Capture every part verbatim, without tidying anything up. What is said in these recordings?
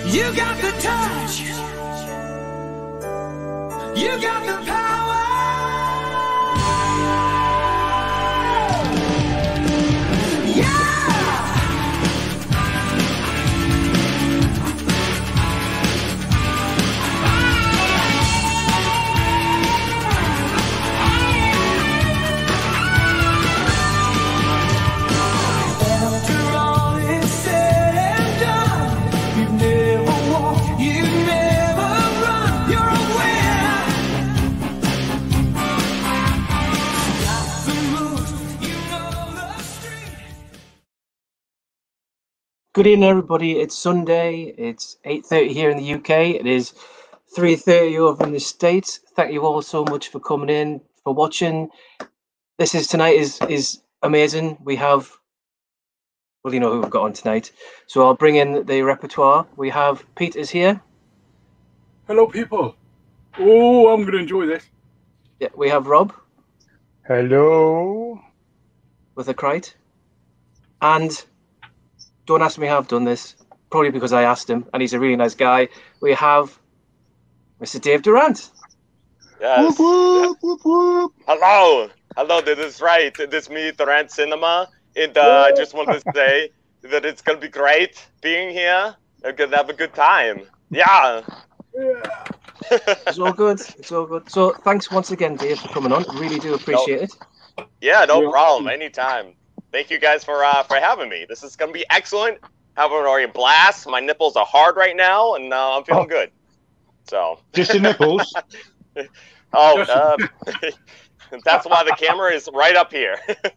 You got the touch. You got the power. Yeah. Good evening, everybody. It's Sunday. It's eight thirty here in the U K. It is three thirty over in the States. Thank you all so much for coming in, for watching. This is tonight is is amazing. We have, well, you know who we've got on tonight. So I'll bring in the repertoire. We have Pete is here. Hello, people. Oh, I'm going to enjoy this. Yeah, we have Rob. Hello. With a crate. And don't ask me how I've done this, probably because I asked him, and he's a really nice guy. We have Mister Dave Durant. Yes. Whoop, whoop, whoop. Hello. Hello, this is right. This is me, Durant Cinema. And uh, I just wanted to say that it's going to be great being here. We're going to have a good time. Yeah. Yeah. It's all good. It's all good. So thanks once again, Dave, for coming on. Really do appreciate it. Yeah, no Yeah. problem. Anytime. Thank you guys for uh, for having me. This is going to be excellent. Having already a blast. My nipples are hard right now, and uh, I'm feeling Oh. good. So. Just your nipples. Oh, Just- uh, that's why the camera is right up here.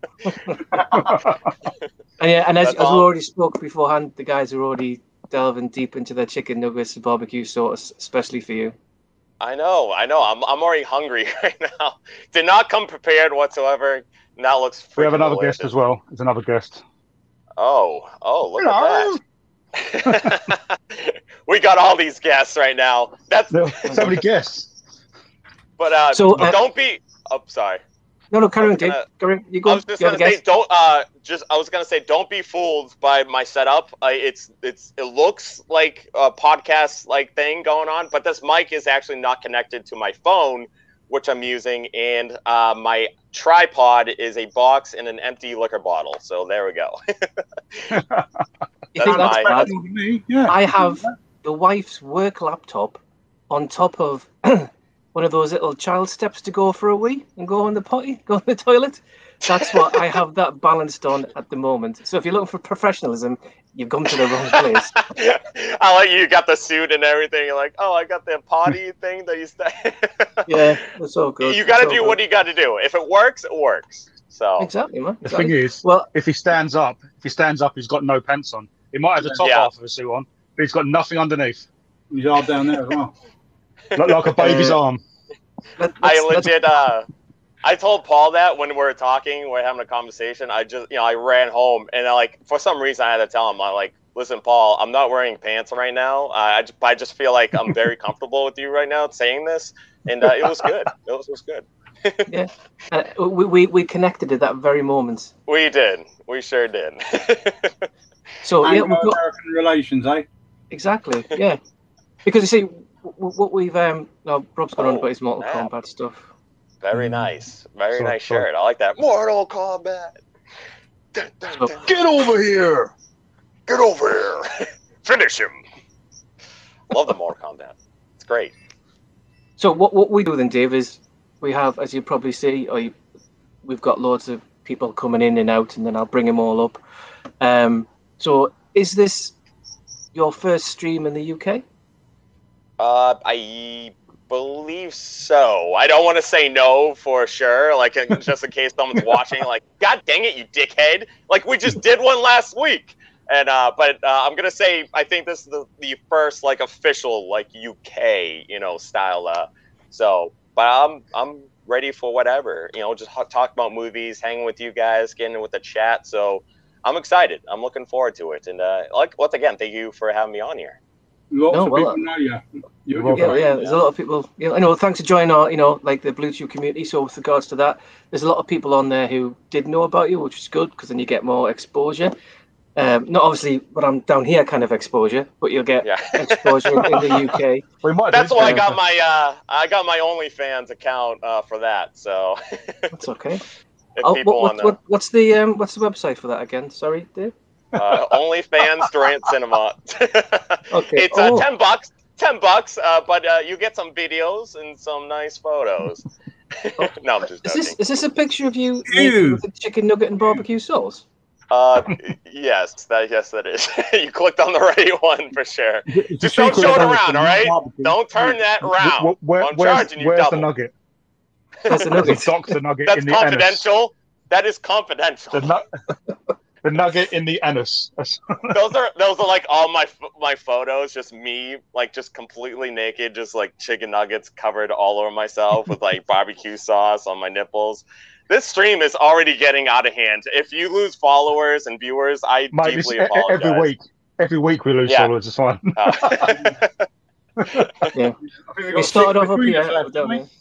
And yeah, and as, as That's we all. already spoke beforehand, the guys are already delving deep into their chicken nuggets and barbecue sauce, especially for you. I know, I know. I'm I'm already hungry right now. Did not come prepared whatsoever. And that looks freaking We have another delicious. guest as well. There's another guest. Oh, oh, look Hello. at that. We got all these guests right now. That's No, so many guests. but uh, So, but uh, don't be. Oh, sorry. No, no, carry I on, was Dave. gonna- Carry on. You I go. was just You have gonna a say, guess? don't uh, just. I was gonna say, don't be fooled by my setup. Uh, it's it's it looks like a podcast like thing going on, but this mic is actually not connected to my phone, which I'm using, and uh, my tripod is a box and an empty liquor bottle. So there we go. You That's think that's fine. bad? Better than me. Yeah. I have the wife's work laptop on top of one of those little child steps to go for a wee and go on the potty, go on the toilet. That's what I have that balanced on at the moment. So if you're looking for professionalism, you've come to the wrong place. I like you got the suit and everything. You're like, oh, I got the potty thing that you say. Yeah, it's all good. You got to It's all do good. what you got to do. If it works, it works. So Exactly, man. The Exactly. thing is, Well, if he stands up, if he stands up, he's got no pants on. He might have the top Yeah. half of a suit on, but he's got nothing underneath, You are down there as well. like, like a baby's Uh, arm. let, I let's- let's- legit. Uh, I told Paul that when we were talking, we we're having a conversation. I just, you know, I ran home and I, like for some reason I had to tell him, I'm like, listen, Paul, I'm not wearing pants right now. Uh, I just, I just feel like I'm very comfortable with you right now saying this, and uh, it was good. It was, it was good. yeah. Uh, we, we we connected at that very moment. We did. We sure did. So yeah, we've got Anglo-American relations, eh? exactly. Yeah, because you see, w- w- what we've um, no, Rob's gone on Oh, about his Mortal snap. Kombat stuff. Very nice. Very So- nice so- shirt. I like that. Mortal Kombat. Dun, dun, So- dun. Get over here! Get over here. Finish him. Love the Mortal Kombat. It's great. So what what we do then, Dave, is we have, as you probably see, or you, we've got loads of people coming in and out, and then I'll bring them all up. Um, so is this your first stream in the U K? Uh, I believe so. I don't want to say no for sure, like in- just in case someone's watching. Like, God dang it, you dickhead! Like we just did one last week, and uh, but uh, I'm gonna say I think this is the, the first like official like U K you know style. Uh, so, but I'm I'm ready for whatever you know. Just h- talk about movies, hanging with you guys, getting with the chat. So I'm excited. I'm looking forward to it, and uh, like once again, thank you for having me on here. Lots No, of well, people know you. You're, Well, you're Yeah, great. yeah. There's a lot of people. You know, I know. Thanks for joining our, you know, like the Bluetooth community. So with regards to that, there's a lot of people on there who did know about you, which is good because then you get more exposure. Um, not obviously when I'm down here kind of exposure, but you'll get Yeah. exposure in, in the U K. We might. That's do. why I Uh, got my uh, I got my OnlyFans account uh, for that. So That's okay. if Oh, people what, want what, to, what, what's the um, what's the website for that again? Sorry, Dave. uh, OnlyFans Durant Cinema. Okay. It's uh, Oh. ten bucks, ten bucks, uh, but uh, you get some videos and some nice photos. No, I'm just Is joking. this is this a picture of you Ew. naked with a chicken nugget and barbecue sauce? Uh, yes, that yes, that is. You clicked on the right one for sure. It's a Just don't secret show it about around, the all right? barbecue. Don't turn that Wh- around. wh- where- I'm where's charging you where's the double. nugget? That's the There's a nugget. doctor nugget That's in the anus. confidential. That is confidential. The, nu- the nugget in the anus. That's- those are those are like all my ph- my photos, just me, like just completely naked, just like chicken nuggets covered all over myself with like barbecue sauce on my nipples. This stream is already getting out of hand. If you lose followers and viewers, I Mate, this, deeply e- e- apologize. every week, every week we lose Yeah. followers. It's fine. Uh, Yeah. I think we've We got started six off up between here. us left, down haven't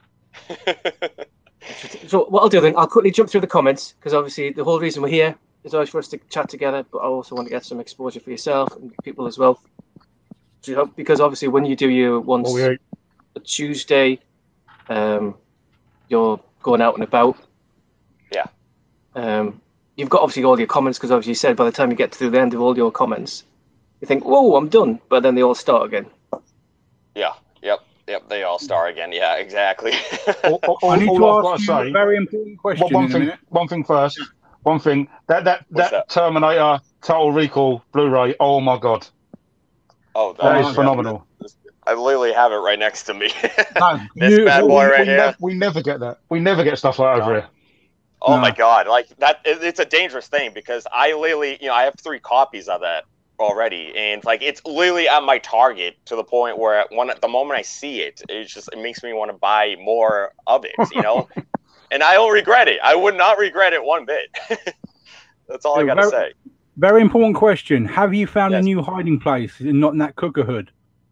here. So what I'll do then, I'll quickly jump through the comments because obviously the whole reason we're here is always for us to chat together, but I also want to get some exposure for yourself and people as well. So, because obviously when you do your once What we eat. a Tuesday, um, you're going out and about. Yeah. Um, you've got obviously all your comments because obviously you said by the time you get to the end of all your comments, you think, "Whoa, I'm done," but then they all start again. yeah. Yep. Yep. They all star again. Yeah. Exactly. All, all, all, I need all to I've got ask to you say. a very important question One, one in a thing. minute. One thing first. One thing. That that What's that, that? Terminator Total Recall Blu-ray. Oh my god, Oh, that Oh, is yeah. phenomenal. I literally have it right next to me. No, This you- bad we, boy right we, here. nev- we never get that. We never get stuff like that over No. here. Oh No. my god, like that it, it's a dangerous thing because I literally, you know, I have three copies of that already and like it's literally at my target to the point where when the moment I see it, it's just it makes me want to buy more of it, you know? And I don't regret it. I would not regret it one bit. That's all I Yeah, got to very- say. Very important question. Have you found Yes. a new hiding place and not in that cooker hood?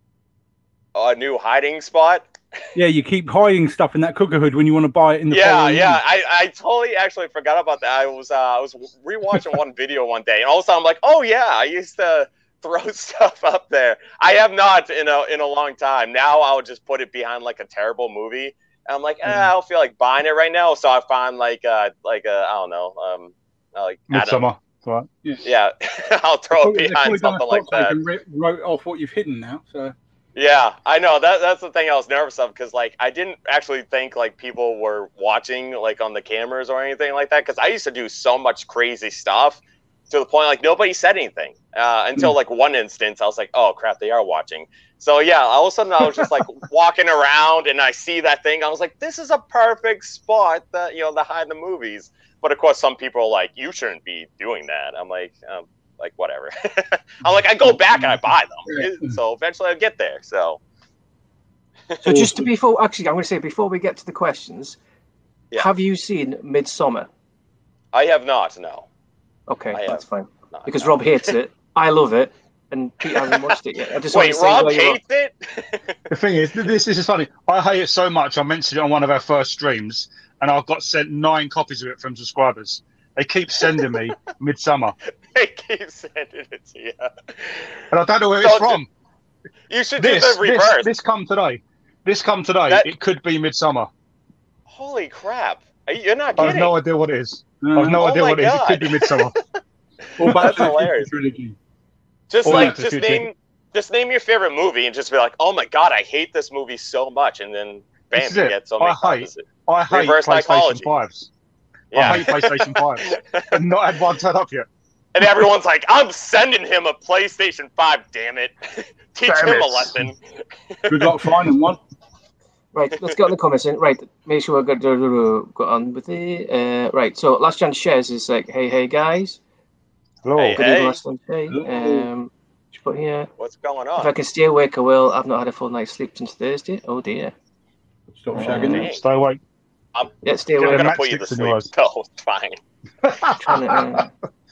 A new hiding spot? Yeah, you keep hiding stuff in that cooker hood when you want to buy it in the Yeah, following yeah. week. I, I totally actually forgot about that. I was uh, I was rewatching one video one day, and all of a sudden I'm like, oh yeah, I used to throw stuff up there. I have not in a in a long time. Now I'll just put it behind like a terrible movie, and I'm like, eh, I don't feel like buying it right now. So I find like uh like a I don't know um uh, like I don't- Midsummer. Right. yeah, I'll throw it They've probably behind done a something like stock take that. and writ- wrote off what you've hidden now. So Yeah, I know that that's the thing I was nervous of because like I didn't actually think like people were watching like on the cameras or anything like that because I used to do so much crazy stuff to the point like nobody said anything uh, until Mm. like one instance I was like, oh crap, they are watching. So yeah, all of a sudden I was just like walking around and I see that thing. I was like, this is a perfect spot that you know to hide the movies. But of course, some people are like, you shouldn't be doing that. I'm like, um, like whatever. I'm like, I go back and I buy them. So eventually I'll get there. So So just to before, actually, I'm going to say before we get to the questions, Yeah. have you seen Midsummer? I have not. No. Okay, I that's have fine. not, Because no. Rob hates it. I love it, and Pete hasn't watched it yet. I just want Wait, to say Rob where you are. hates it? The thing is, this, this is funny. I hate it so much. I mentioned it on one of our first streams, and I've got sent nine copies of it from subscribers. They keep sending me Midsummer, I keep sending it to you. and I don't know where So it's from. You should This, do the this, reverse. this come today. This come today. That- It could be Midsummer. Holy crap. Are you- You're not I have kidding. no idea what it is. I uh, have no Oh idea my what it is. It God. could be Midsummer. all back That's to the hilarious. trilogy. Just Or like, Back to the just Future. name, just name your favorite movie and just be like, oh my god, I hate this movie so much, and then bam, This is you it. get so many I hate- copies. I hate Reverse PlayStation psychology. fives. Yeah. I hate PlayStation fives. And not had one turned up yet. And everyone's like, I'm sending him a PlayStation five, damn it. Teach Damn him a it. lesson. Good luck finding one. Right, let's get on the comments in. Right, make sure we're good. Got on with it. Uh, right, so last chance shares is like, hey, hey, guys. Hello. Hey, Good hey. evening, last chance. Hey. Hello. Um, just put here. What's going If I on? can stay awake, I will. I've not had a full night's sleep since Thursday. Oh dear. Stop Uh, shagging Dang. them. Stay awake. Yeah, stay I'm Get awake. a gonna put you to matchsticks in your sleep. No, it's fine. Trying to, uh,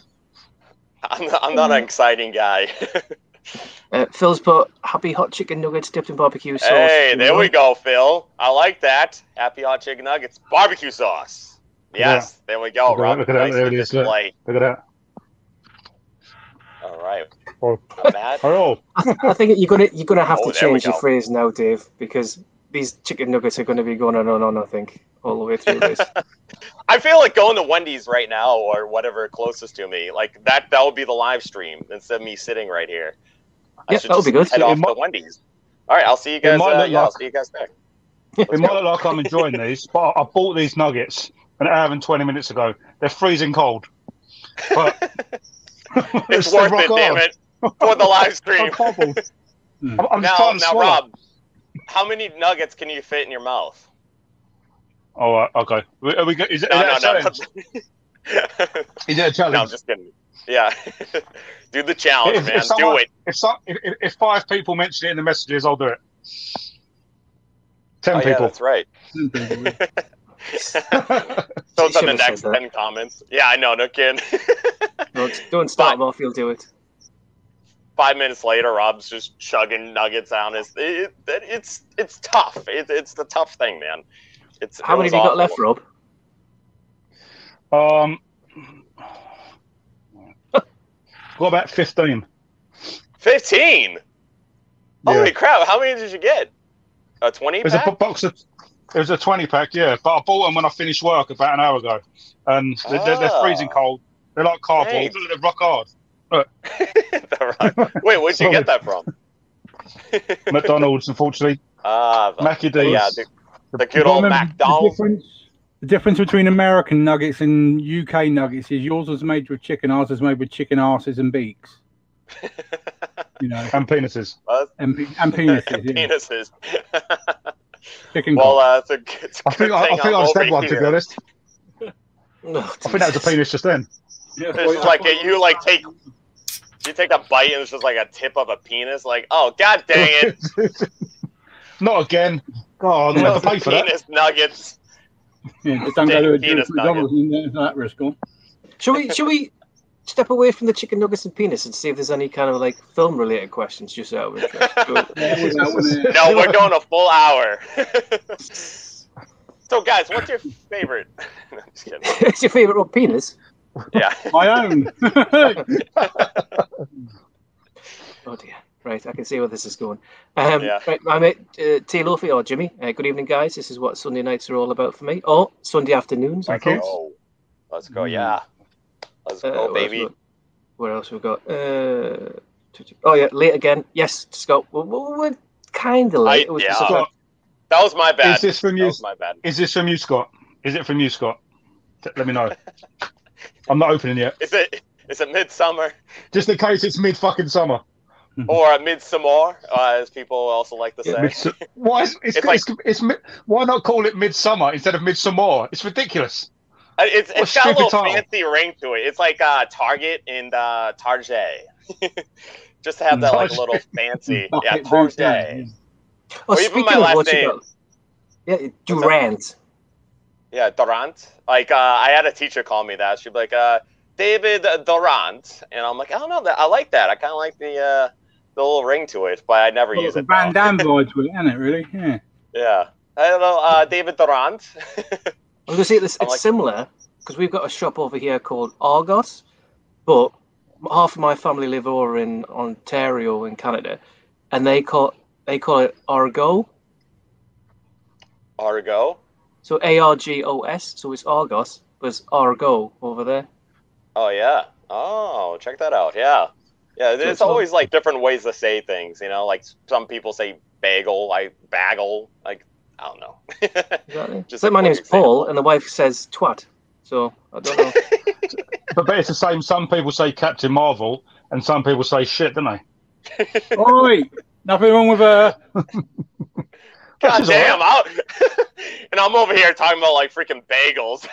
I'm not, I'm not an exciting guy. uh, Phil's put happy hot chicken nuggets dipped in barbecue sauce. Hey, there we go, Phil. I like that. Happy hot chicken nuggets, barbecue sauce. Yeah. Yes, there we go, Look at Rob. that, look at that, Nicely there it is, look. displayed. Look at that. right. Oh, Uh, Matt? hello. I, th- I think you're gonna you're gonna have Oh, to there we change your go. phrase now, Dave, because these chicken nuggets are going to be going on and on. I think all the way through this. I feel like going to Wendy's right now or whatever closest to me, like that that would be the live stream instead of me sitting right here. I Yeah, should that would just be good. head It off might- to Wendy's. All right, I'll see you guys. might Uh, look yeah, I'll like- see you guys back. It might look like I'm enjoying these, but I bought these nuggets an hour and twenty minutes ago. They're freezing cold. But It's still worth rock it, damn hard. it, for the live stream. I'm bubbled. I'm, I'm just Now, trying to now, swallow. Rob, how many nuggets can you fit in your mouth? Oh, uh, okay. Are we, go- is, it, No, is, no, that a no. challenge? Is it a challenge? No, I'm just kidding. Yeah, do the challenge, If- if man. someone- Do it. If, some, if, if- if five people mention it in the messages, I'll do it. Ten Oh, yeah, people. that's right. So it's on should the have next said that. ten comments. Yeah, I know, no kidding. Don't, don't start Fine. them off. You'll do it. Five minutes later, Rob's just chugging nuggets down. His, it, it, it's it's tough. It, it's the tough thing, man. It's How it many was have you got awful. left, Rob? Um, got about fifteen. Fifteen. Yeah. Holy crap! How many did you get? A twenty It was a pack? bo- box of. It was a twenty pack, yeah. But I bought them when I finished work about an hour ago, and they're, they're, they're Ah. freezing cold. They're like cardboard. Thanks. They're rock hard. Wait, where'd you Sorry. get that from? McDonald's, unfortunately. Ah, Mackie the, D's. yeah, the, the good You've got to old remember The McDonald's. difference, the difference between American nuggets and U K nuggets is yours was made with chicken, ours is made with chicken asses and beaks. You know, And penises. and, pe- and penises. Yeah. Penises. Chicken Well, cock. uh, it's a, it's a I think good I, I thing think I'm I just over had one, to be here. honest. No, I think that was a penis just then. It's just like you like take you take a bite and it's just like a tip of a penis. Like, oh god dang it! Not again. God, I'm going to pay for that. Penis nuggets. Yeah, just don't go to a Penis McDonald's and there's that risk on. Should we? Should we step away from the chicken nuggets and penis and see if there's any kind of like film related questions just out of interest? Yeah, without one, uh, No, we're going a full hour. So, guys, what's your favorite? No, I'm just kidding. It's your favorite Rob penis? Yeah. My own. Oh dear. Right, I can see where this is going. Um, Yeah. Right, my mate uh, T. Lofi or Jimmy. Uh, good evening, guys. This is what Sunday nights are all about for me. Or Sunday afternoons, of Thank you. course. Oh, let's go. Yeah. Let's Uh, go, what else baby. we got? What else we got? Uh, oh yeah, late again. Yes, Scott. We're, we're kind of late. I- It was yeah. just a- Scott, That was my bad. is this from That you? was my bad. Is this from you, Scott? Is it from you, Scott? T- Let me know. I'm not opening yet. Is it? Is it midsummer Just in case it's mid fucking summer. or midsummer, uh, as people also like to say? Yeah, Mids- why is it's, It's it's, like- it's, mi- why not call it midsummer instead of midsummer? It's ridiculous. Uh, It's What it's got a little stupid title. fancy ring to it. It's like uh, Target and uh, Target. Just to have that like Target. little fancy, yeah, Bucket boots, Target. Oh, Or even speaking my of last what you name. got, yeah, Durant. Yeah, Durant. Like uh, I had a teacher call me that. She'd be like, uh, David Durant, and I'm like, I don't know, that I like that. I kind of like the uh, the little ring to it, but I never use it. Van though. Damme vibes with it, isn't it, really? Yeah. Yeah, I don't know, uh, David Durant. I was gonna say this. I'm It's like- similar because we've got a shop over here called Argos, but half of my family live over in Ontario in Canada, and they call they call it Argo. Argo. So A R G O S. So it's Argos, but it's Argo over there. Oh yeah. Oh, check that out. Yeah. Yeah, So it's it's all- always like different ways to say things, you know, like some people say bagel, like bagel, like I don't know. Exactly. Just So a my quick name's example. Paul, and the wife says twat. So I don't know. But, but it's the same. Some people say Captain Marvel, and some people say shit, don't they? Oi! Nothing wrong with uh God Which is damn, I'll... and I'm over here talking about like freaking bagels.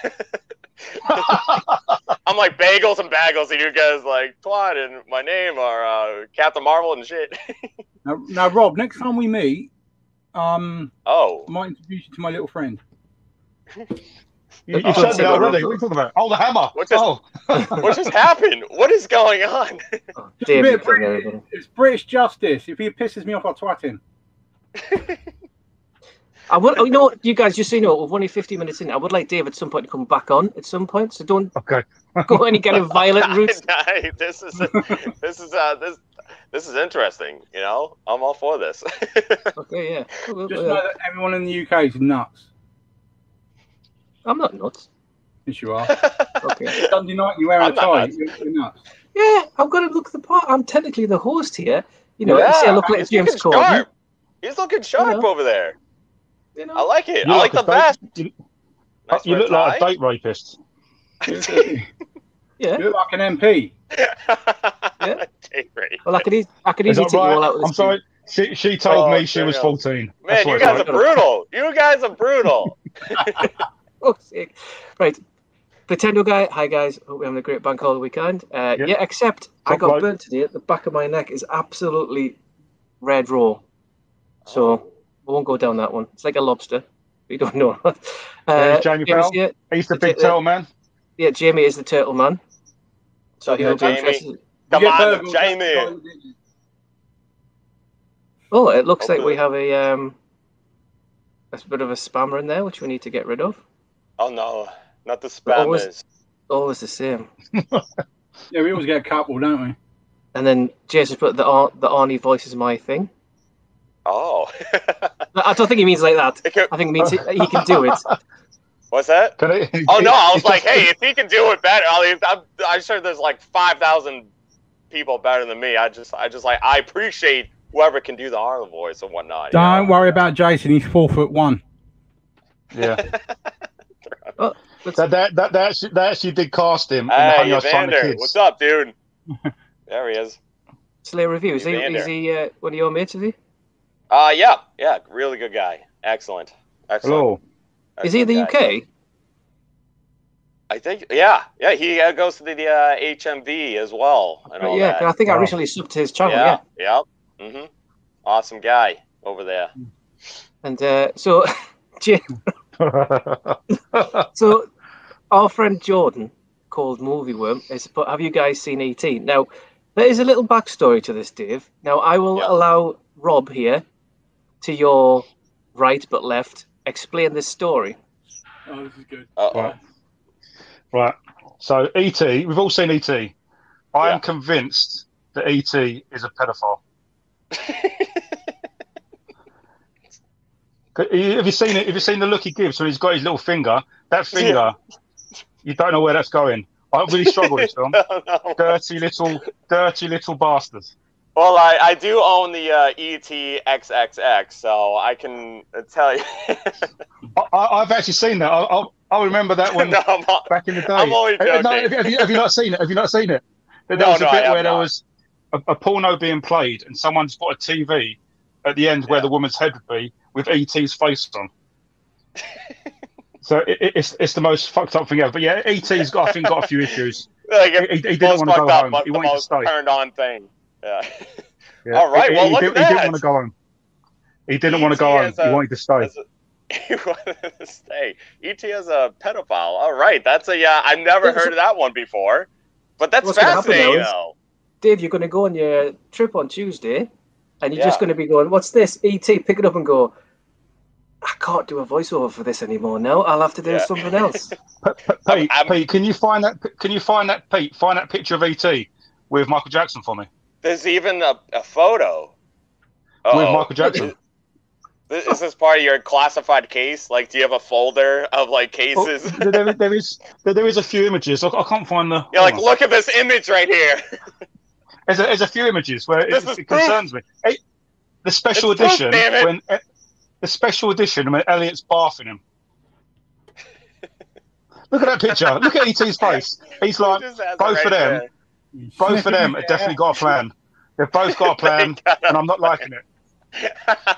I'm like bagels and bagels, and you guys like twat and my name are uh, Captain Marvel and shit. now, now, Rob, next time we meet, um Oh, I might introduce you to my little friend. You, Oh, you said see that what already. Rob What are you talking about? Oh, the hammer. What just- oh. what just happened? What is going on? Oh, Dave, Bit you're of killing British- everybody. It's British justice. If he pisses me off, I'll twat him. I would, oh, you know what, you guys, just so you know, we're only fifty minutes in. I would like Dave at some point to come back on at some point, so don't Okay. go any kind of violent route. this is this is uh this this is interesting. You know, I'm all for this. Okay, yeah. Well, Just uh, know that everyone in the U K is nuts. I'm not nuts. Yes, you are. Okay. Sunday night, you wear a I'm not tie. nuts. You're, you're nuts. Yeah, I've got to look the part. I'm technically the host here. You know, Yeah, you see, I look like he's James looking Corden. sharp. He's looking sharp know. over there. You know, I like it. You I like the look a vest. date- You, Nice you red look like a tie. date rapist. yeah. You look like an M P. Yeah. Date rape. Well, I could, e- I could Is easily that take you all right? out with this. I'm sorry. She, she told Oh, me she was damn. fourteen. Man, That's you what guys it's are like. brutal. You guys are brutal. Oh, sick. Right. Pretendo guy. Hi, guys. Hope we're having a great bank holiday weekend. Uh, Yep. Yeah, except I Top got bloke. burnt today. The back of my neck is absolutely red raw. So we won't go down that one. It's like a lobster. We don't know. Uh, There's Jamie James Powell. here. He's the It's big a- tail man. Yeah, Jamie is the turtle man. So Okay, he'll be Jamie. interested. Come You get on, burgled, Jamie. that's the guy- Oh, it looks like we Hopefully. have a um a bit of a spammer in there, which we need to get rid of. Oh no, not the But always- spammers. Always the same. Yeah, we always get a couple, don't we? And then Jason put the Ar- the Arnie voice is my thing. Oh. I don't think he means like that. It could- I think it means he, he can do it. What's that? Can he, Oh no, I was he's like, just- hey, if he can do it better, I mean, I'm, I'm sure there's like five thousand people better than me. I just, I just like, I appreciate whoever can do the Arnold voice and whatnot. you Don't know? worry about Jason. He's four foot one. Yeah. Oh, let's- That, that, that, that, actually, that actually did cast him in the Hey, Honey, I Shrunk the Evander, Kids. what's up, dude? There he is. Slay review. Is he, Evander. is he uh, one of your mates? Is he? Uh, yeah, yeah, really good guy. Excellent. Excellent. Hello. Is he in the U Excellent guy. K? I think, yeah, yeah, he uh, goes to the uh, H M V as well. And all Yeah, that. 'cause I think I Wow. recently subbed to his channel. Yeah. Yeah, yeah. Mm-hmm. Awesome guy over there. And uh, so, Jay- so our friend Jordan, called Movie Worm, is. But have you guys seen E T? Now, there is a little backstory to this, Dave. Now, I will Yeah. allow Rob here, to your right but left, explain this story. Oh, this is good. Uh-oh. Right. Right. So E T, we've all seen E T. I Yeah. am convinced that E T is a pedophile. Have you seen it? Have you seen the look he gives when he's got his little finger? That finger, you don't know where that's going. I really struggle with this film. No, no. Dirty little, dirty little bastard. Well, I, I do own the uh, E T X X X, so I can tell you. I, I, I've actually seen that. I, I, I remember that one no, I'm, not- back in the day. I'm only Uh, joking. no, have, you- have you, have you not seen it? Have you not seen it? There No, was a no, I bit have where there not. was a, a porno being played, and someone's got a T V at the end where Yeah. the woman's head would be with E T's face on. So it, it- it's it's the most fucked up thing ever. But yeah, E T's got I think got a few issues. like, He, he, he didn't most want to go fucked up, home. but He the wanted to most stay. turned on thing. Yeah. Yeah. All right, He, well, he, look did, at he didn't that. want to go home. He didn't want to go E T home. is a- He wanted to stay. as a- He wanted to stay. E T is a pedophile. All right, that's a yeah. I've never Yeah, so- heard of that one before, but that's What's gonna happen fascinating now is- though. Dave, you're going to go on your trip on Tuesday, and you're Yeah. just going to be going, "What's this?" E T, pick it up and go. I can't do a voiceover for this anymore. Now I'll have to do Yeah. something else. P- P- Pete, I'm- I'm- Pete, can you find that? Can you find that? Pete, find that picture of E T with Michael Jackson for me. There's even a, a photo. With Uh-oh. Michael Jackson. Is is this part of your classified case? Like, do you have a folder of like Oh, cases? there, there- there is there, there is a few images. I, I can't find the. You're like, hold on. look at this image right here. There's a, there's a few images where it, This is it concerns me. Hey, the special It's proof, edition damn it. when eh, the special edition when Elliot's bathing him. Look at that picture. Look at E T's face. He's like, It just has it both right of them, there. both of them have definitely got a plan. They've both got a plan, and I'm not liking it.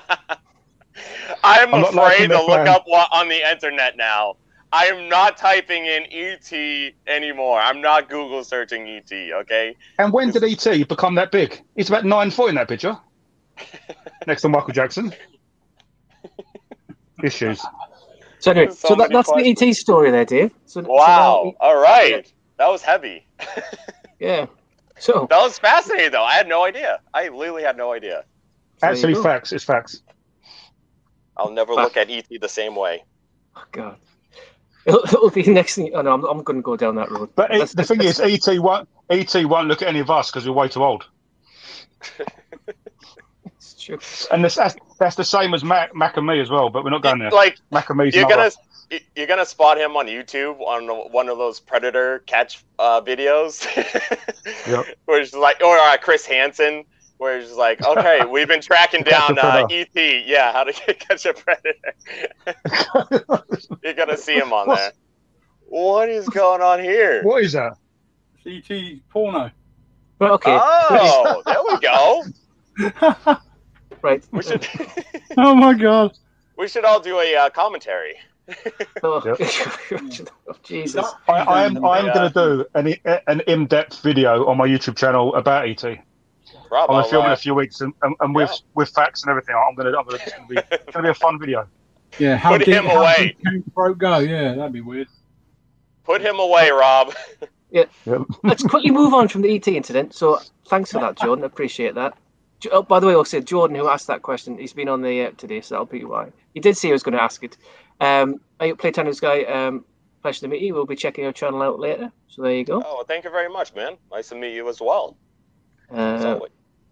I'm, I'm not afraid liking to the look plan. up what on the internet now. I am not typing in E T anymore. I'm not Google searching E T, okay? And when did E T become that big? He's about nine foot in that picture, next to Michael Jackson. Issues. So anyway, So so, that, many that's the E T story there, Dave. So, so Wow. now- All right. That was heavy. yeah. So That was fascinating, though. I had no idea. I literally had no idea. there you Actually, go. facts. It's facts. I'll never look at E T the same way. Oh God. It'll, it'll be the next thing. Oh no, I'm, I'm going to go down that road. But Let's- it, the thing let's- is, E T won't E T won't look at any of us because we're way too old. it's true. And this, that's that's the same as Mac, Mac and me as well. But we're not going there. Like Mac and me's you're another. gonna you're gonna spot him on YouTube on one of those predator catch uh, videos, Yep. where it's like, or uh, Chris Hansen, where it's like, okay, we've been tracking Catch a down uh, predator. E T. Yeah, how to catch a predator. You're gonna see him on there. What is going on here? What is that? E T porno. Right, okay. Oh, there we go. Right. We should Oh my god. we should all do a uh, commentary. Oh, Yep. oh, Jesus. I, I am I am Yeah. going to do an an in-depth video on my YouTube channel about E T. Rob, I'm going I'll, to film in uh, a few weeks, and, and, and with yeah. with facts and everything. I'm going to I'm going to it's going to be it's going to be a fun video. Yeah, how Put deep, him how away. deep can throat go? Yeah, that'd be weird. put him away, Rob. Yep. Let's quickly move on from the E T incident. So thanks for that, Jordan. Appreciate that. Jo- Oh, by the way, also Jordan, who asked that question, he's been on the uh, today, so that'll be why. He did say he was going to ask it. Um, are you Playtennis guy? Um, pleasure to meet you. We'll be checking your channel out later. So there you go. Oh, well, thank you very much, man. Nice to meet you as well. Uh, So,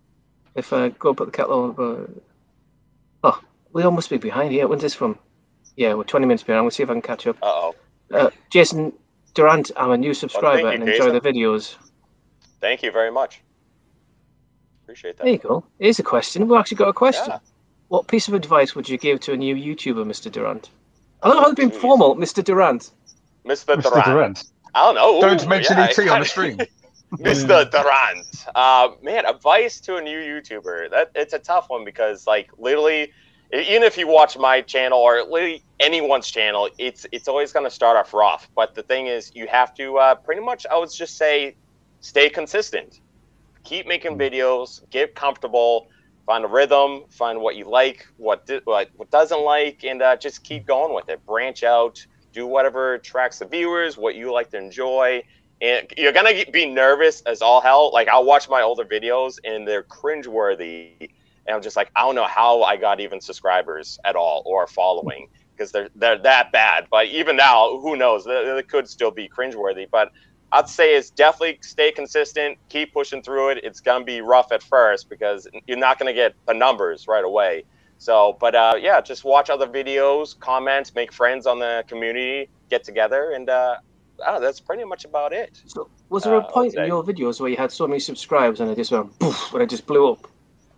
if I go up at the kettle, uh, oh, we all must be behind here. When's this from? Yeah, we're twenty minutes behind. I'm gonna see if I can catch up. uh-oh. Uh, Jason Durant, I'm a new subscriber you, and enjoy Jason. the videos. Thank you very much. Appreciate that. There you go. Here's a question. We've actually got a question. Yeah. What piece of advice would you give to a new YouTuber, Mister Durant? I don't know how to be Jeez. formal, Mister Durant. Mister Mister Durant. Durant. I don't know. Don't Ooh, mention yeah, E T I- on the stream. Mister Durant. Uh, man, advice to a new YouTuber. That it's a tough one because, like, literally, even if you watch my channel or literally anyone's channel, it's it's always going to start off rough. But the thing is, you have to uh, pretty much, I would just say, stay consistent. Keep making videos. Get comfortable. Find a rhythm. Find what you like, what di- what, what doesn't like, and uh, just keep going with it. Branch out. Do whatever attracts the viewers. What you like to enjoy. And you're gonna get- be nervous as all hell. Like, I'll watch my older videos and they're cringeworthy, and I'm just like, I don't know how I got even subscribers at all or following because they're they're that bad. But even now, who knows? They, they could still be cringeworthy. But I'd say it's definitely stay consistent, keep pushing through it. It's gonna be rough at first because you're not gonna get the numbers right away. So, but uh, yeah, just watch other videos, comment, make friends on the community, get together, and. Uh, Oh, that's pretty much about it. So, was there Uh, a I would point say. in your videos where you had so many subscribers and it just went poof, when it just blew up?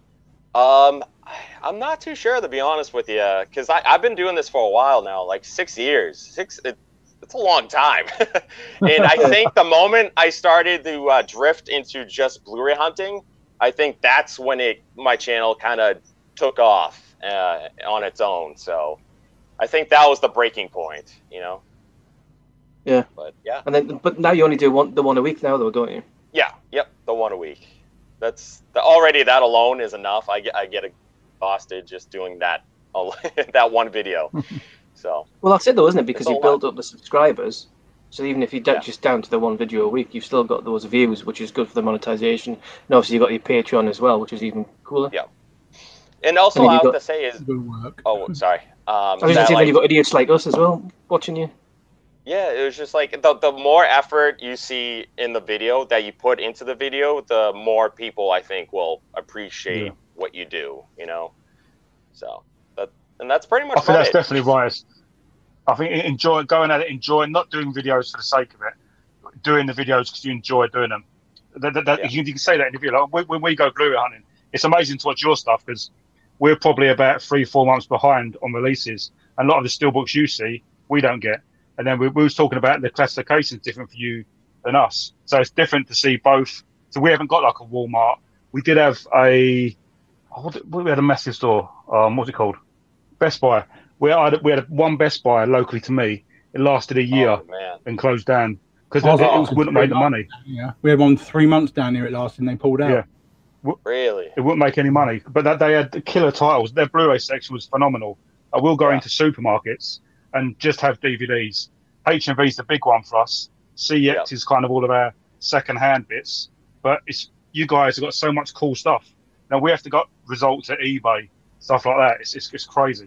Um, I'm not too sure, to be honest with you, because I've been doing this for a while now, like six years. Six, it, it's a long time. And I think the moment I started to uh, drift into just Blu-ray hunting, I think that's when it my channel kind of took off uh, on its own. So I think that was the breaking point, you know. Yeah. But yeah. And then, but now you only do one the one a week now, though, don't you? Yeah, yep, the one a week. That's the, already that alone is enough. I get I get exhausted just doing that al- that one video. So Well, that's it, though, isn't it? Because It's a you lot. build up the subscribers. So even if you don't Yeah. just down to the one video a week, you've still got those views, which is good for the monetization. And obviously, you got your Patreon as well, which is even cooler. Yeah. and also And then I you have got- to say is Good work. oh sorry. Um, I was going that, to say, then like- you've got idiots like us as well watching you. Yeah, it was just like the the more effort you see in the video that you put into the video, the more people I think will appreciate Yeah. what you do. You know, so that and that's pretty much I think about that's it. definitely wise. I think enjoy going at it, enjoying not doing videos for the sake of it, doing the videos because you enjoy doing them. That, that, that, Yeah. you, you can say that in the video. Like, when, when we go Blu-ray hunting, it's amazing to watch your stuff because we're probably about three, four months behind on releases. And a lot of the steelbooks you see, we don't get. And then we, we was talking about the classifications different for you than us. So it's different to see both. So we haven't got like a Walmart. We did have a, oh, what, we had a massive store. Um, what's it called? Best Buy. We had, we had one Best Buy locally to me. It lasted a year Oh, man. and closed down because Oh, it, it oh, wouldn't make the money. Yeah, we had one three months down here at last, and they pulled out. Yeah. Really? It wouldn't make any money. But that they had killer titles. Their Blu-ray section was phenomenal. I will go Yeah. into supermarkets and just have D V Ds. H and V is the big one for us. C X Yeah. is kind of all of our second-hand bits. But it's you guys have got so much cool stuff. Now we have to got results at eBay, stuff like that. It's it's, it's crazy.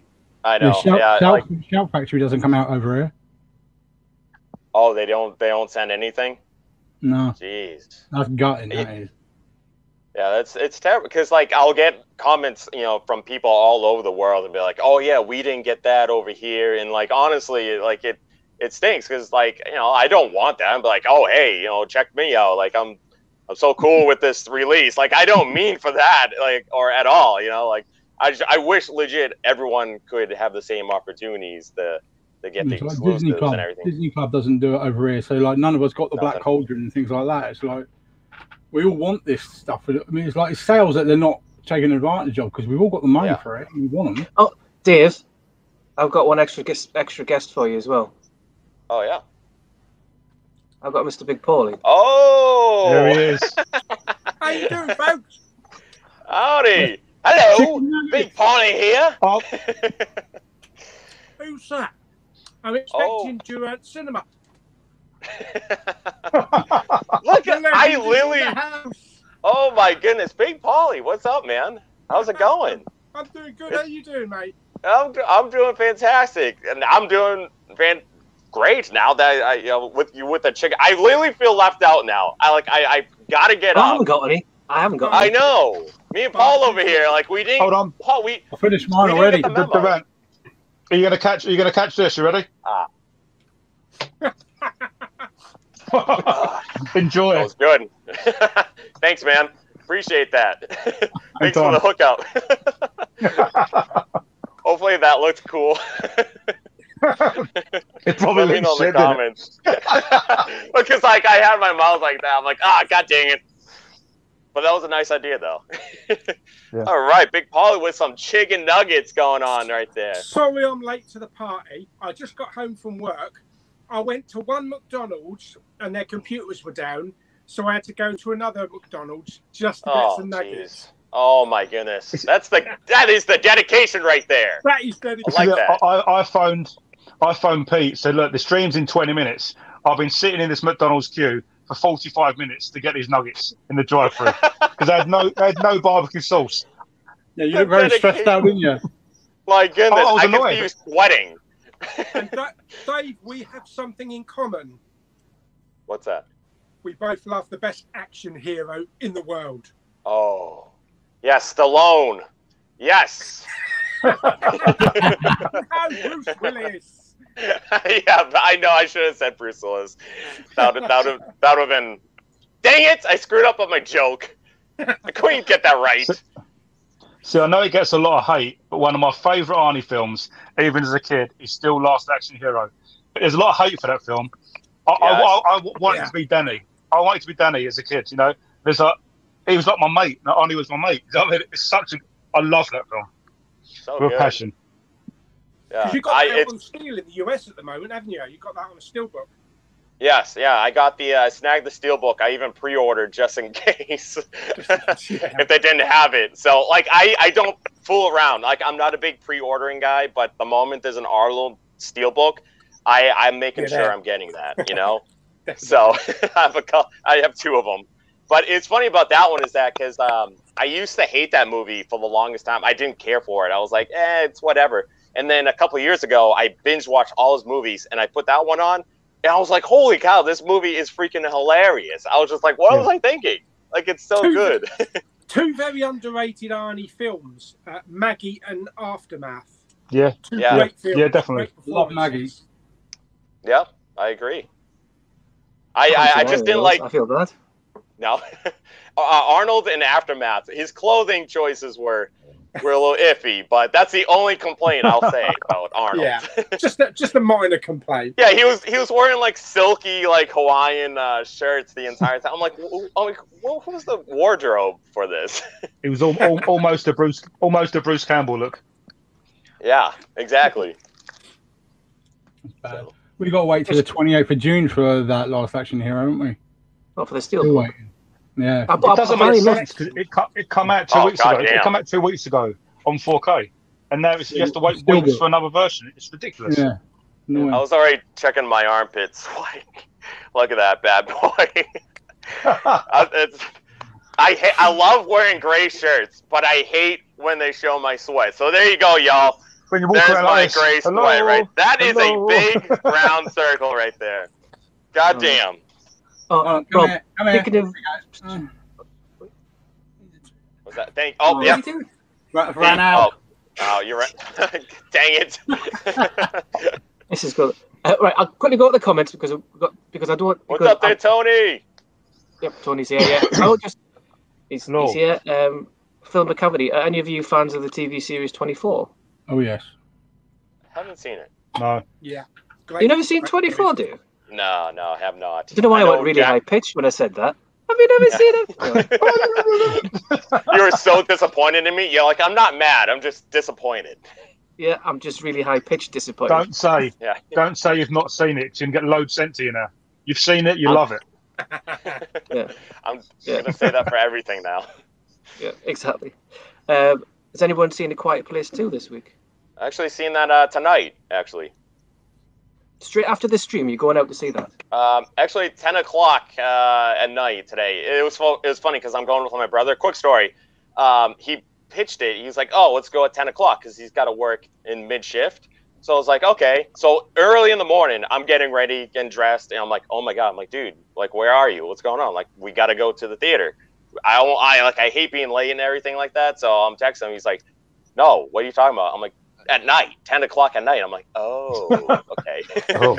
I The know. Shout, yeah. Shout, Like, Shout Factory doesn't come out over here. oh, they don't. They don't send anything. No, Jeez. that's gutting. Yeah. That is. Yeah, that's it's terrible because like I'll get comments, you know, from people all over the world and be like, "Oh yeah, we didn't get that over here," and like honestly, like it it stinks because like you know I don't want that. I'm like, "Oh hey, you know, check me out. Like I'm I'm so cool with this release." Like I don't mean for that, like or at all. You know, like I just, I wish legit everyone could have the same opportunities to to get the It's like exclusives Disney Club. and everything. Disney Club doesn't do it over here, so like none of us got the Nothing. Black Cauldron and things like that. It's like we all want this stuff. I mean, it's like it's sales that they're not taking advantage of because we've all got the money Yeah. for it and we want them. Oh, Dave, I've got one extra guest, extra guest for you as well. Oh yeah. I've got Mister Big Paulie. Oh. There he is. How you doing, folks? Howdy. Hello. Chicken nuggets. Big Pony here. Oh, Who's that? I'm expecting Durant Cinema. Look at I Legends in Lily. the house. Oh my goodness, Big Polly, what's up, man? How's it going? I'm doing good. How you doing, mate? I'm I'm doing fantastic, and I'm doing fan great now that I you know with you with the chicken. I literally feel left out now. I like I I gotta get I up. haven't got any. I haven't got I any. know. Me and Paul over here, like we didn't. hold on. Paul, we I finished mine We didn't already. get the memo. Durant, are you gonna catch? Are you gonna catch this? You ready? Ah. Enjoy that it. was good. Thanks, man. Appreciate that. Thanks for the hookup. Hopefully that looked cool. It probably Let me know looks in the shit, didn't it? comments. Because like I had my mouth like that. I'm like, ah, god dang it. But that was a nice idea, though. Yeah. All right, Big Paulie with some chicken nuggets going on right there. Sorry I'm late to the party. I just got home from work. I went to one McDonald's and their computers were down, so I had to go to another McDonald's just to get Oh, some nuggets. jeez. Oh my goodness. That's the that is the dedication right there. That is dedication. I like Yeah, that. I, I phoned, I phoned Pete. Said, look, the stream's in twenty minutes. I've been sitting in this McDonald's queue for forty-five minutes to get these nuggets in the drive-thru because they had no, they had no barbecue sauce. Yeah, you look very stressed out, didn't you? My goodness, Oh, I was I can annoyed. see you sweating. And Da- Dave, we have something in common. What's that? We both love the best action hero in the world. Oh, yes, Stallone. Yes. No, Bruce Willis. Yeah, but I know I should have said Bruce Willis. That would that would that would have been. Dang it! I screwed up on my joke. I couldn't get that right. So I know it gets a lot of hate, but one of my favourite Arnie films, even as a kid, is still Last Action Hero. But there's a lot of hate for that film. I, I, Yes. I, I wanted Yeah. it to be Danny. I wanted it to be Danny as a kid. You know, there's like he was like my mate. Not Arnie was my mate. You know what I mean? It's such a. I love that film So with good. passion. Yeah. Because you got I, that it's, on steel in the U S at the moment, haven't you? You got that on a steelbook. yes, yeah. I got the uh, snagged the steelbook. I even pre-ordered just in case if they didn't have it. So like I I don't fool around. Like I'm not a big pre-ordering guy, but the moment there's an Arnold steelbook, I I'm making You're sure there. I'm getting that. You know. So I have a cou- I have two of them. But it's funny about that one is that because um, I used to hate that movie for the longest time. I didn't care for it. I was like, eh, it's whatever. And then a couple of years ago, I binge watched all his movies, and I put that one on, and I was like, holy cow, this movie is freaking hilarious. I was just like, what Yeah. was I thinking? Like, it's so Two- good. Two very underrated Arnie films, uh, Maggie and Aftermath. Yeah, Two Yeah. great films. Yeah, definitely. great Love performances. Yeah, I agree. I, I, I just didn't like I feel bad. no uh, Arnold in Aftermath. His clothing choices were were a little iffy, but that's the only complaint I'll say about Arnold. Yeah, just a, just a minor complaint. Yeah, he was he was wearing like silky like Hawaiian uh, shirts the entire time. I'm like, w- I'm like, well, who's the wardrobe for this? it was al- al- almost a Bruce, almost a Bruce Campbell look. Yeah, exactly. Bad. We got to wait till the twenty-eighth of June for that Last Action Hero, haven't we? Not for the Still steel. waiting. Yeah. I, I, It doesn't I've only make looked- sense because it come, it come out two Oh, weeks ago. goddamn. It come out two weeks ago on four K, and now it's, you have to wait Still weeks good. for another version. It's ridiculous. Yeah. No I was already checking my armpits. Like, look at that bad boy. I, it's, I ha- I love wearing gray shirts, but I hate when they show my sweat. So there you go, y'all. when you walk There's around my like this. Grace Hello? Dwight, right? That is Hello? a big round circle right there. God damn. Oh, Oh, come Rob, here, come here. speaking of, Mm. Was that thing? Oh, what yeah. are you doing? Ra- Ran out. Oh, oh, you're right. Dang it. This is good. Uh, right, I'll quickly go to the comments because I've got, because I don't. What's because up there, I'm- Tony? Yep, Tony's here. Yeah. Oh, just he's, Hello. he's here. Um, Phil McCavity. Are any of you fans of the T V series twenty-four? Oh yes. Haven't seen it. No. Yeah. Great. You never seen twenty-four, do you? No, no, I have not. I don't know why I, know went really Jack- high pitched when I said that. Have you never seen it? Anyway, You were so disappointed in me. You're like, I'm not mad. I'm just disappointed. yeah, I'm just really high pitched disappointed. Don't say. Yeah. Don't say you've not seen it. 'Cause you can get loads sent to you now. You've seen it. You I'm- love it. Yeah, I'm Yeah. gonna say that for everything now. yeah, exactly. Um, has anyone seen A Quiet Place two this week? I actually seen that uh, tonight. Actually, Straight after the stream, you're going out to see that. um, actually ten o'clock uh, at night today. It was fu- it was funny because I'm going with my brother. Quick story. Um, he pitched it. He was like, "Oh, let's go at ten o'clock because he's got to work in mid shift." So I was like, "Okay." So early in the morning, I'm getting ready, getting dressed, and I'm like, "Oh my god!" I'm like, "Dude, like, where are you? What's going on?" Like, we got to go to the theater. I don't, I like, I hate being late and everything like that. So I'm texting him. He's like, "No, what are you talking about?" I'm like, "At night, ten o'clock at night." I'm like, "Oh, okay." Oh.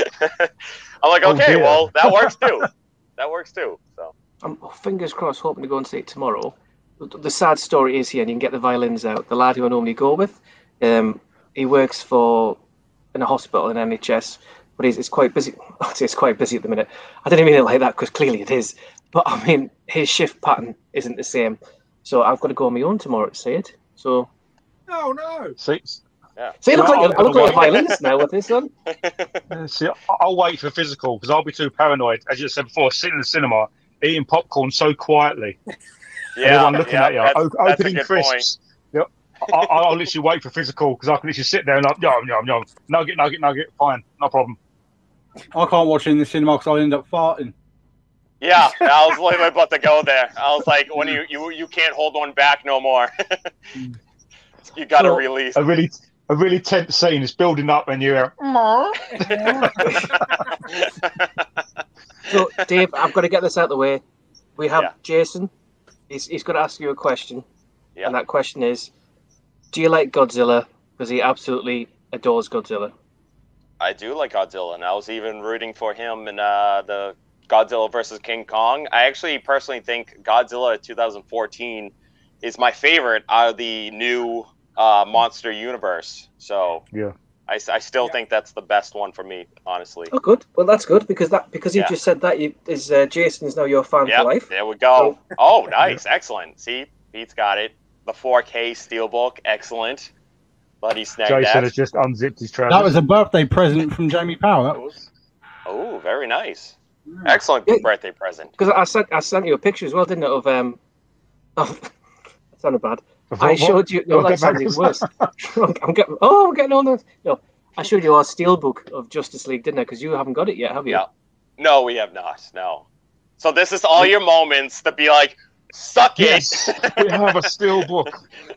I'm like, Oh, "Okay, dear. well, that works too. That works too." So I'm fingers crossed, hoping to go and see it tomorrow. The, the sad story is here, and you can get the violins out. The lad who I normally go with, um, he works for in a hospital in N H S, but he's it's quite busy. I'd say it's quite busy at the minute. I didn't mean it like that because clearly it is. But I mean, his shift pattern isn't the same, so I've got to go on my own tomorrow to see it. So, Oh no. See, so you look No, like I'm I look gonna like a wait. violinist now with this one. uh, see, I- I'll wait for physical because I'll be too paranoid. As you said before, sitting in the cinema, eating popcorn so quietly, yeah, everyone looking yeah, at you, that's, o- that's a opening good point. crisps. Yep. I- I'll literally wait for physical because I can literally sit there and like, yum, yum, yum, nugget, nugget, nugget, fine, no problem. I can't watch it in the cinema because I end up farting. Yeah, I was literally about to go there. I was like, when you you you can't hold one back no more. You got to So- release. A really, a really tense scene is building up, and you're. So, Dave, I've got to get this out of the way. We have Yeah. Jason. He's he's going to ask you a question, Yeah. and that question is, do you like Godzilla? Because he absolutely adores Godzilla. I do like Godzilla, and I was even rooting for him in uh, the Godzilla versus King Kong. I actually personally think Godzilla two thousand fourteen is my favorite out of the new uh, monster universe. So Yeah. I, I still Yeah. think that's the best one for me, honestly. Oh, good. Well, that's good because that because you Yeah. just said that you, is uh, Jason is now your fan Yep, for life. there we go. Oh, nice, excellent. See, Pete's got it. The four K Steelbook, excellent. Bloody snag Jason that. has just unzipped his trousers. That was a birthday present from Jamie Powell. That was. Oh, very nice. Excellent Yeah. birthday present. Because I sent I sent you a picture as well, didn't it? Of um, oh, that sounded bad. What- I what- showed you. No, what that sounded backwards? worse. I'm, I'm getting. Oh, I'm getting on that. No, I showed you our steelbook of Justice League, didn't I? Because you haven't got it yet, have you? Yeah. No, we have not. No. So this is all your moments to be like, suck Yes, it. we have a steel book.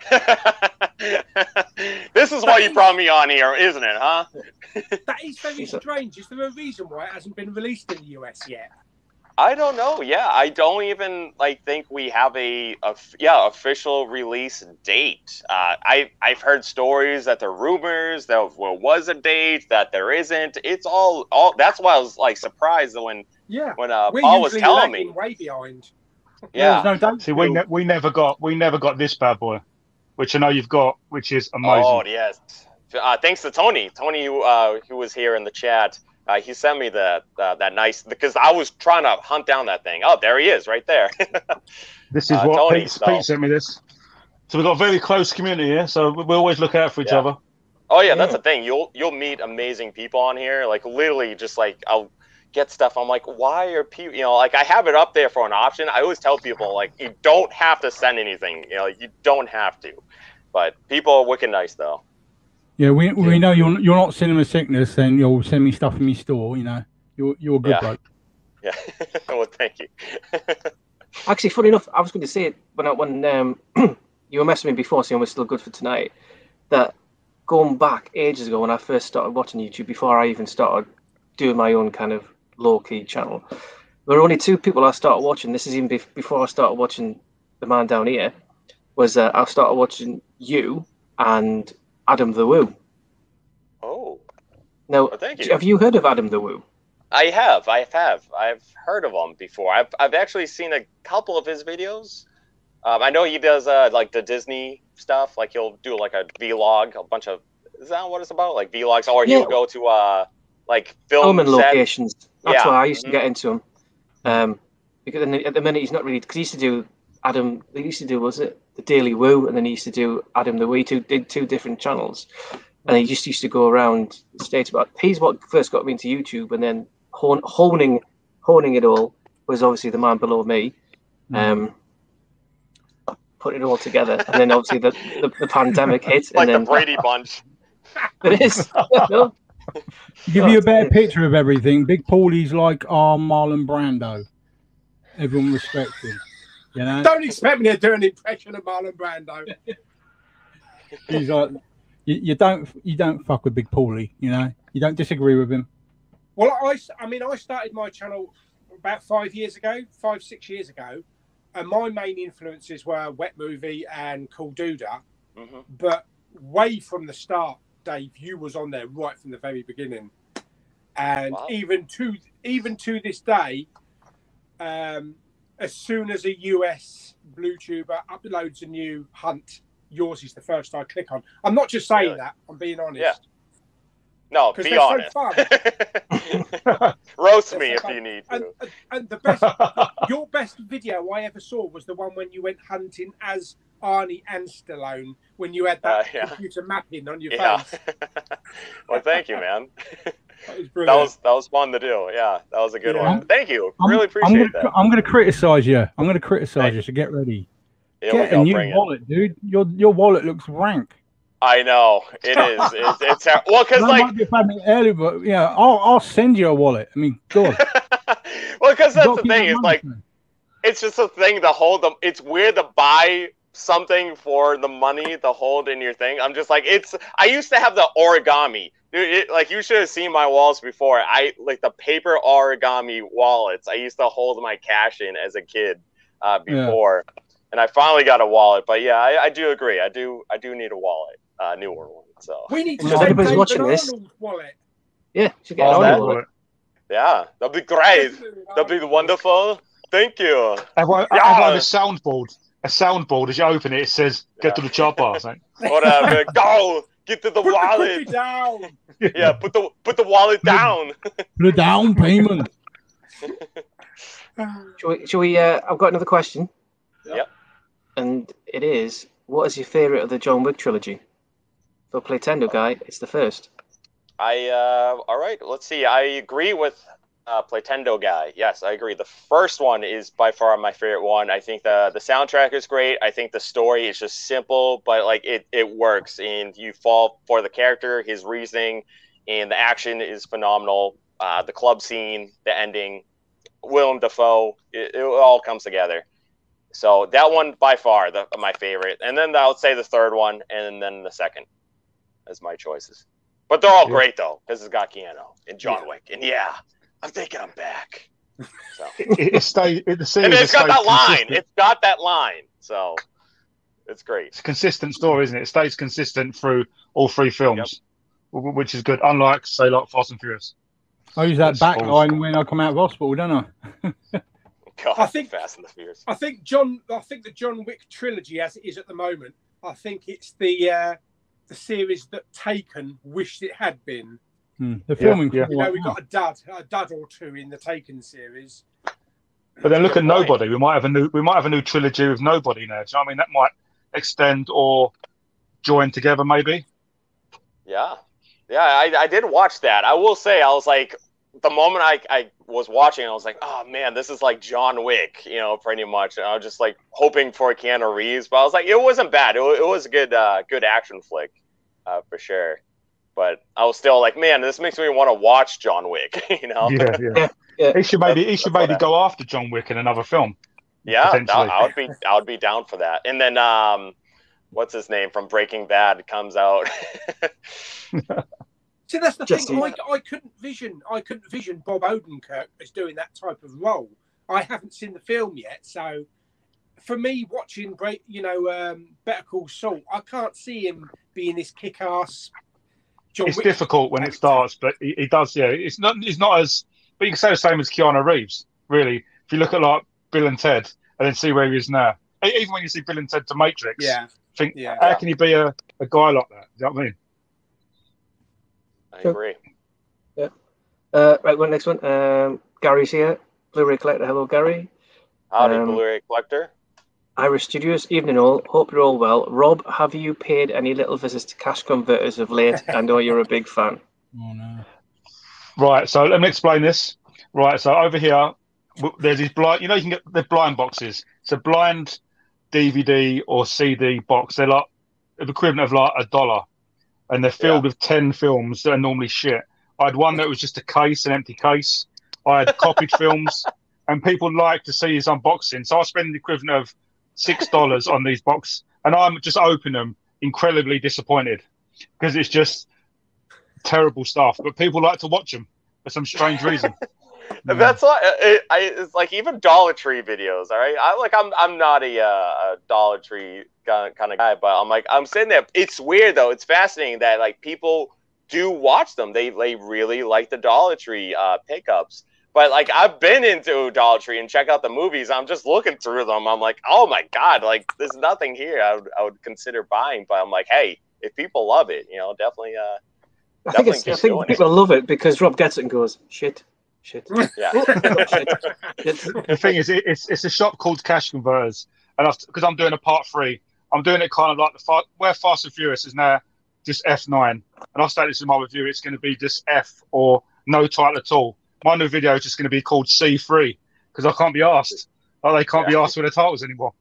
This is why you brought me on here, isn't it, huh? That is very He's a- strange. Is there a reason why it hasn't been released in the U S yet? I don't know. Yeah, I don't even like think we have a, a yeah official release date. Uh, I I've heard stories that there are rumors that there was a date that there isn't. It's all all. That's why I was like surprised when Yeah. when uh, We're Paul was usually telling lagging me. way behind. Yeah. There's no date. See, we still. ne- we never got we never got this bad boy, which I know you've got, which is amazing. Oh yes. Uh, thanks to Tony. Tony, who uh, who was here in the chat. Uh, he sent me that uh, that nice because I was trying to hunt down that thing. Oh, there he is, right there. This is Uh, what Tony, Pete, so- Pete sent me this. So we've got a very close community here, so we we always look out for each Yeah. other. Oh yeah, that's Yeah. the thing. You'll you'll meet amazing people on here. Like literally, just like I'll get stuff. I'm like, why are people? You know, like I have it up there for an option. I always tell people like you don't have to send anything. You know, you don't have to. But people are wicked nice though. Yeah, we we know you're you're not cinema sickness, and you'll send me stuff from your store. You know, you're you're a good Yeah. bloke. Yeah. Well, thank you. Actually, funny enough, I was going to say it when I, when um, you were messaging me before saying we're still good for tonight. That going back ages ago when I first started watching YouTube, before I even started doing my own kind of low-key channel, there were only two people I started watching. This is even bef- before I started watching The Man Down Here. Was uh, I started watching you and Adam the Woo. Oh. Now, Well, thank you. have you heard of Adam the Woo? I have, I have, I've heard of him before. I've I've actually seen a couple of his videos. Um, I know he does uh, like the Disney stuff. Like he'll do like a vlog, a bunch of. Is that what it's about? Like vlogs, or he'll Yeah. go to uh like film Filming set. locations. That's Yeah. why I used to Mhm. get into him. Um, because in the- at the minute he's not really, because he used to do Adam. He used to do was it the Daily Woo, and then he used to do Adam the Wee. Two did two different channels, and he just used to go around the states. But he's what first got me into YouTube, and then hone, honing honing it all was obviously The Man Below Me. Um, put it all together, and then obviously the, the, the pandemic hit, Like and then the Brady Bunch. it is. No? Give you a better picture of everything. Big Paulie's like our Marlon Brando. Everyone respects him. You know, Don't expect me to do an impression of Marlon Brando. he's like you, you don't you don't fuck with Big Paulie. You know, you don't disagree with him. Well, I, I mean, I started my channel about five years ago, five, six years ago, and my main influences were Wet Movie and Cool Duda. hmm But way from the start, Dave, you was on there right from the very beginning, and Wow. even to even to this day, um, as soon as a U S blue tuber uploads a new hunt, yours is the first I click on. I'm not just saying Really? that; I'm being honest. Yeah. No, 'Cause be they're so honest. fun. Roast They're me so if fun. you need And, to. and, and the best, your best video I ever saw was the one when you went hunting as Arnie and Stallone when you had that Uh, yeah. computer mapping on your Yeah. face. Well, thank you, man. That was That brilliant. was that was fun to do. Yeah, that was a good Yeah. one. Thank you. I'm, Really I'm appreciate gonna, that. I'm gonna criticize you. I'm gonna criticize Thank you. So get ready. Here we Get a go. new Bring it. wallet, dude. Your your wallet looks rank. I know it is. It's, it's ter- well, because I like, might be family early, but yeah, I'll I'll send you a wallet. I mean, God. well, because that's Don't the keep thing. that It's money, like man. it's just a thing to hold them. It's weird to buy something for the money to hold in your thing. I'm just like, it's. I used to have the origami. Dude, it, like you should have seen my wallets before. I like the paper origami wallets. I used to hold my cash in as a kid uh, Yeah. before, and I finally got a wallet. But yeah, I, I do agree. I do. I do need a wallet, a newer one. So We need to Well, send everybody's Dave watching an this. Arnold wallet. Yeah, should get Oh, an that audio. wallet. yeah, that'd be great. Definitely an That'd be Arnold. wonderful. Thank you. Have I, Yeah. have I had a soundboard? A soundboard, as you open it, it says, get Yeah. to the chopper. It's like, Whatever. Go. Get to the Put the wallet. cookie down. Yeah, put the put the wallet down. The down payment. Shall we? Shall we uh, I've got another question. Yep. And it is, what is your favourite of the John Wick trilogy? For a Playtendo guy, it's the first. I uh all right, let's see. I agree with uh Playtendo guy. Yes, I agree. The first one is by far my favorite one. I think the the soundtrack is great. I think the story is just simple, but like it it works and you fall for the character, his reasoning, and the action is phenomenal. Uh the club scene, the ending, Willem Dafoe, it, it all comes together. So that one by far the my favorite. And then I would say the third one and then the second as my choices. But they're all Yeah. great though, because it's got Keanu and John Wick, and yeah, I'm thinking I'm back. So. it, it, it stay, it, the series And has it's got stayed that line. consistent. It's got that line. So it's great. It's a consistent story, isn't it? It stays consistent through all three films, w which is good. Unlike, say, like Fast and Furious. I use that That's back false. line when I come out of hospital, don't I? God, I think- Fast and the Furious. I think John. I think the John Wick trilogy, as it is at the moment, I think it's the uh, the series that Taken wished it had been. Hmm. The filming. yeah. You know, right we now. got a dud, a dud or two in the Taken series. But then look Good at point. Nobody. We might have a new we might have a new trilogy with Nobody now. Do you know what I mean? That might extend or join together, maybe. Yeah. Yeah, I, I did watch that. I will say, I was like, the moment I, I was watching, I was like, oh man, this is like John Wick, you know, pretty much. And I was just like hoping for Keanu Reeves, but I was like, it wasn't bad. It, wa- it was a good, uh, good action flick, uh, for sure. But I was still like, man, this makes me want to watch John Wick, you know? Yeah, yeah. Yeah. He should maybe he That's- should that's what maybe I- go after John Wick in another film. Yeah, that, Potentially. I would be, I would be down for that. And then, um, what's his name from Breaking Bad comes out. See, that's the Jesse. thing. I, I couldn't vision. I couldn't vision Bob Odenkirk as doing that type of role. I haven't seen the film yet, so for me, watching Break, you know, um, Better Call Saul, I can't see him being this kick-ass. John It's Wick difficult when it character. starts, but he, he does. Yeah, it's not. It's not as. But you can say the same as Keanu Reeves. Really, if you look at like Bill and Ted, and then see where he is now. E- Even when you see Bill and Ted to Matrix, Yeah, think yeah. how can he be a, a guy like that? Do you know what I mean? I agree. Uh, right, one next one. Um, Gary's here. Blu-ray collector. Hello, Gary. Howdy, Um, Blu-ray collector. Irish Studios. Evening all. Hope you're all well. Rob, have you paid any little visits to cash converters of late? I know you're a big fan. Oh no. Right. So let me explain this. Right. So over here, w- there's these blind. You know, you can get the blind boxes. It's a blind D V D or C D box. They're like the equivalent of like a dollar, and they're filled Yeah. with ten films that are normally shit. I had one that was just a case, an empty case. I had copied films, and people like to see his unboxing. So I spend the equivalent of six dollars on these boxes, and I'm just open them, incredibly disappointed because it's just terrible stuff. But people like to watch them for some strange reason. And That's why it, I, it's like even Dollar Tree videos. All right, I like I'm I'm not a, uh, a Dollar Tree kind of guy, but I'm like I'm sitting there. It's weird though. It's fascinating that like people do watch them. They they really like the Dollar Tree uh, pickups. But like I've been into Dollar Tree and check out the movies. I'm just looking through them. I'm like, oh my god, like there's nothing here I would I would consider buying. But I'm like, hey, if people love it, you know, definitely. Uh, I think, it's, Definitely I keep think doing people love it because Rob gets it and goes, shit, shit. yeah. Oh, shit, shit. The thing is, it, it's it's a shop called Cash Converters, and because I'm doing a part three, I'm doing it kind of like the fa- where Fast and Furious is now just F nine, and I'll state this in my review. It's going to be just F or no title at all. My new video is just going to be called C three because I can't be asked. Like, they can't be Yeah. asked for the titles anymore.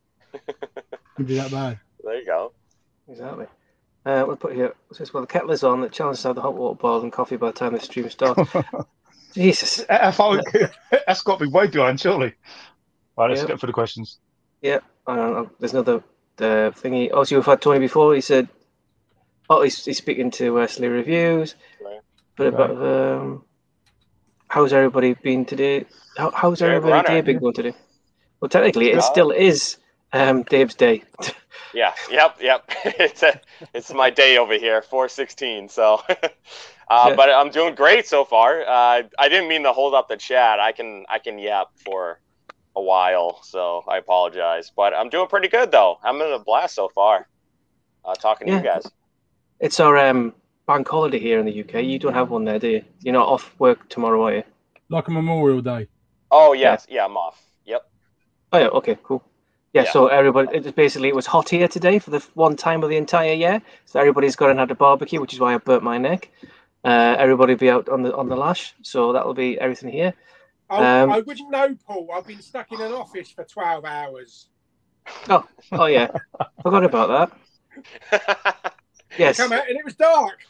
Could be that bad. There you go. Exactly. Uh, we'll put here. It says, well, the kettle is on. The challenge to have the hot water boiled and coffee by the time the stream starts. Jesus. I thought- That's got to be way behind, surely. Right, let's Yeah. get for the questions. Yeah. I don't know. There's another uh, thingy. Also, we've had Tony before. He said, oh, he's, he's speaking to Wesley Reviews. Right. But about, um, how's everybody been today? How, how's Dave everybody Runner. day been going today? Well, technically, it Uh, still is um, Dave's day. Yeah. Yep. Yep. it's a, it's my day over here, four sixteen. So, uh, Yeah. but I'm doing great so far. Uh, I didn't mean to hold up the chat. I can I can yap for a while, so I apologize. But I'm doing pretty good though. I'm in a blast so far. Uh, talking to Yeah. you guys. It's our um, bank holiday here in the U K. You don't have one there, do you? You're not off work tomorrow, are you? Like a Memorial Day. Oh yes, yeah, I'm off. Yep. Oh, yeah. Okay, cool. Yeah, Yeah. so everybody, it was basically, it was hot here today for the one time of the entire year. So everybody's gone and had a barbecue, which is why I burnt my neck. Uh, everybody will be out on the on the lash. So that'll be everything here. I, Um, I wouldn't know, Paul. I've been stuck in an office for twelve hours. Oh, oh yeah. Forgot about that. Yes. Come out and it was dark.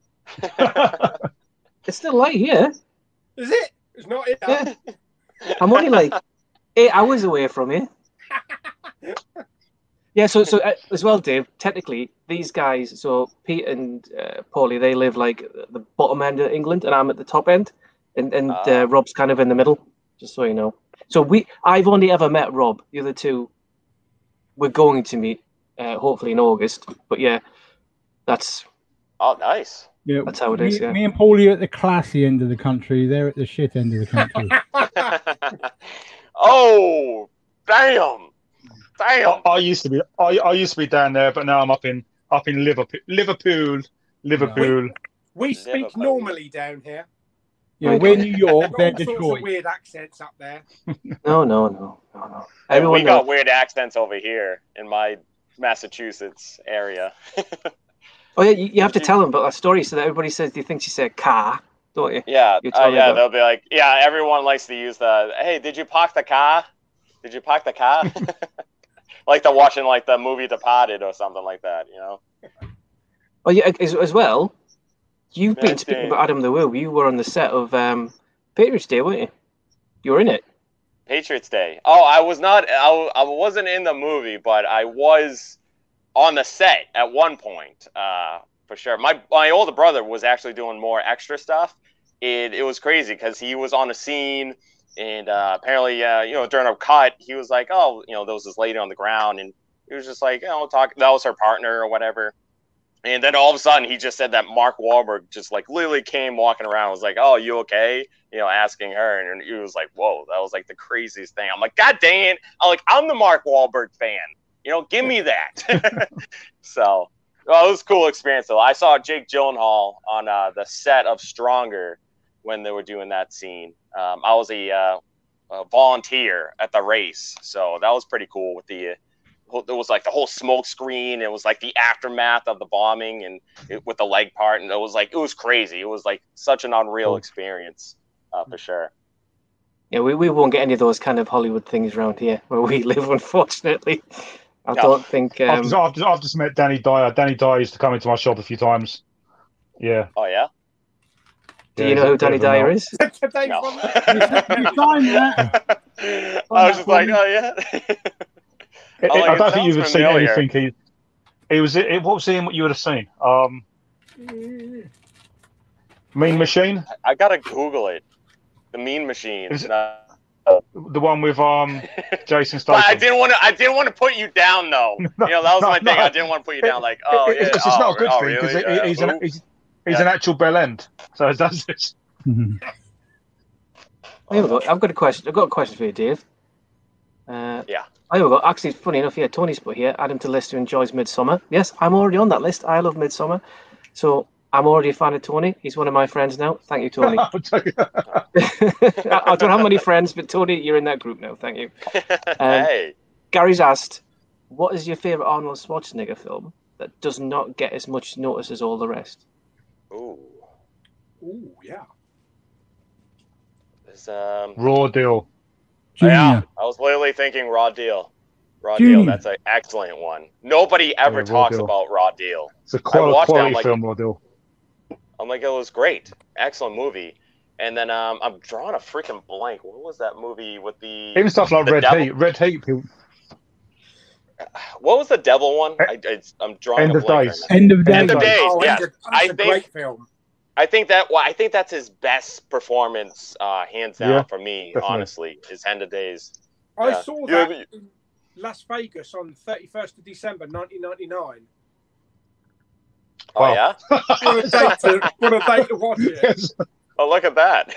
It's still light here. Is it? It's not here. Yeah. I'm only like eight hours away from you. Yeah, so so uh, as well, Dave. Technically, these guys, so Pete and uh, Paulie, they live like at the bottom end of England, and I'm at the top end, and and Ah. uh, Rob's kind of in the middle. Just so you know. So we, I've only ever met Rob. The other two, we're going to meet, uh, hopefully in August. But yeah, that's Oh, nice. Yeah, That's how it me, is, yeah. Me and Paulie are at the classy end of the country. They're at the shit end of the country. Oh, damn, damn. I, I used to be I, I used to be down there, but now I'm up in up in Liverpool, Liverpool, Liverpool. We speak Liverpool. normally down here. Yeah, we're New York, They've they're got all sorts Detroit. of weird accents up there. no, no, no, no, no. Hey, Everyone we got knows. weird accents over here in my Massachusetts area. Oh yeah, you, you have to tell them about that story so that everybody says they think you said car, don't you? Yeah, You uh, tell me yeah, about- they'll be like, yeah, everyone likes to use the, hey, did you park the car? Did you park the car? Like they're watching like the movie Departed or something like that, you know? Oh yeah, as, as well. You've been That's speaking it. about Adam the Woo. You were on the set of um, Patriots Day, weren't you? You were in it. Patriots Day. Oh, I was not, I, I wasn't in the movie, but I was on the set at one point, uh, for sure. My my older brother was actually doing more extra stuff. It it was crazy because he was on a scene, and uh, apparently, uh, you know, during a cut, he was like, "Oh, you know, there was this lady on the ground," and he was just like, "You know, talk." That was her partner or whatever. And then all of a sudden, he just said that Mark Wahlberg just like literally came walking around, was like, "Oh, you okay?" You know, asking her, and he was like, "Whoa, that was like the craziest thing." I'm like, "God dang it!" I'm like, "I'm the Mark Wahlberg fan. You know, give me that." So, well, it was a cool experience though. I saw Jake Gyllenhaal on uh, the set of Stronger when they were doing that scene. Um, I was a, uh, a volunteer at the race, so that was pretty cool. With the, uh, it was like the whole smoke screen. It was like the aftermath of the bombing, and it, with the leg part, and it was like it was crazy. It was like such an unreal experience, uh, for sure. Yeah, we, we won't get any of those kind of Hollywood things around here where we live, unfortunately. I No. don't think. Um, I've, just, I've, just, I've just met Danny Dyer. Danny Dyer used to come into my shop a few times. Yeah. Oh yeah. do Yeah, you he's know a who bit Danny of a Dyer melt. is? Dave No. from that. Sign that. I was just like, oh yeah. I, Oh, like, I it don't think you would have sounds seen familiar. anything. He, he was. It, what was he in? What you would have seen? Um, Mean Machine, I gotta Google it. The Mean Machine. Is it- No. the one with um Jason But Statham. I didn't want to. I didn't want to put you down, though. You know, that was No, my thing. no. I didn't want to put you down. Like, oh It- yeah, it's, it's oh, not a good oh, thing because really? Uh, he's an who? he's, he's Yeah. an actual bell end. So that's it. Here we go. I've got a question. I've got a question for you, Dave. Uh, Yeah. Here we go. Actually, funny enough, yeah, Tony's put here. Add him to the list who enjoys Midsummer. Yes, I'm already on that list. I love Midsummer, so I'm already a fan of Tony. He's one of my friends now. Thank you, Tony. I'll tell you. I I don't have many friends, but Tony, you're in that group now. Thank you. Um, Hey, Gary's asked, "What is your favorite Arnold Schwarzenegger film that does not get as much notice as all the rest?" ooh, Ooh, yeah. is um, Raw deal. Junior. yeah. I was literally thinking Raw Deal. Raw Junior. Deal. That's an excellent one. Nobody ever Yeah, Raw talks Deal. about Raw Deal. It's a quali- watched that, quality like- film. Raw deal. I'm like, it was great, excellent movie. And then um, I'm drawing a freaking blank. What was that movie with the? Even stuff like The Red Devil- Heat. Red Heat. People, What was the devil one? I, I, I'm drawing End a of blank Days. right now. End of End day. of Days. Oh, yes. End of- that's I a think great film. I think that well, I think that's his best performance, uh, hands down Yeah, for me. definitely. Honestly, is End of Days. I Yeah. saw Yeah, that in Las Vegas on thirty-first of December, nineteen ninety-nine. Oh Wow. yeah. What a day to, what a day to watch it. yes. Oh look at that.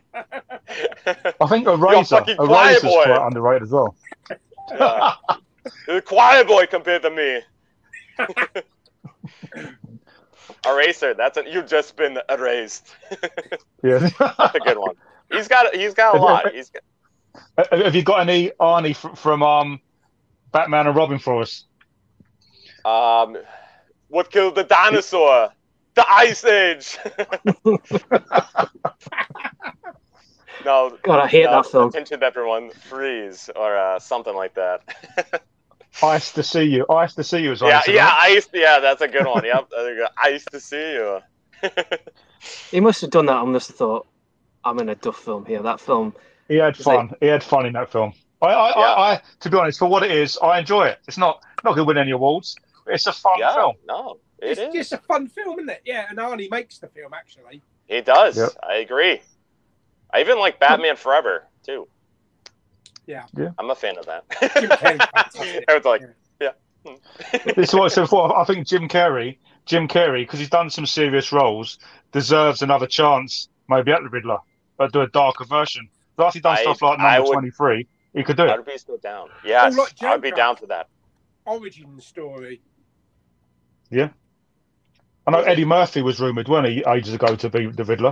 I think a Yo, razor. fucking A quiet razor's boy. quite underrated as well. Yeah. The quiet boy compared to me. Eraser. That's a, you've just been erased. Yeah. That's a good one. He's got he's got a lot. He's got, Have you got any Arnie from, from um Batman and Robin for us? um, what killed the dinosaur? The Ice Age. No, God, I hate no, that film. Attention, everyone, freeze or uh, something like that. Ice to see you. Ice to see you as well. yeah, isn't yeah, it? ice. Yeah, that's a good one. Yep, there you go. Ice to see you. He must have done that and must have thought, "I'm in a duff film here." That film. He had It's like- fun. He had fun in that film. I, I, Yeah. I, I, to be honest, for what it is, I enjoy it. It's not not going to win any awards, but it's a fun Yeah, film. no, it It's is. just a fun film, isn't it? Yeah, and Arnie makes the film, actually. He does. Yep. I agree. I even like Batman Forever too. Yeah. Yeah. I'm a fan of that. Jim Carrey's fantastic. I was like, This is what I said before. I think Jim Carrey, Jim Carrey, because he's done some serious roles, deserves another chance, maybe at the Riddler, but do a darker version. But after he's done I- stuff like I Number would- twenty-three, he could do it. I'd be still down. Yes, like I'd be Joker. down for that. Origin story. I know Eddie Murphy was rumored, weren't he, ages ago to be the Riddler?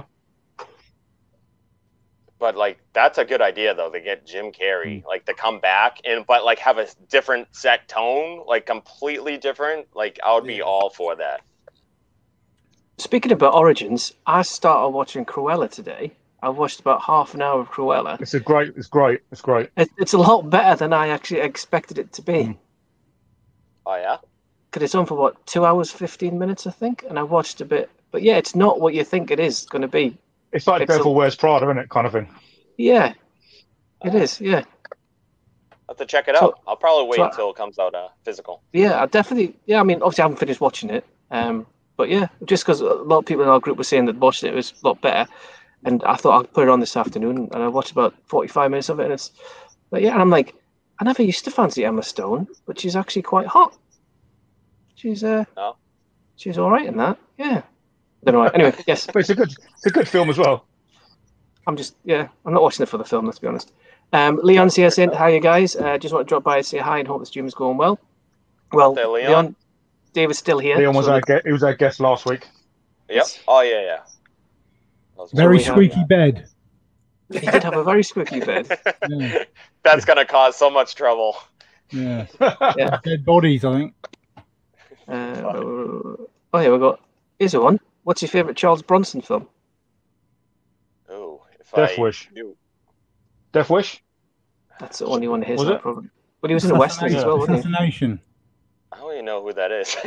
But like, that's a good idea though. To get Jim Carrey, like to come back and but like have a different set tone, like completely different. Like I would be Yeah. all for that. Speaking about Origins, I started watching Cruella today. I watched about half an hour of Cruella. It's a great. It's great. It's great. It, it's a lot better than I actually expected it to be. Mm. Oh yeah. Because it's on for what, two hours fifteen minutes, I think, and I watched a bit. But yeah, it's not what you think it is going to be. It's like It's a- Devil Wears Prada, isn't it? Kind of thing. Yeah, it is. Yeah, have to check it So- out. I'll probably wait so I- until it comes out uh, physical. Yeah, I definitely. Yeah, I mean, obviously, I haven't finished watching it. Um, but yeah, just because a lot of people in our group were saying that watched it, it was a lot better, and I thought I'd put it on this afternoon, and I watched about forty-five minutes of it, and it's. But yeah, and I'm like, I never used to fancy Emma Stone, but she's actually quite hot. She's uh, Oh. she's all right in that. Yeah. I don't know. Anyway, yes, But it's a good, it's a good film as well. I'm just yeah, I'm not watching it for the film. Let's be honest. Um, Leon C S in. How are you guys? Uh, just want to drop by and say hi and hope the stream is going well. Well, There, Leon. Leon, David's still here. Leon was so our guest. He was our guest last week. Yep. Oh yeah, yeah. That was Very we have- squeaky bed. he did have a very squeaky bed. Yeah. That's gonna cause so much trouble. Yeah. Yeah. Dead bodies, I think. Uh, oh, here we go. Here's a one. What's your favourite Charles Bronson film? Ooh, if Death I Wish. knew- Death Wish. That's the only one of his. Was I it? Probably. But he was in the Westerns as well, wasn't he? Assassination. I don't even know who that is.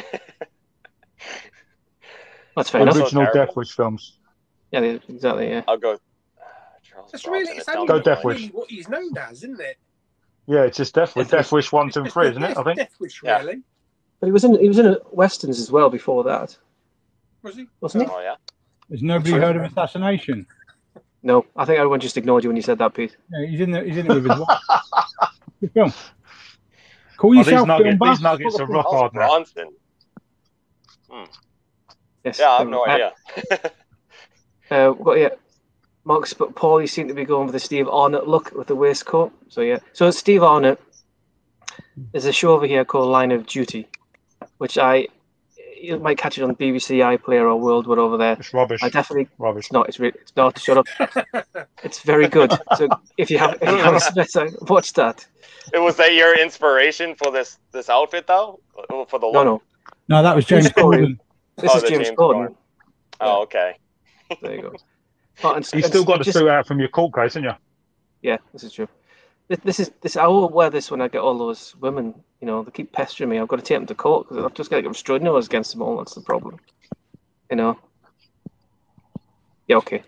That's fair enough. So Original terrible. Death Wish films. Yeah, they- exactly. Yeah. I'll go. Uh, Charles That's Bronson, really, it it's sounds only Go like- Death Wish. really what he's known as, isn't it? Yeah, it's just Death Wish. Death Wish. Death Wish one, two, and three, isn't it? I think. Death Wish, Yeah. really. But he was in he was in a Westerns as well before that, Was he? wasn't he? Oh yeah. Has nobody heard of Assassination? No, I think everyone just ignored you when you said that, Pete. Yeah, he's in the, he's in it with his wife. Good film. Call Oh, these, yourself nuggets, film these buff. nuggets are rock Charles hard now. Bronson. Yes. Yeah, I have um, no uh, idea. Uh, we've got yeah, Marcus, but Paul, you seem to be going for the Steve Arnott look with the waistcoat. So yeah, so Steve Arnott. There's a show over here called Line of Duty, which I you might catch it on B B C iPlayer or Worldwood over there. It's rubbish. I definitely Rubbish. it's not. It's re- it's not. Shut up. It's very good. So if you have if you have a spare time, watch that. It was that your inspiration for this this outfit though? For the look? No, no. No, that was James James Corden. Corden. This Oh, is the James, James Corden. Corden. Oh, okay. There you go. Oh, and, You and- still got the just- suit out from your court case, haven't you? Yeah, this is true. This, this is this. I will wear this when I get all those women. You know, they keep pestering me. I've got to take them to court because I've just got to get restraining orders against them all. That's the problem. You know. Yeah. Okay.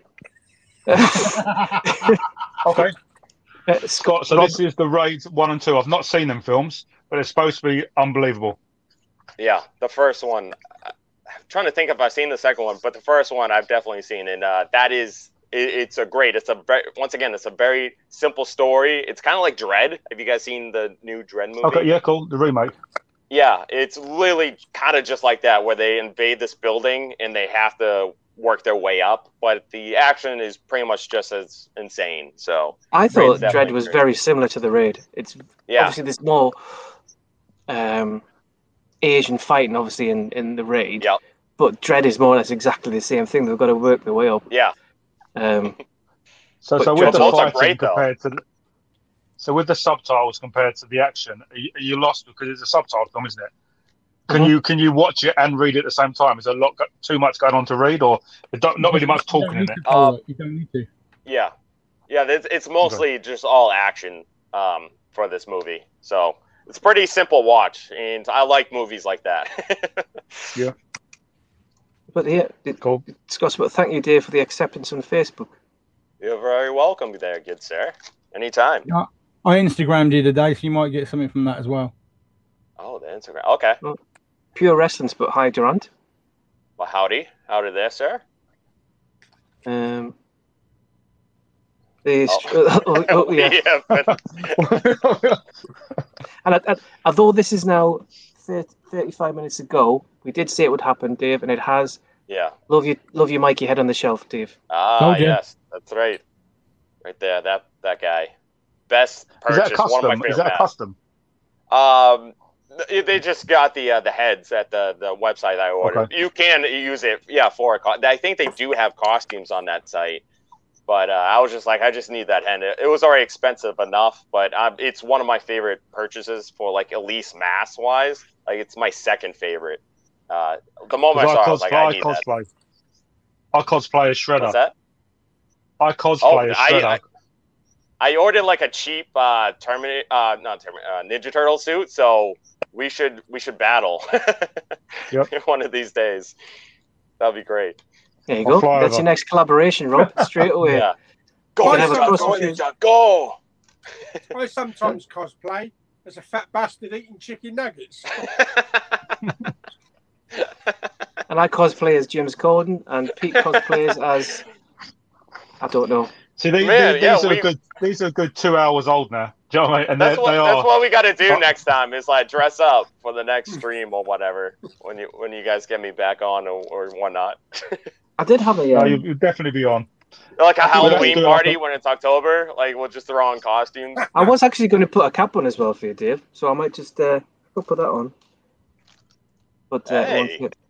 Okay. Uh, Scott, so Rob- this is the Raid one and two. I've not seen them films, but it's supposed to be unbelievable. Yeah, the first one. I'm trying to think if I've seen the second one, but the first one I've definitely seen, and uh, that is it, it's a great. It's a very, once again, it's a very simple story. It's kind of like Dread. Have you guys seen the new Dread movie? Okay, yeah, cool. The remake. Yeah, it's literally kind of just like that, where they invade this building and they have to work their way up, but the action is pretty much just as insane. So I thought Raid's Dread definitely was great. very similar to the Raid. It's yeah, obviously there's more um, Asian fighting, obviously in, in the Raid. Yep. But Dread is more or less exactly the same thing. They've got to work their way up. yeah. Um, So, But so with Dread's the also fighting great, though. compared to, the, so with the subtitles compared to the action, are you, are you lost because it's a subtitle film, isn't it? Can Mhm. you can you watch it and read it at the same time? Is there a lot go- too much going on to read, or there's not, not really much You don't talking in need it? to follow Uh, it. You don't need to. Yeah, yeah. It's, it's mostly just all action um, for this movie, so it's a pretty simple watch, and I like movies like that. but yeah, it, Cool. Scott, but thank you, Dave, for the acceptance on Facebook. You're very welcome there, good sir. Anytime. I Instagrammed you today, so you might get something from that as well. Oh, the Instagram. Okay. Pure Wrestling, but hi, Durant. Well, howdy, howdy there, sir. Um, the, Oh. oh, oh, yeah. yeah, but And I, I, although this is now thirty, thirty-five minutes ago, we did say it would happen, Dave, and it has. yeah. Love you, love you, Mikey. Head on the shelf, Dave. Ah, Told ya. yes, that's right. Right there, that that guy. Best Is purchase. that a One of my custom? favorite Is that a mats. custom? Um, th- they just got the uh, the heads at the, the website I ordered. Okay. You can use it, yeah, for a co- I think they do have costumes on that site, but uh, I was just like, I just need that head. It, it was already expensive enough, but um, it's one of my favorite purchases for like at least mass wise. Like it's my second favorite. Uh, the moment I Because saw, it, I was like, I I need that. cosplay. I cosplay as Shredder. What's that? I cosplay Oh, as I- Shredder. I- I ordered like a cheap uh Terminator, uh, not Terminator, uh, Ninja Turtle suit. So we should we should battle. Yep. One of these days. That'd be great. There you I'll go. fly That's over. your next collaboration, Rob. Straight away. Yeah. Go Go, and have a Ninja, cross go, between- Ninja, go. I sometimes cosplay as a fat bastard eating chicken nuggets. And I cosplay as James Corden, and Pete cosplays as I don't know. See, these, Man, these, yeah, these are we- good. These are good two hours old now. Do you know what I mean? And That's they, what they that's are. what we got to do Oh. next time. Is like dress up for the next stream or whatever when you when you guys get me back on or, or whatnot. I did have a. No, Um, you, you'll definitely be on. Like a We'll have to Halloween do it party like a- when it's October. Like we'll just throw on costumes. I was actually going to put a cap on as well for you, Dave. So I might just uh, go put that on. But uh, it won't Hey. fit.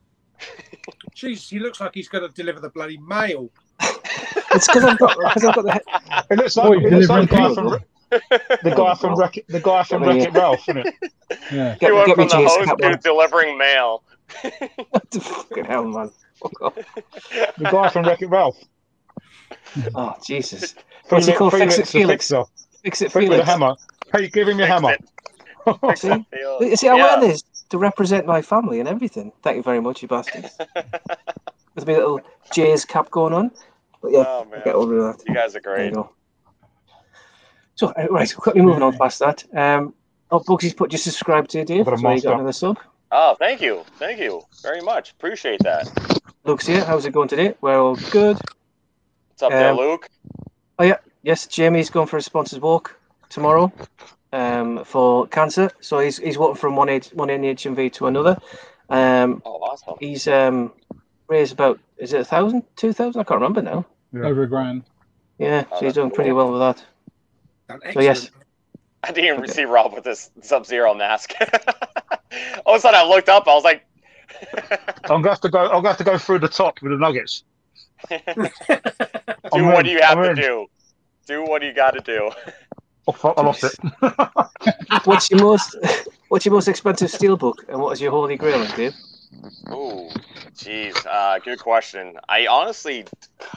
Jeez, he looks like he's going to deliver the bloody mail. It's because I've got because I've got the. It looks Oh, like, you're it looks like the guy delivering from the guy from Wreck It, the guy from I mean, Wreck It Ralph, isn't it? Yeah. Get, He went get me from the Jay's host cap to on. delivering mail. Fucking hell, man. Fuck off. The guy from Wreck It Ralph. Oh Jesus! Three What's he li- called? three Fix it, lips to Felix. fix her. Fix it, Fix with a Felix. hammer. Hey, give him your Fix hammer. it. Fix See? it, Felix. You see, I Yeah. wear this to represent my family and everything. Thank you very much, you bastards. With my little Jay's cap going on. But yeah, Oh, I'll man. get over that. You guys are There you great. go. So, uh, right, quickly moving on past that. Um, oh, Bugsy's put just subscribe to you, Dave. I've got a So you master. got another sub. Oh, thank you, thank you very much. Appreciate that. Luke's here. How's it going today? We're all good. What's up there, Um, Luke? Yes, Jamie's going for a sponsored walk tomorrow um, for cancer. So he's he's walking from one H, one H M V to another. Um, Oh, awesome. he's um, raised about, is it a thousand, two thousand? I can't remember now. Over a grand. Yeah, Oh, so he's that's doing pretty cool. well with that. Done So yes, excellent. I didn't even Okay. see Rob with this Sub-Zero mask. All of a sudden, I looked up. I was like, I'm gonna have to go. I'm gonna have to go through the top with the nuggets. "Do I'm what in, you have I'm to in. do. Do what you got to do." Oh, fuck, I lost it. what's your most what's your most expensive steelbook, and what is your holy grail, Dave? Ooh, jeez, uh, good question. I honestly,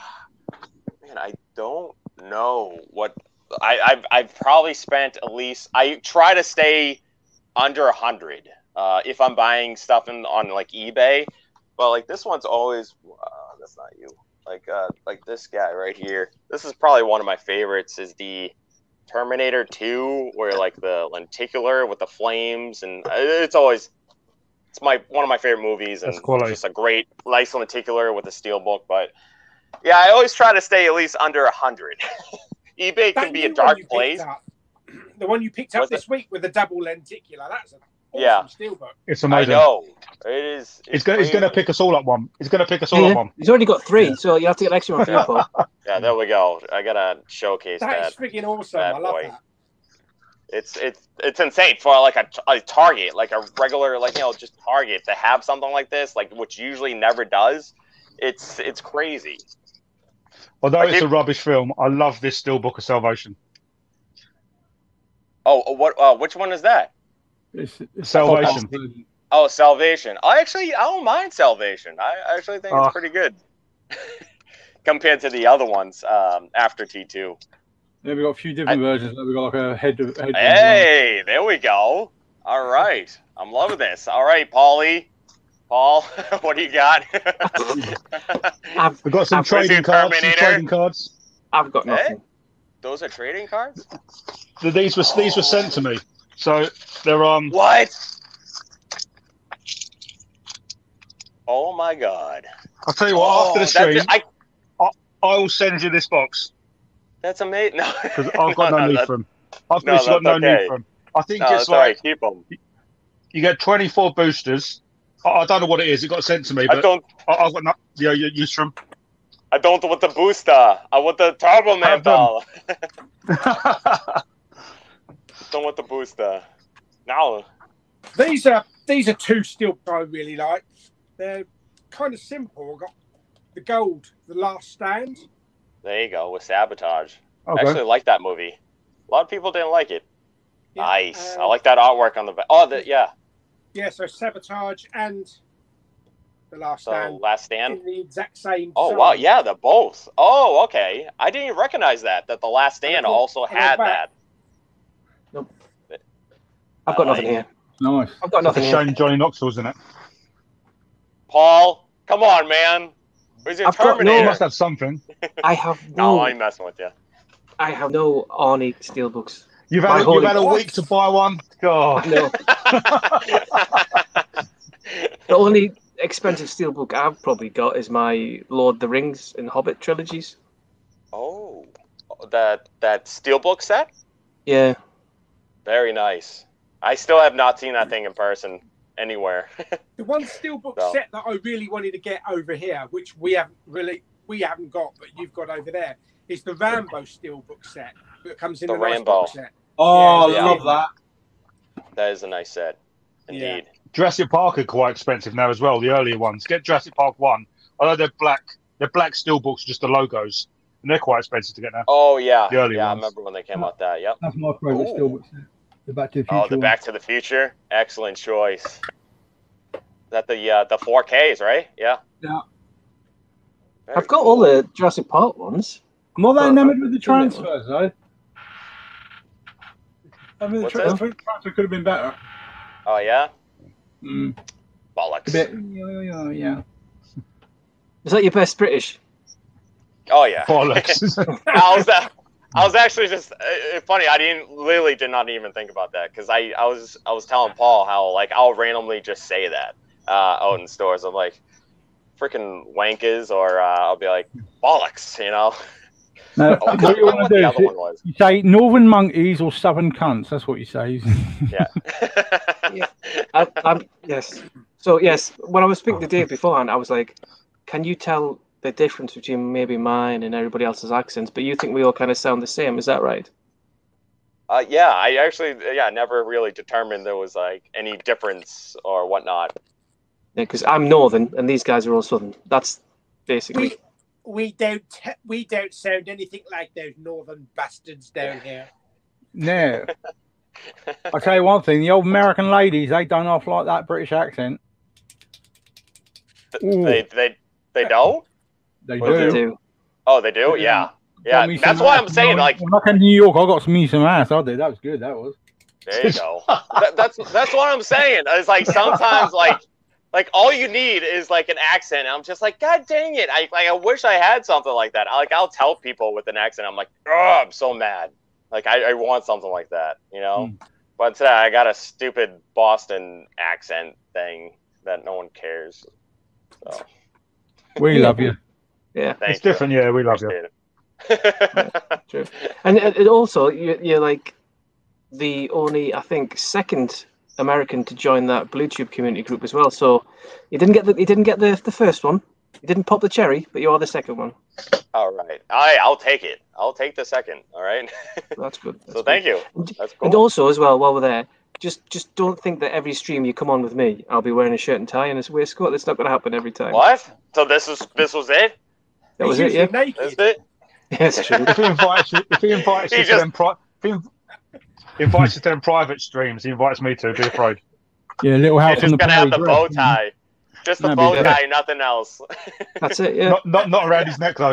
man, I don't know what I, I've I've probably spent at least. I try to stay under a hundred uh, if I'm buying stuff in, on like eBay. But like this one's always uh, that's not you. Like uh, like this guy right here. This is probably one of my favorites. Is the Terminator two, where like the lenticular with the flames, and it's always. It's my one of my favorite movies, and That's quality. just a great, nice lenticular with a steelbook. But yeah, I always try to stay at least under a hundred. eBay That can be a new one dark you picked place. up, the one you picked up What's this week with the double lenticular, that's an awesome Yeah. steelbook. It's I amazing. know it is. He's gonna. He's gonna crazy. pick us all up one. He's gonna pick us all Yeah, up one. he's already got three, so you have to get an extra one for you, Paul. Yeah, there we go. I gotta showcase That is that. freaking awesome. bad I love boy. that. It's it's it's insane for like a, a Target, like a regular, like you know, just Target to have something like this, like which usually never does. It's it's crazy. Although I it's did- a rubbish film, I love this still book of Salvation. Oh, what? Uh, which one is that? It's, it's Salvation. Oh, Salvation. I actually I don't mind Salvation. I actually think Ah. it's pretty good compared to the other ones um, after T two. Yeah, we've got a few different versions. We've got like a head of head. Hey, there we go. All right, I'm loving this. All right, Paulie, Paul, what do you got? I've, We've got some I've- trading Is it cards. Some Terminator? trading cards. I've got Eh? nothing. Those are trading cards. The- These were these were sent to me. So they're um. What? Oh my God! I'll tell you what. Oh, After the that's stream, it. I, I will send you this box that's amazing. No, because I've got no, need that- for them. I've no, literally got that's no okay. need for them. I think No, it's that's all right. like Keep them. you get twenty-four boosters. I, I don't know what it is. It got sent to me, I but don't. I, I've got no. Yeah, you use from. I don't want the booster. I want the Turbo Man Have them. ball. Don't want the booster. No. These are these are two steelbooks I really like. They're kind of simple. I've got the gold, The Last Stand. There you go with Sabotage. I Okay. actually like that movie. A lot of people didn't like it. Yeah, Nice. uh, I like that artwork on the back. Oh, the, yeah. Yeah, so Sabotage and The Last So Stand Last Stand. in the exact same. Oh design. wow, yeah, they're both. Oh, okay. I didn't even recognize that. That the Last Stand And they're- also and they're had back. that. I've got I nothing like- here. Nice. I've got It's a nothing here. shame Johnny Knoxville's in it. Paul, come on, man. Where's your I've got no- You Terminator? must have something. I have No, no. I'm messing with you. I have no Arnie steelbooks. You've My had, holy- you've had a week to buy one. God. No. The only expensive steelbook I've probably got is my Lord of the Rings and Hobbit trilogies. Oh, that that steelbook set? Yeah. Very nice. I still have not seen that thing in person anywhere. The one steelbook So. set that I really wanted to get over here, which we haven't really we haven't got, but you've got over there, is the Rambo steelbook set that comes in The the, nice Rambo. box set. Oh, Yeah, I love that. That is a nice set, indeed. Jurassic Park are quite expensive now as well. The earlier ones. Get Jurassic Park one. I know they're black. They're black steelbooks, just the logos, and they're quite expensive to get now. Oh yeah, The early yeah. I ones. remember when they came out. That. Yep. That's my favourite Ooh. steelbook set. The Back to the Future Oh, the one. Back to the Future. Excellent choice. Is that the uh, the four Ks, right? Yeah. Yeah. Very I've got cool. all the Jurassic Park ones. I'm not that Well, enamoured with the I've seen that transfers, though. I mean, the What's tra- that? I think the transfer could have been better. Oh yeah. Mm. Bollocks. A bit, yeah, yeah, yeah. Is that your best British? Oh yeah. Bollocks. I was uh, I was actually just uh, funny. I didn't literally did not even think about that because I, I was I was telling Paul how like I'll randomly just say that uh, out in stores. I'm like freaking wankers, or uh, I'll be like bollocks, you know. No, Oh, I what you forgot want what to do the is other one was. you say northern monkeys or southern cunts. That's what you say. Yeah. I, I'm, yes. So, yes, when I was speaking to Dave beforehand, I was like, can you tell the difference between maybe mine and everybody else's accents? But you think we all kind of sound the same. Is that right? Uh, yeah, I actually yeah never really determined there was like any difference or whatnot. Yeah, because I'm northern and these guys are all southern. That's basically. We we don't we don't sound anything like those northern bastards down here. No. I'll tell you one thing, the old American ladies, they don't off like that British accent. Ooh. They they they don't. They What do do. They do. Oh, they do. Yeah, yeah. Got me That's some why ass. I'm saying When I- like when I came to New York, I got some me some ass. I did. That was good. That was. there you go. that, that's that's what I'm saying. It's like sometimes like like all you need is like an accent. And I'm just like, God dang it! I like I wish I had something like that. I, like I'll tell people with an accent, I'm like, oh, I'm so mad. Like I, I want something like that, you know. Mm. But today I got a stupid Boston accent thing that no one cares. So We love you. Yeah. thank It's different, you. yeah. We love you. Appreciate it. True. And it, it also, you, you're like the only, I think, second American to join that BlueTube community group as well. So you didn't get the you didn't get the the first one. You didn't pop the cherry, but you are the second one. All right, I I'll take it. I'll take the second. All right. That's good. That's so good. thank you. And, That's and cool. also, as well, while we're there, just just don't think that every stream you come on with me, I'll be wearing a shirt and tie and a waistcoat. That's not going to happen every time. What? So this is this was it? That was He's it, yeah. usually That's naked. it? Yes, true. If he invites you, if he invites He you just- to them, pri- if he inv- invites you to them private streams, he invites me to. Be afraid. Yeah, little You're house on just the gonna have prairie. the bow tie. Just the That'd bow be tie, nothing else. That's it, yeah. Not, not, not around his neck though.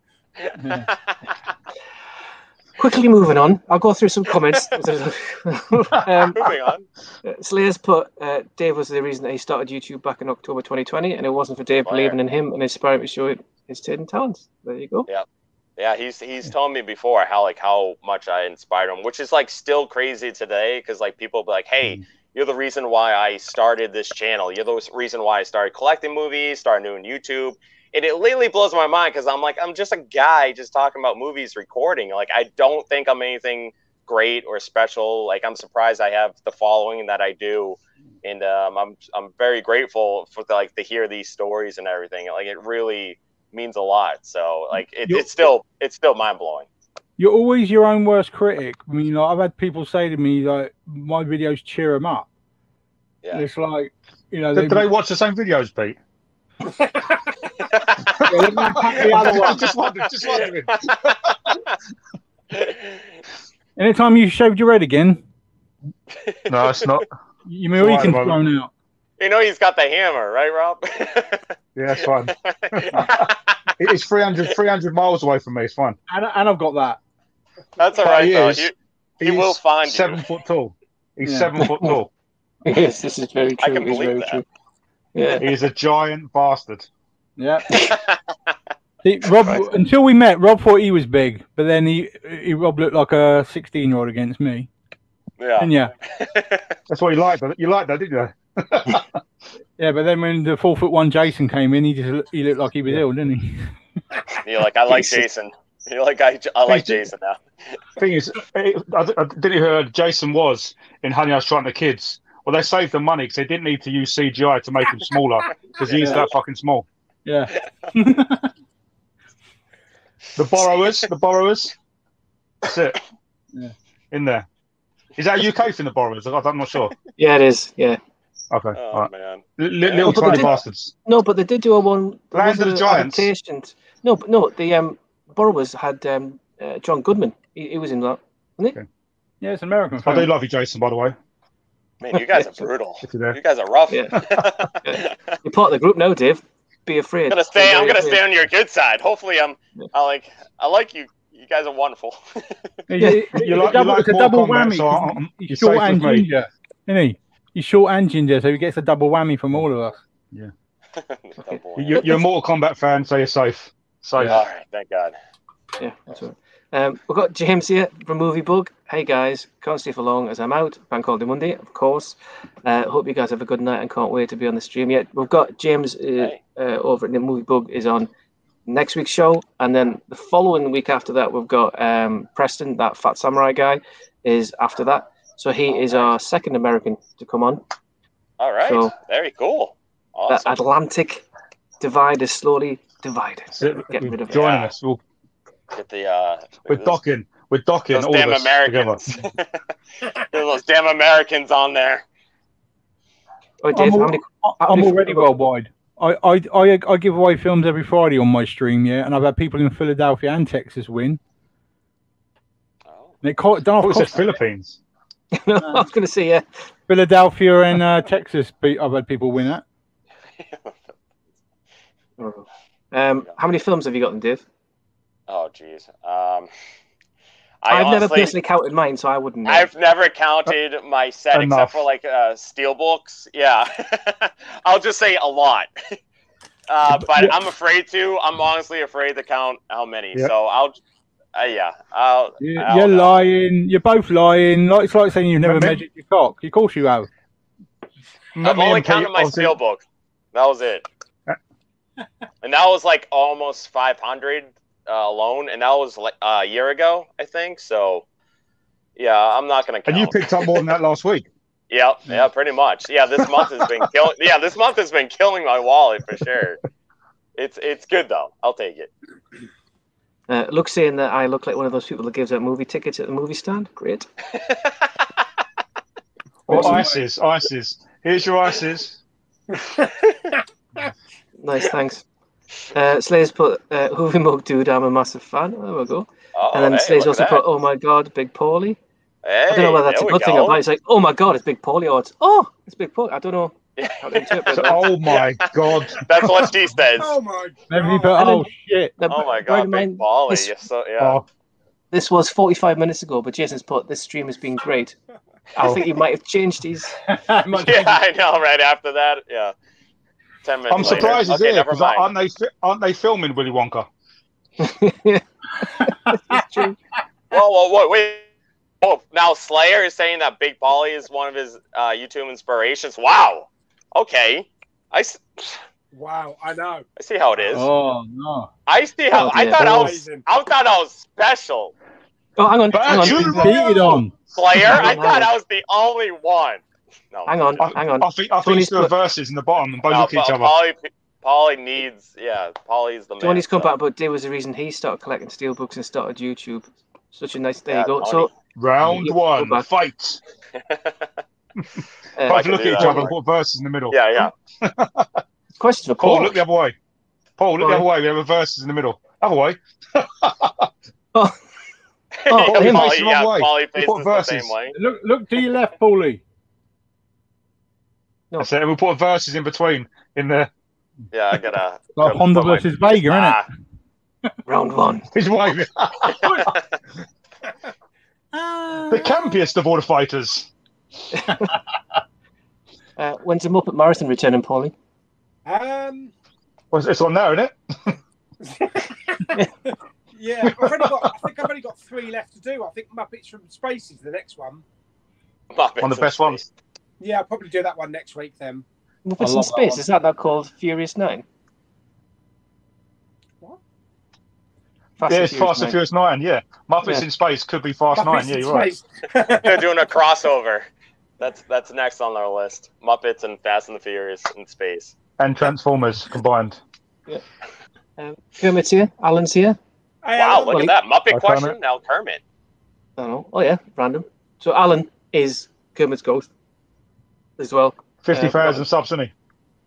Quickly moving on, I'll go through some comments. um, Moving on. Slayer's put, uh, Dave was the reason that he started YouTube back in October twenty twenty, and it wasn't for Dave Fire. believing in him and inspiring him to show his hidden talents. There you go. Yeah, he's he's told me before how like how much I inspired him, which is like still crazy today because like people be like, hey, you're the reason why I started this channel. You're the reason why I started collecting movies, started doing YouTube. And it literally blows my mind because I'm like, I'm just a guy just talking about movies, recording. Like, I don't think I'm anything great or special. Like, I'm surprised I have the following that I do. And um, I'm I'm very grateful for the, like to hear these stories and everything. Like, it really means a lot. So like, it, You're- it's still it's still mind blowing. You're always your own worst critic. I mean, like, I've had people say to me like, my videos cheer them up. Yeah. And it's like, you know, Do, they, do they watch the same videos, Pete? Yeah, they might pack the other one. just wondering. Just wondering. Anytime you shaved your head again, No, it's not. your Mohican's Right, thrown out. You know he's got the hammer, right, Rob? Yeah, it's fine. It- It's three hundred, three hundred miles away from me. It's fine. And, and I've got that. That's all But right, he though. is- He, he He's will find seven you. foot tall. He's Yeah. seven foot tall. Yes, this is very I true. can It's believe very that. true. Yeah. He's a giant bastard. Yeah. See, Rob, until we met, Rob thought he was big, but then he, he Rob looked like a sixteen-year-old against me. Yeah. And yeah, That's what you liked. You liked that, didn't you? yeah. But then when the four foot one Jason came in, he just looked- he looked like he was ill, didn't he? You're like, I like Jason. You're like, I, I like Jason now. Thing is, I, I didn't hear Jason was in Honey, I Shrunk the Kids. Well, they saved the money because they didn't need to use C G I to make him smaller because he's Yeah. that fucking small. Yeah. The borrowers, the borrowers. That's it. Yeah. In there. Is that a U K thing, the borrowers? I- I'm not sure. Yeah, it is. Yeah. Okay. Oh, all right. man. L- little Yeah, but tiny they did- bastards. No, but they did do a one. there Land was of the a Giants. adaptation. No, but no, the um, Borrowers had um, uh, John Goodman. He, he was in that, wasn't he? Yeah, it's an American I film. do love you, Jason, by the way. Man, you guys are brutal. If you're there. You guys are rough. Yeah. You're part of the group now, Dave. Be afraid. I'm gonna stay. Be I'm very gonna afraid. stay on your good side. Hopefully, I'm. I like. I like you. You guys are wonderful. Yeah, Yeah. it- You it's like- a double, you like it's a Mortal double Kombat, whammy. so I'm- He's you're short safe and with me. ginger, isn't he? He's short and ginger, so he gets a double whammy from all of us. Double You- You're a Mortal Kombat fan, so you're safe. Safe. All right. Thank God. Yeah, that's right. Um, we've got James here from Movie Bug. Hey guys, can't stay for long as I'm out. Bank Holiday Monday, of course. Uh, hope you guys have a good night and can't wait to be on the stream. Yet we've got James uh, Hey. uh, over at the Movie Bug is on next week's show, and then the following week after that we've got um, Preston, that fat samurai guy, is after that. So he is our second American to come on. All right. So- Very cool. The Awesome. Atlantic divide is slowly divided. That's it. Get rid of it. Joining Yeah. us. We'll, Get the. Uh, we're those, docking. We're docking those all damn of us Americans. together. Get those damn Americans on there. Oh, Dave, I'm, how al- many? I'm many- already worldwide. I, I, I, I give away films every Friday on my stream, yeah, and I've had people in Philadelphia and Texas win. Oh. And it co- don't Oh, have it said cost- Philippines. No, I was going to say, yeah. Philadelphia and uh, Texas, be- I've had people win that. Um, how many films have you got then, Dave? Oh, jeez. Um, I I've never honestly, personally counted mine, so I wouldn't know. I've never counted my set Enough. except for like uh, steelbooks. Yeah, I'll just say a lot. Uh, but I'm afraid to. I'm honestly afraid to count how many. Yep. So I'll. Uh, yeah, I'll. You, I'll you're know. lying. You're both lying. Like, it's like saying you've never Remember- measured your cock. Of course you have. I've Me only and Pete, counted my obviously- steelbook. That was it. And that was like almost five hundred uh, alone, and that was like uh, a year ago, I think. So, yeah, I'm not gonna count. And you picked up more than that last week. Yeah, yeah, pretty much. Yeah, this month has been killing. Yeah, this month has been killing my wallet for sure. It's it's good though. I'll take it. Uh, Luke's saying that I look like one of those people that gives out movie tickets at the movie stand. Great. Or ISIS. ISIS. Here's your ISIS. Nice, thanks. Uh, Slayer's put uh, Hoovy Mug Dude, I'm a massive fan. There we go. Oh, And then hey, Slayer's look also at put, that. oh my god, Big Paulie. Hey, I don't know whether that's a there we good thing go. or bad. It's like, oh my god, it's Big Paulie, or it's, oh, it's Big Paulie. I don't know how to interpret So- that. oh my God. That's what she says. Oh my Then we god. put, And then- oh shit. Now, Oh my bear god, in big mind, Bali. this- You're so yeah. Oh, This was forty-five minutes ago, but Jason's put, this stream has been great. I Oh. think he might have changed his. Yeah, I know. Right after that, yeah. Ten minutes. I'm surprised later. he's Okay, here never because mind. aren't they fi- aren't they filming Willy Wonka? It's true. Whoa, whoa, whoa, wait. Oh, now Slayer is saying that Big Polly is one of his uh, YouTube inspirations. Wow. Okay. I, s- Wow, I know. I see how it is. Oh no. I see how. Oh, I dear. thought I was. Amazing. I thought I was special. Oh, hang on, But hang on. you- Beat it on. Slayer. I Hang on. thought I was the only one. No. Hang on, I, hang on. I think I think Tony's it's the put- verses in the bottom and both No, look at each Pa- other. Polly, Polly needs. Yeah, Polly's the man. Tony's come so. back, but there was a reason he started collecting steelbooks and started YouTube. Such a nice. There Yeah, you go. Tony. So, Round You- one, go back. fight. uh, Both can look at do each that. other and put verses in the middle. Yeah, yeah. question for Paul, Paul. look the other way. Paul, look Why? the other way. We have a verses in the middle. Other way. Oh, yeah, him. Polly, Face the yeah, wrong way. Polly We faces put the verses. same way. Look, look to your left, Paulie. No. That's it. And we'll put verses in between in the. Yeah, I gotta. Like gotta Honda put my- versus Vega, Ah. round one. His way. The campiest of all the fighters. Uh, when's the Muppet Marathon returning, Paulie? Um, Well, it's on there, isn't it? Yeah, I've only got. I think I've only got three left to do. I think Muppets from Space is the next one. Muppets One of the in best ones. Space. Yeah, I'll probably do that one next week then. Muppets I in love that Space, one. is that not called Furious Nine? What? Fast Yeah, and it's Fast and Furious Nine. Yeah, Muppets Yeah. in Space could be Fast Muppets Nine. Yeah, in you're right. Space. They're doing a crossover. That's that's next on our list. Muppets and Fast and the Furious in Space. And Transformers combined. Um, Kermit's here. Alan's here. Hey, Wow, Alan. look well, at that Muppet Hi, question. Kermit. Now Kermit. I don't know. Oh yeah, random. So Alan is Kermit's ghost as well. Fifty Uh, thousand subs, isn't he?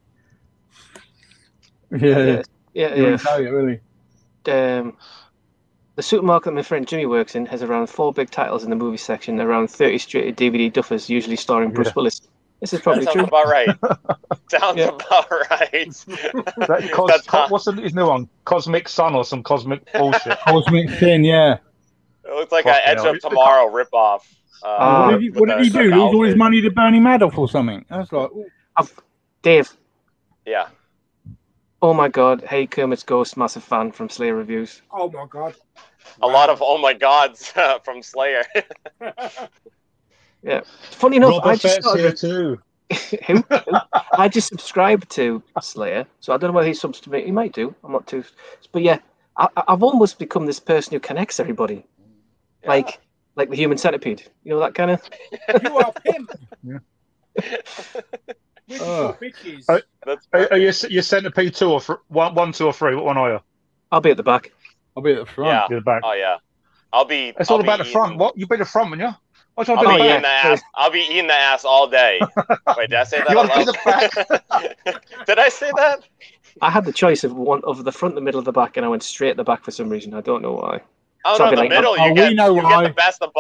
Yeah, Yeah, yeah, you yeah. wouldn't know it, really. Um, the supermarket my friend Jimmy works in has around four big titles in the movie section, around thirty straight D V D duffers, usually starring Bruce Yeah. Willis. This is That probably sounds true. about right. Sounds Yeah. about right. That, cos, That's co- not- what's the, his new one? Cosmic Sun or some cosmic bullshit. Cosmic Sin, yeah. It looks like Fucking an Edge hell. of Tomorrow ripoff. Uh, Uh, what did he, with what did the- he do? the Lose all his outfit. money to Bernie Madoff or something? That's like, ooh. I've, Dave. Yeah. Oh my God! Hey, Kermit's ghost, massive fan from Slayer reviews. Oh my god. A lot of oh my gods from Slayer. Yeah. Funny enough, I Robert just Fett's here started, too. who? Who? I just subscribed to Slayer, so I don't know whether he subs to me. He might do. I'm not too. But yeah, I, I've almost become this person who connects everybody, Yeah. like like the Human Centipede. You know that kind of. You are pimp. Yeah. With Oh. your bitches. Oh. That's Are, are perfect. you you Centipede two or th- one, one, two or three? What one are you? I'll be at the back. I'll be at the front. Yeah. You're the back. Oh yeah. I'll be. It's I'll all be about the front. eating- What? You be the front, wouldn't you? What you I'll want be to Oh, be eating yeah. the ass. I'll be eating the ass all day. Wait, did I say that? You out wanna be loud? Did I say that? I had the choice of one of the front, the middle, the back, and I went straight at the back for some reason. I don't know why. Oh Something no, the like that. middle. Oh, You we get know you why. get the best of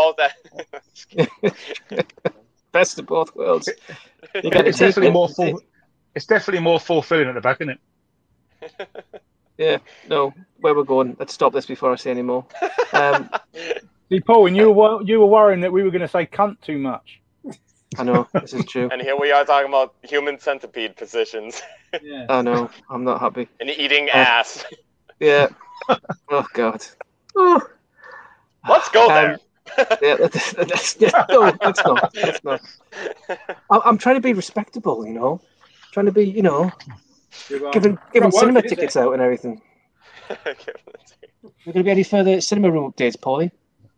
both. Best of both worlds. You get to It's take definitely it- more full. It's definitely more fulfilling at the back, isn't it? Yeah, no, where we're going. Let's stop this before I say any more. Um, See, Paul, and you were you were worrying that we were going to say cunt too much. I know this is true. And here we are talking about human centipede positions Yeah. I know I'm not happy. and eating Uh, ass. Yeah. Oh God. Oh. Let's go Um, there. Yeah, that's, that's, yeah, no, let's not. Let's not. I, I'm trying to be respectable, you know. Trying to be, you know, You are- giving giving not cinema working, is tickets it? out and everything. Are there going to be any further cinema room updates, Paulie?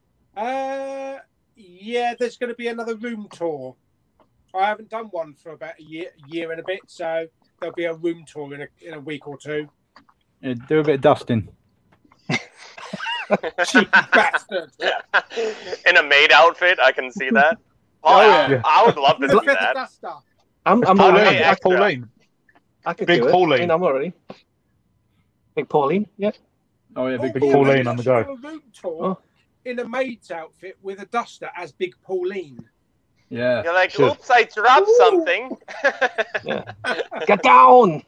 Uh, yeah, there's going to be another room tour. I haven't done one for about a year, year and a bit, so there'll be a room tour in a in a week or two. Yeah, do a bit of dusting. Cheap bastard! In a maid outfit, I can see that. Oh, Oh, I, yeah. I would love to With see a feather that. duster. I'm, I'm Pauline, already. yeah. Pauline, extra. Pauline. I could Big do it. Pauline. I mean, I'm already. Big Pauline, yeah. Oh yeah, big Oh, Paul. Pauline maybe on the I go. should do a room tour Oh. in a maid's outfit with a duster as Big Pauline. Yeah. You're like, Sure. oops, I dropped Ooh. something. Get down!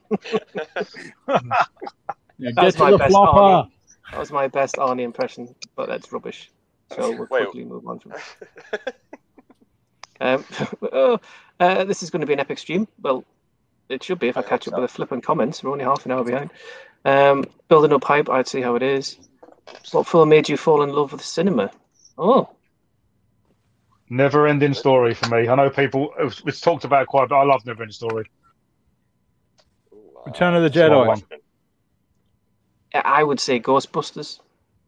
Yeah, That get was to my the best flopper. That was my best Arnie impression, but that's rubbish. So we'll Wait. quickly move on from it. Um, oh, uh, this is going to be an epic stream. Well, it should be if I I catch hope up so. with the flipping comments. We're only half an hour behind. Um, building up hype, I'd see how it is. What film made you fall in love with cinema? Oh, Never ending story for me. I know people, it's, it's talked about quite a bit. I love Never Ending Story. Return of the That's what I Jedi. want. I would say Ghostbusters.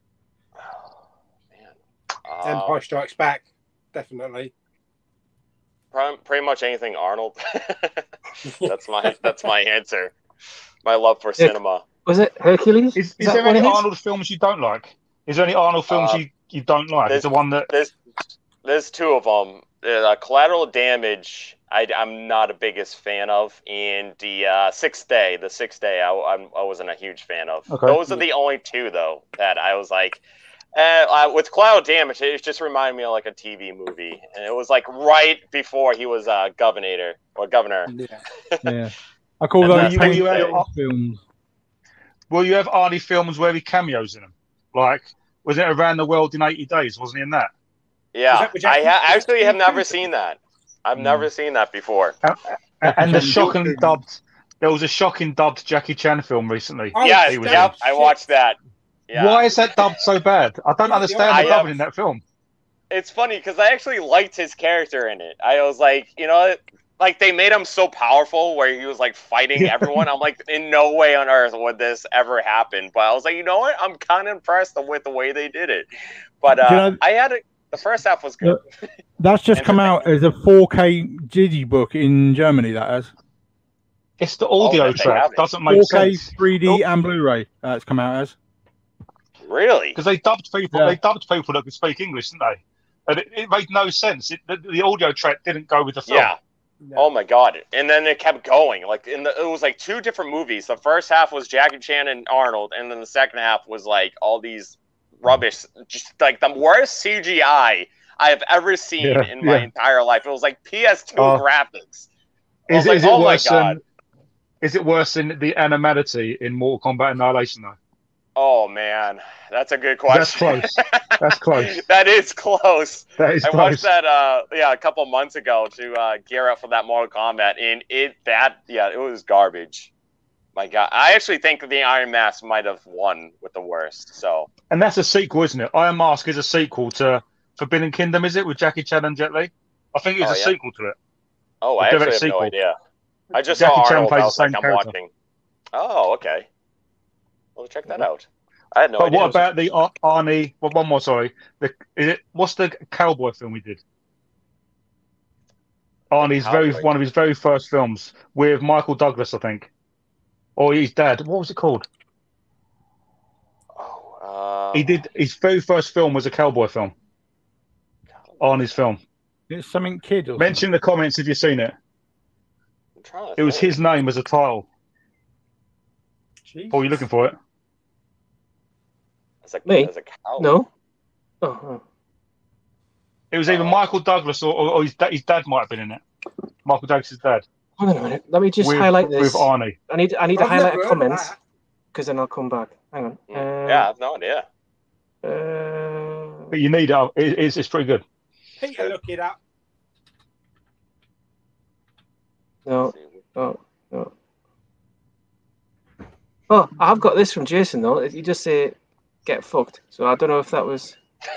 Uh, Empire Strikes Back, definitely. Pretty, pretty much anything Arnold. that's my that's my answer. My love for Yeah. cinema. Was it Hercules? Is, is that there one any of his? Arnold films you don't like? Is there any Arnold films Uh, you, you don't like? Is there's- the one that There's there's two of them. Uh, Collateral Damage. I, I'm not a biggest fan of, and the uh, Sixth Day. The Sixth Day. I, I'm, I wasn't a huge fan of. Okay. Those are the only two though that I was like. Uh, uh, with Collateral Damage, it just reminded me of like a T V movie, and it was like right before he was uh, governor or governor. Yeah. Yeah. I call And those that's how you film have- films. will you have Arnie films where he cameos in them? Like, was it Around the World in eighty days? Wasn't he in that? Yeah, that with I Jackie- ha- actually have Jackie never Chan? seen that. I've Mm. never seen that before. And, and the Chan shocking film. dubbed, there was a shocking dubbed Jackie Chan film recently. Oh, yes, he was yep, in. I watched that. Yeah. Why is that dubbed so bad? I don't Yeah, understand I the have- dubbing in that film. It's funny because I actually liked his character in it. I was like, you know, like they made him so powerful where he was like fighting Yeah. everyone. I'm like, in no way on earth would this ever happen. But I was like, you know what? I'm kind of impressed with the way they did it. But uh, You know- I had it. The first half was good. That's just come out as a four K digibook in Germany. That has It's the audio Oh, they track. have it. Doesn't make four K, sense. three D, and Blu-ray. That's come out as. Really? Because they dubbed people, Yeah. they dubbed people that could speak English, didn't they? And it, it made no sense. It, the, the audio track didn't go with the film. Yeah. Oh my god! And then it kept going. Like in the, it was like two different movies. The first half was Jackie Chan and Arnold, and then the second half was like all these rubbish, just like the worst C G I I have ever seen Yeah, in my yeah. entire life. It was like P S two Oh. graphics. I was Is, like, is it oh my worse god! than? Is it worse than the animality in Mortal Kombat Annihilation though? Oh man, that's a good That's question. close. That's close. That is close. That is I close. watched that uh yeah a couple months ago to uh, gear up for that Mortal Kombat, and it that yeah it was garbage. My God, I actually think the Iron Mask might have won with the worst. So And that's a sequel, isn't it? Iron Mask is a sequel to Forbidden Kingdom, is it, with Jackie Chan and Jet Li? I think it's Oh, a yeah? sequel to it. oh, The I actually direct have sequel. no idea. I just Jackie saw Chan Arnold. plays I the was like, same I'm character. watching. Oh, okay. Well, check that out. I had no But idea. what it was- about the Ar- Arnie? Well, one more, sorry. The, is it, what's the cowboy film we did? Arnie's very Cowboy. one of his very first films with Michael Douglas, I think, or his dad. What was it called? Oh, uh, He did his very first film was a cowboy film. Arnie's film. It's something kid or Mention in the comments if you've seen it. I'm trying to It was think. his name as a title. Jesus. Paul, you looking for it? As a, Me? as a cow. No. Oh, oh. It was either Oh. Michael Douglas or, or, or his, da- his dad might have been in it. Michael Douglas' dad. Hang on a minute. Let me just with, highlight this. with Arnie. I need I need to I've highlight never a heard of comment that. because then I'll come back. Hang on. Mm. Um, Yeah, I have no idea. Uh, But you need it. It- It's, it's pretty good. Peter, look it up. no. Oh, no. Oh, I've got this from Jason though. You just say "get fucked," so I don't know if that was.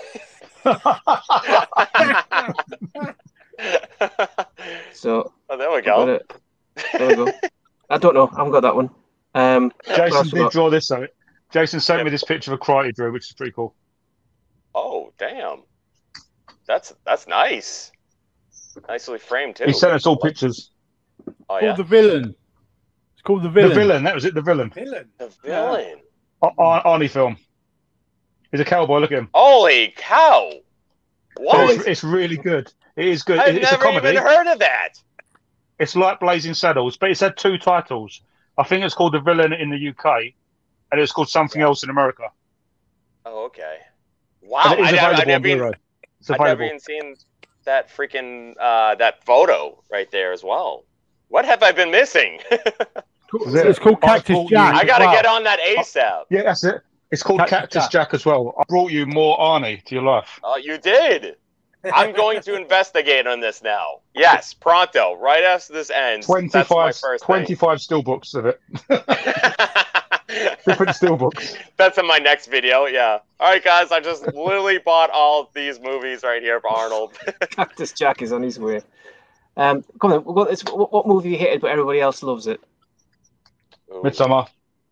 So Oh, there we I've got go. it. There we go. I don't know. I haven't got that one. Um, Jason else we did got? draw this though. Jason sent Yep. me this picture of a karate drill, which is pretty cool. Oh, damn. That's that's nice. Nicely framed too. He sent us all pictures. Oh yeah. called the villain. It's called the The villain. villain, that was it. The villain. Villain. The villain. Ar- Ar- Arnie film. He's a cowboy. Look at him. Holy cow! Oh, What? it's, it's really good. It is good. I've It's a never comedy. even heard of that. It's like Blazing Saddles, but it's had two titles. I think it's called The Villain in the U K, and it's called something else in America. Oh, okay. Wow. And it is I, I, available I've on never, even, Blu-ray. It's I've never available. even seen that freaking uh, that photo right there as well. What have I been missing? It's called I Cactus brought you- Jack. I as gotta well. get on that ASAP. Yeah, that's it. It's called Cactus Cactus Jack. Jack as well. I brought you more Arnie to your life. Oh, you did. I'm going to investigate on this now. Yes, pronto. Right after this ends. That's my twenty-five, first twenty-five steelbooks of it. thing. Different steelbooks. That's in my next video. Yeah. All right, guys. I just literally bought all of these movies right here for Arnold. Cactus Jack is on his way. Um, come on. What, it's, what, what movie you hated but everybody else loves it? Ooh, Midsummer.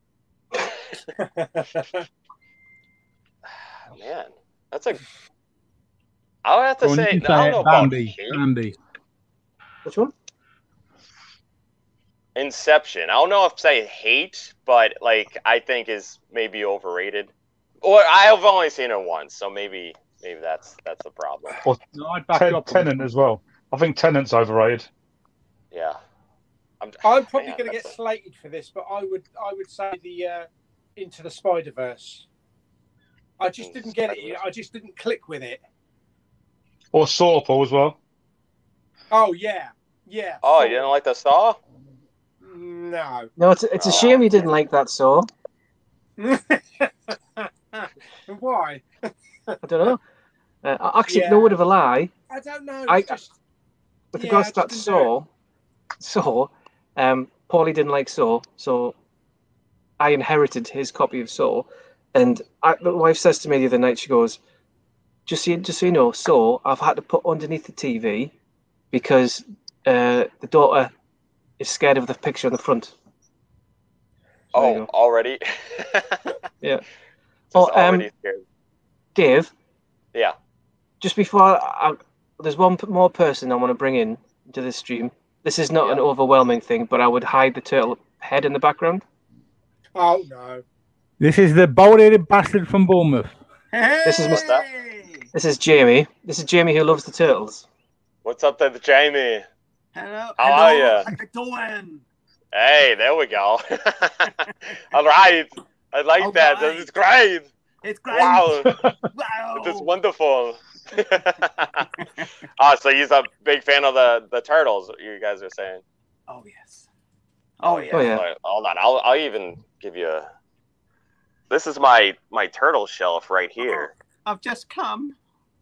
man, that's a. I would have to Go on, you say, can I don't say know it. about Bambi. hate. Bambi. Which one? Inception. I don't know if say hate, but like I think is maybe overrated. Or I've only seen it once, so maybe maybe that's that's the problem. No, I'd back Ten- you up. on Tenant as well. I think Tenant's overrated. Yeah. I'm, I'm probably man, going to get that's a- slated for this, but I would I would say the uh, Into the Spider Verse. I just Into didn't the get it. Spider-Verse. I just didn't click with it. Or Saw, Paul, as well. Oh yeah, yeah. Oh, you didn't like the Saw? No. No, it's it's a Oh. shame you didn't like that. So Why? I don't know. Uh, actually, Yeah. no word of a lie. I don't know. I- It's just With Yeah, regards I to that just didn't do Saw, Saw, um, Paulie didn't like Saw, so I inherited his copy of Saw. And I, my wife says to me the other night, she goes, just so, just so you know, so I've had to put underneath the T V because uh, the daughter is scared of the picture on the front. There you Oh, go. already? Yeah. Just Oh, um, already scared. Dave, Yeah. just before I, I, there's one p- more person I want to bring in to this stream. This is not Yeah. an overwhelming thing, but I would hide the turtle head in the background. Oh no. This is the bald-headed bastard from Bournemouth. This is What's that? This is Jamie. This is Jamie who loves the turtles. What's up there, Jamie? Hello. How hello, are ya? How you doing? Hey, there we go. All right. I like All that. right. This is great. It's great. Wow. Wow. This is wonderful. Ah, so he's a big fan of the, the turtles, you guys are saying. Oh yes. Oh yeah. Oh yeah. All right, hold on. I'll, I'll even give you a... This is my, my turtle shelf right here. I've just come.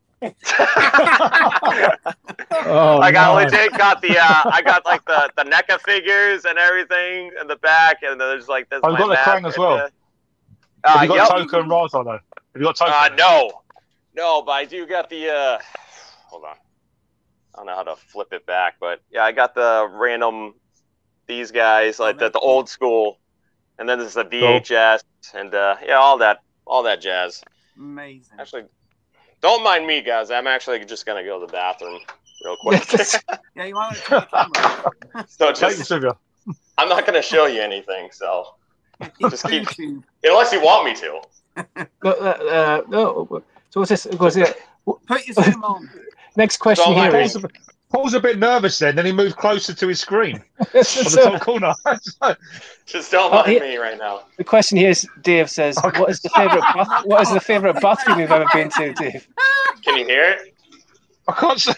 Oh, I got nice. legit got the uh, I got like the the NECA figures and everything in the back, and there's like this. Oh, you got the Krang as well? Uh, Have you got yep. Toka and Raza though? Have you got Toka? Uh, no, no, but I do got the. Uh, hold on, I don't know how to flip it back, but yeah, I got the random these guys like the, the old school, and then there's the V H S and uh, yeah, all that all that jazz. Amazing. Actually, don't mind me, guys. I'm actually just gonna go to the bathroom real quick. Yeah, you want to take the camera? So Take just, this with you. I'm not gonna show you anything. So just keep, YouTube. unless you want me to. No, uh, uh, no. So what's this? Goes here. Put your zoom on. Next question Don't here mind is. Paul's a bit nervous then, then he moved closer to his screen on the So, top corner. Just don't Oh, mind he- me right now. the question here is, Dave says, Okay. what is the favorite bath- what is the favorite bathroom you've ever been to, Dave? Can you hear it? I can't say.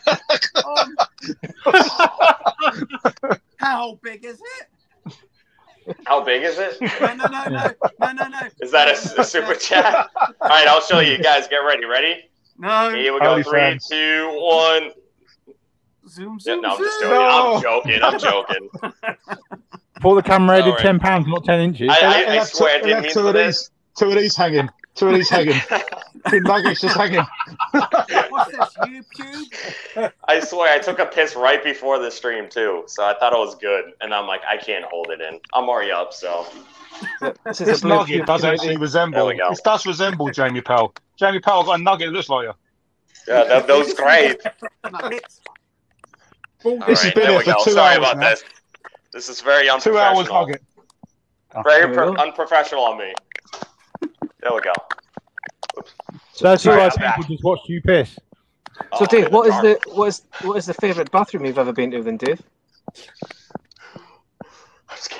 Um, how big is it? How big is it? No, no, no, no, no, no, no. Is that a, a super chat? All right, I'll show you guys. Get ready. Ready? No. Here we go. Holy Three, fans. two, one. Zoom, Yeah, zoom, no, I'm just zoom. joking. No. I'm joking. I'm joking. Thought the camera All did right. ten pounds, not ten inches. I, I, I left swear I two- didn't left mean two for of this. these. Two of these hanging. Two of these hanging. Two nuggets just hanging. What's this? YouTube? I swear I took a piss right before the stream too, so I thought it was good, and I'm like, I can't hold it in. I'm already up, so This is This a blue nugget cube does community. actually resemble. There we go. This does resemble Jamie Powell. Jamie Powell got a nugget that looks like you. yeah, that, that was great. Nuggets. All This has right, been there here we for go. two Sorry hours about now. this. This is very Two hours unprofessional. nugget. Very There we pro- go. unprofessional on me. There we go. So that's Sorry, why I'm people back. just watch you piss. So, Oh, Dave, what is darn. the what is what is the favorite bathroom you've ever been to, then, Dave? I'm scared.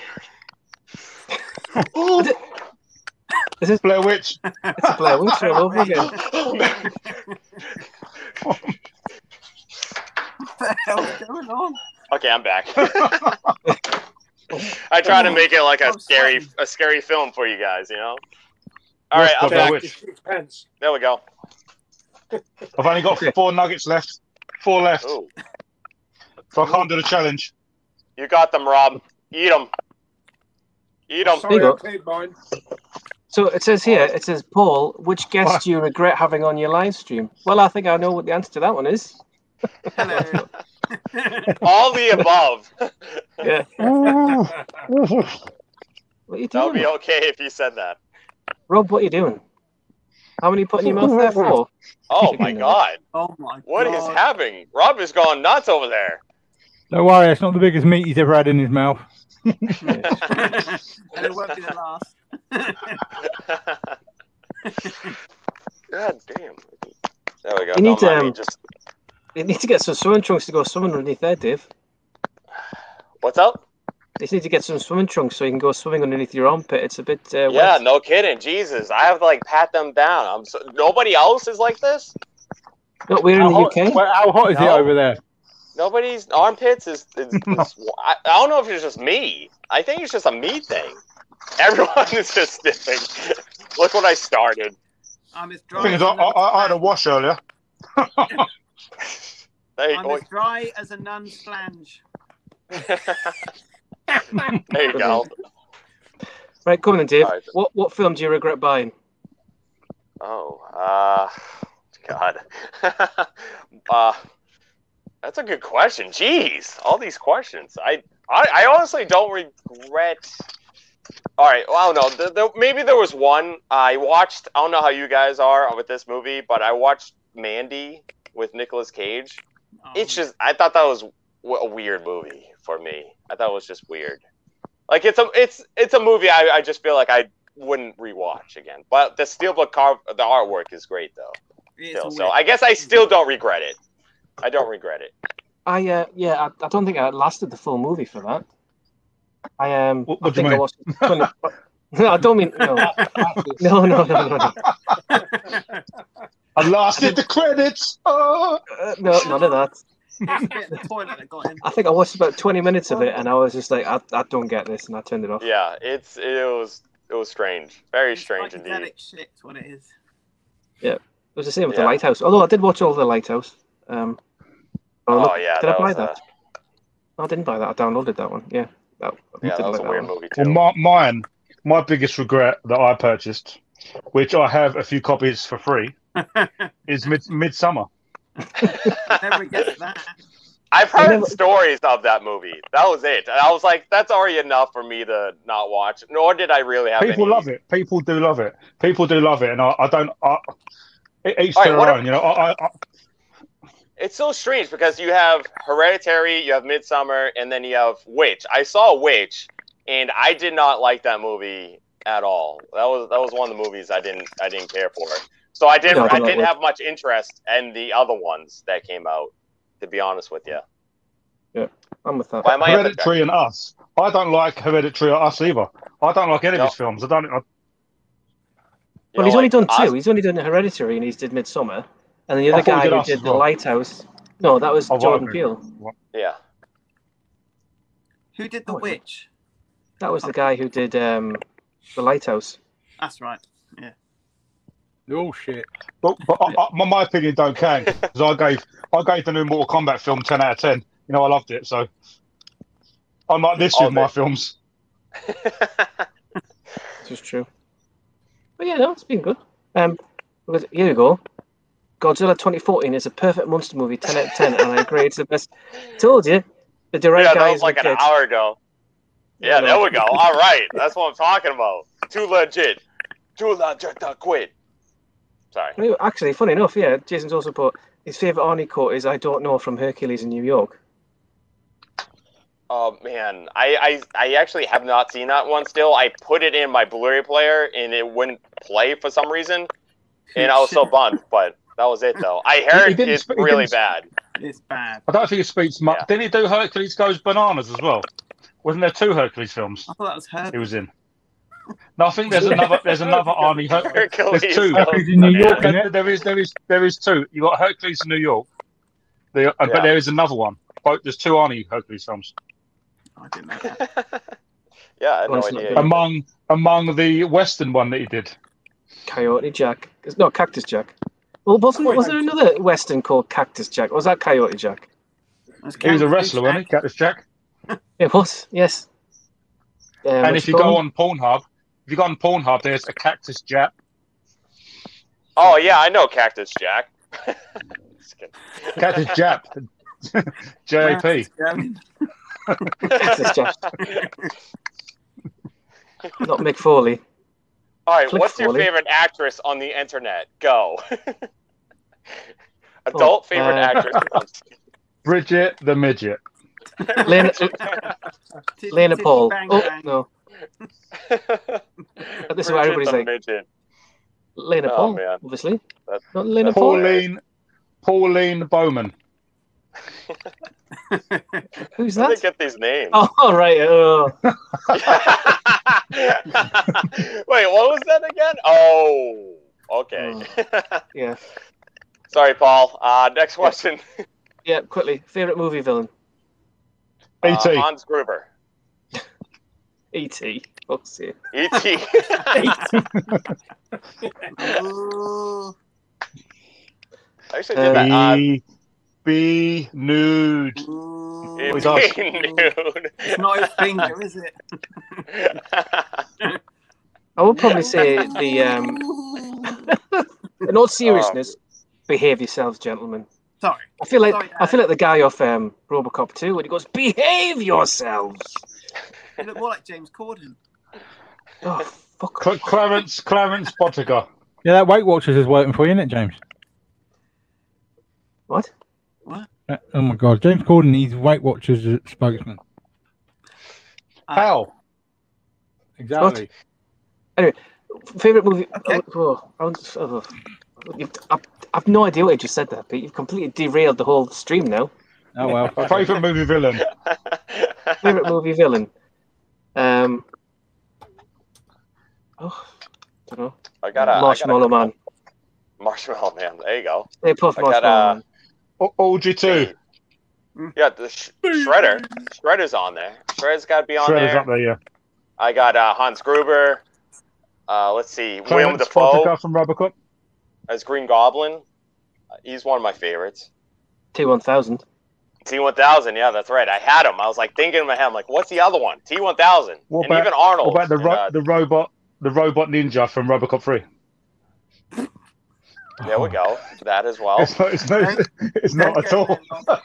This is Blair Witch. it's a Blair Witch all over again. Oh, man. What the hell's going on? Okay, I'm back. I try to make it like a I'm scary, sweating. a scary film for you guys. You know. All right, I'm Blair back. Witch. It's pants. There we go. I've only got four nuggets left. Four left. Ooh, So I can't do the challenge. you got them, Rob. Eat them. Eat them. Sorry, There you I cleared mine. So it says here, it says, Paul, which guest What? do you regret having on your live stream? Well, I think I know what the answer to that one is. Hello. All the above. Yeah. What are you That would be doing? okay if you said that. Rob, what are you doing? How many you putting in your mouth there for? Oh Chicken my nugget. God! Oh my What is god. happening? Rob is going nuts over there. Don't worry, it's not the biggest meat he's ever had in his mouth. And it won't be the last. God damn. There we go. You need Don't mind to, me, um, just You need to get some swimming trunks to go swimming underneath there, Dave. what's up? You just need to get some swimming trunks so you can go swimming underneath your armpit. It's a bit uh, Yeah, wet. no kidding. Jesus, I have to like pat them down. I'm so, nobody else is like this. No, we're in How the hot, U K. well, how hot is it No. over there? Nobody's armpits is. is, is I, I don't know if it's just me. I think it's just a me thing. Everyone is just sniffing. Look what I started. I'm as The dry thing as is, I, a nun's I, I had a flange. wash earlier. There you I'm go. as dry as a nun's flange. There you go. Right, come on, then, Dave. Alright. What what film do you regret buying? Oh, uh, God. uh, that's a good question. Jeez, all these questions. I, I, I honestly don't regret. All right, well, I don't know. The, the, maybe there was one I watched. I don't know how you guys are with this movie, but I watched Mandy with Nicolas Cage. Oh, It's just, I thought that was w- a weird movie for me. I thought it was just weird. Like it's a, it's, it's a movie I, I just feel like I wouldn't rewatch again. But the Steelbook car, the artwork is great though. it's Still. a So weird- I guess I still don't regret it. I don't regret it. I uh, yeah, I, I don't think I lasted the full movie for that. I um, What- I what do you think I mean? watched twenty. No, I don't mean no, no, no, no, no, no. I lasted the credits. Oh. Uh, no, none of that. It's a bit of the toilet that got him. I think I watched about twenty minutes of it, and I was just like, I, I don't get this, and I turned it off. Yeah, it's it was it was strange, very It's strange indeed. psychedelic shit's what it is. It was the same with Yeah. the Lighthouse. Although I did watch all of the Lighthouse. Um, oh, Oh look, yeah, did that I buy was that? No, I didn't buy that. I downloaded that one. Yeah, that, I A, yeah, did that was like a weird one. movie too. Well, my, mine, my biggest regret that I purchased, which I have a few copies for free, is Mid Midsummer. Never gets that. I've heard never- stories of that movie. That was it. And I was like, that's already enough for me to not watch. Nor did I really have People any... love it. People do love it. People do love it, and I, I don't. I, each All right, their what own. if- You know, I, I, I, It's so strange because you have Hereditary, you have Midsummer, and then you have Witch. I saw Witch, and I did not like that movie at all. That was that was one of the movies I didn't I didn't care for. So I didn't No, I I don't like didn't Witch. have much interest in the other ones that came out. To be honest with you, I'm with that. why am I? Hereditary and Us. I don't like Hereditary or Us either. I don't like any No. of his films. I don't. I, Well, he's only done Oz- two. He's only done Hereditary, and he's did Midsummer, and then the other I thought guy he did who Us did as the well. Lighthouse. No, that was Oh, Jordan right. Peele. Yeah. Who did the Oh, witch? That was the guy who did um, the Lighthouse. That's right. Yeah. Oh shit! But, but I, I, my, my opinion don't count because I gave I gave the new Mortal Kombat film ten out of ten. You know, I loved it. So unlike this Oh, with my man. films, This is true. But yeah, no, it's been good. Um, because here you go. Godzilla twenty fourteen is a perfect monster movie, ten out of ten, and I agree it's the best. Told you, the direct yeah, guy that was is like an legit. hour ago. Yeah, there we go. All right, that's what I'm talking about. Too legit. Too legit to quit. Sorry. Well, actually, funny enough, yeah, Jason's also put his favorite Arnie quote is "I don't know" from Hercules in New York. Oh man, I, I I actually have not seen that one still. I put it in my Blu-ray player and it wouldn't play for some reason, and I was so bummed. But that was it though. I He heard didn't it's sp- he really didn't- bad. It's bad. I don't think it speaks much. Yeah. Didn't he do Hercules Goes Bananas as well? Wasn't there two Hercules films I thought that was her. he was in? No, I think there's another. There's another Arnie. Her- Hercules. there's two. Hercules in New York, There- innit? there is, there is, there is two. You got Hercules in New York, the, uh, Yeah. but there is another one. Both there's two Arnie Hercules films. I didn't know that. Yeah, I had no Honestly, idea. Um, Among among the Western one that he did. Coyote Jack. It's not Cactus Jack. Well, wasn't was there another Western called Cactus Jack? Or was that Coyote Jack? That's He was a Kangaroo wrestler, wasn't he? Jack. Cactus Jack. It was, yes. Um, And what if you call go him? on Pornhub, if you go on Pornhub, there's a Cactus Jack. Oh yeah, I know Cactus Jack. Just kidding. Cactus Jack. J A P. Um, Cactus Jack, not Mick Foley. All right, Click what's your Foley. favorite actress on the internet? Go. Adult Oh, favorite uh, actress. Bridget the Midget. Lena, Titty, Lena titty, Paul. bang, Oh, bang. no. This is Bridget what everybody's the like. Midget. Lena Oh, Paul, man. obviously. That's- Not Lena Paul. Pauline. Pauline Bowman. Who's Where do they that? get these names? Oh, all right. Oh. Wait, what was that again? Oh, okay. Yeah. Sorry, Paul. Uh, next question. Yeah, quickly. Favorite movie villain? E Uh, T. Hans Gruber. E T. Fuck's sake. E T Ooh. I actually did that. Uh, Be, be nude. Ooh. it he does. being nude. It's not his finger, is it? I would probably say the um In all seriousness, behave yourselves, gentlemen. Sorry. I feel like Sorry, I feel like the guy off um, RoboCop two when he goes, "Behave yourselves." You look more like James Corden. Oh fuck! Cl- Clarence Clarence Boddicker. Yeah, that Weight Watchers is working for you, isn't it, James? What? What? Uh, oh my God, James Corden, he's Weight Watchers spokesman. Uh, How? Exactly. Anyway, favorite movie. Okay. Oh, oh, oh, you've, I've, I've no idea what you just said there, Pete. You've completely derailed the whole stream now. Oh well. Favourite movie villain? Favorite movie villain. Um. Oh, don't know. I got a Marshmallow I got a Man. Marshmallow Man. There you go. Stay Puft I got, Marshmallow uh, Man. O- O G two. Yeah, the sh- Shredder. Shredder's on there. Shredder's got to be on Shredder's there. up there, yeah. I got uh, Hans Gruber. Uh, let's see, William Clarence Dafoe Boddicker from RoboCop. as Green Goblin. Uh, he's one of my favorites. T one thousand. T one thousand, yeah, that's right. I had him. I was like thinking in my head, I'm like, what's the other one? T one thousand. What And about- even Arnold. What about the ro- and, uh, the robot the robot ninja from RoboCop three? there we go. That as well. It's not. It's not. It's not at all.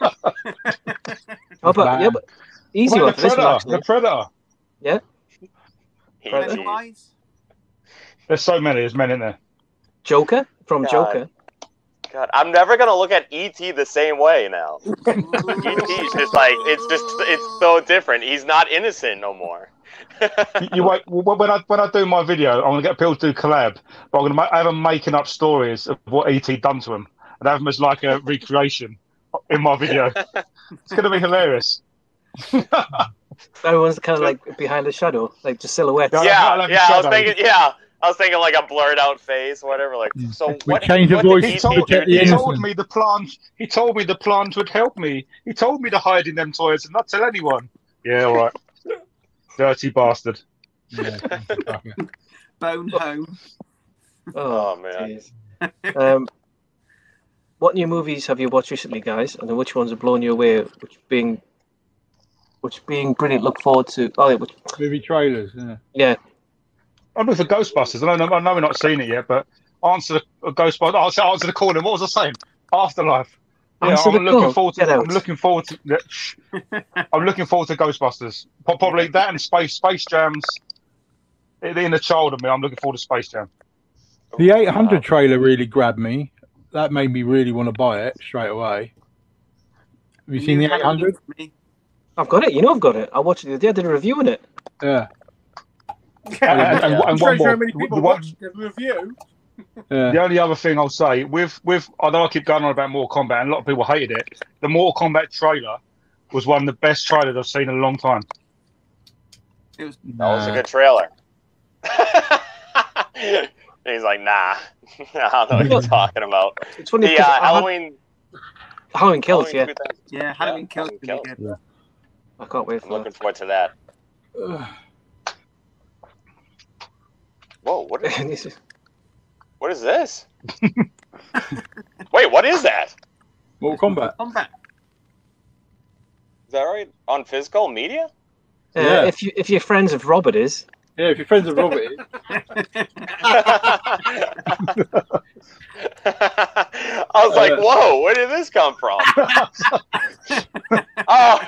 Oh, but yeah, but easy What one about for the this one Predator? actually. The Predator. Yeah. He- Predator. he- Pennywise? There's so many. There's many in there. Joker from God. Joker. God, I'm never gonna look at E T the same way now. E T's just like it's just it's so different. He's not innocent no more. You, you wait. When I when I do my video, I'm gonna get people to do collab. But I'm gonna ma- have them making up stories of what E T done to him, and have them as like a recreation in my video. It's gonna be hilarious. Everyone's kind of like behind the shadow, like just silhouettes. Yeah. yeah, I'll have yeah. the I was shadow. thinking, yeah, I was thinking like a blurred out face, whatever. Like, so We what? changed the what voice did He E T to told, do protect to the he you? innocent. told me the plant. He told me the plant would help me. He told me to hide in them toys and not tell anyone. Yeah, all right. Dirty bastard. Yeah, fucker. Bone home. Oh, man. jeez. Um, what new movies have you watched recently, guys? And then which ones have blown you away? Which being, which being brilliant. Look forward to. Oh, yeah, which, Movie trailers. Yeah. yeah. I'm looking for Ghostbusters. I know, I know we're not seen it yet, but answer the uh, Ghostbusters. Answer, answer the call. What was I saying? Afterlife. Yeah, Answer I'm the looking call. forward to. Get out. I'm looking forward to. yeah, shh. I'm looking forward to Ghostbusters. Pro- Probably that and Space Space Jams. The inner child of me. I'm looking forward to Space Jam. The eight hundred trailer really grabbed me. That made me really want to buy it straight away. Have you seen the eight hundred? I've got it. You know, I've got it. I watched it the other day. I did a review on it. Yeah. And, and, and, I'm and sure one more. how many people The one- watched the review. Yeah. The only other thing I'll say, with with I know I keep going on about Mortal Kombat, and a lot of people hated it. The Mortal Kombat trailer was one of the best trailers I've seen in a long time. It was. That was a good trailer. He's like, nah, I don't know what you're talking about. It's funny The because uh, I had- Halloween. Halloween Kills. Halloween Yeah, two thousand Yeah, Halloween Kills Halloween really Kills. good. I can't wait I'm for looking that. forward to that. Ugh. Whoa, what is, This is- what is this? Wait, what is that? Mortal Kombat. Combat. Is that right? On physical media? uh, Yeah. If you if you're friends of Robert is, Yeah, if you're friends with Robert, I was like, Uh, whoa, where did this come from? Oh,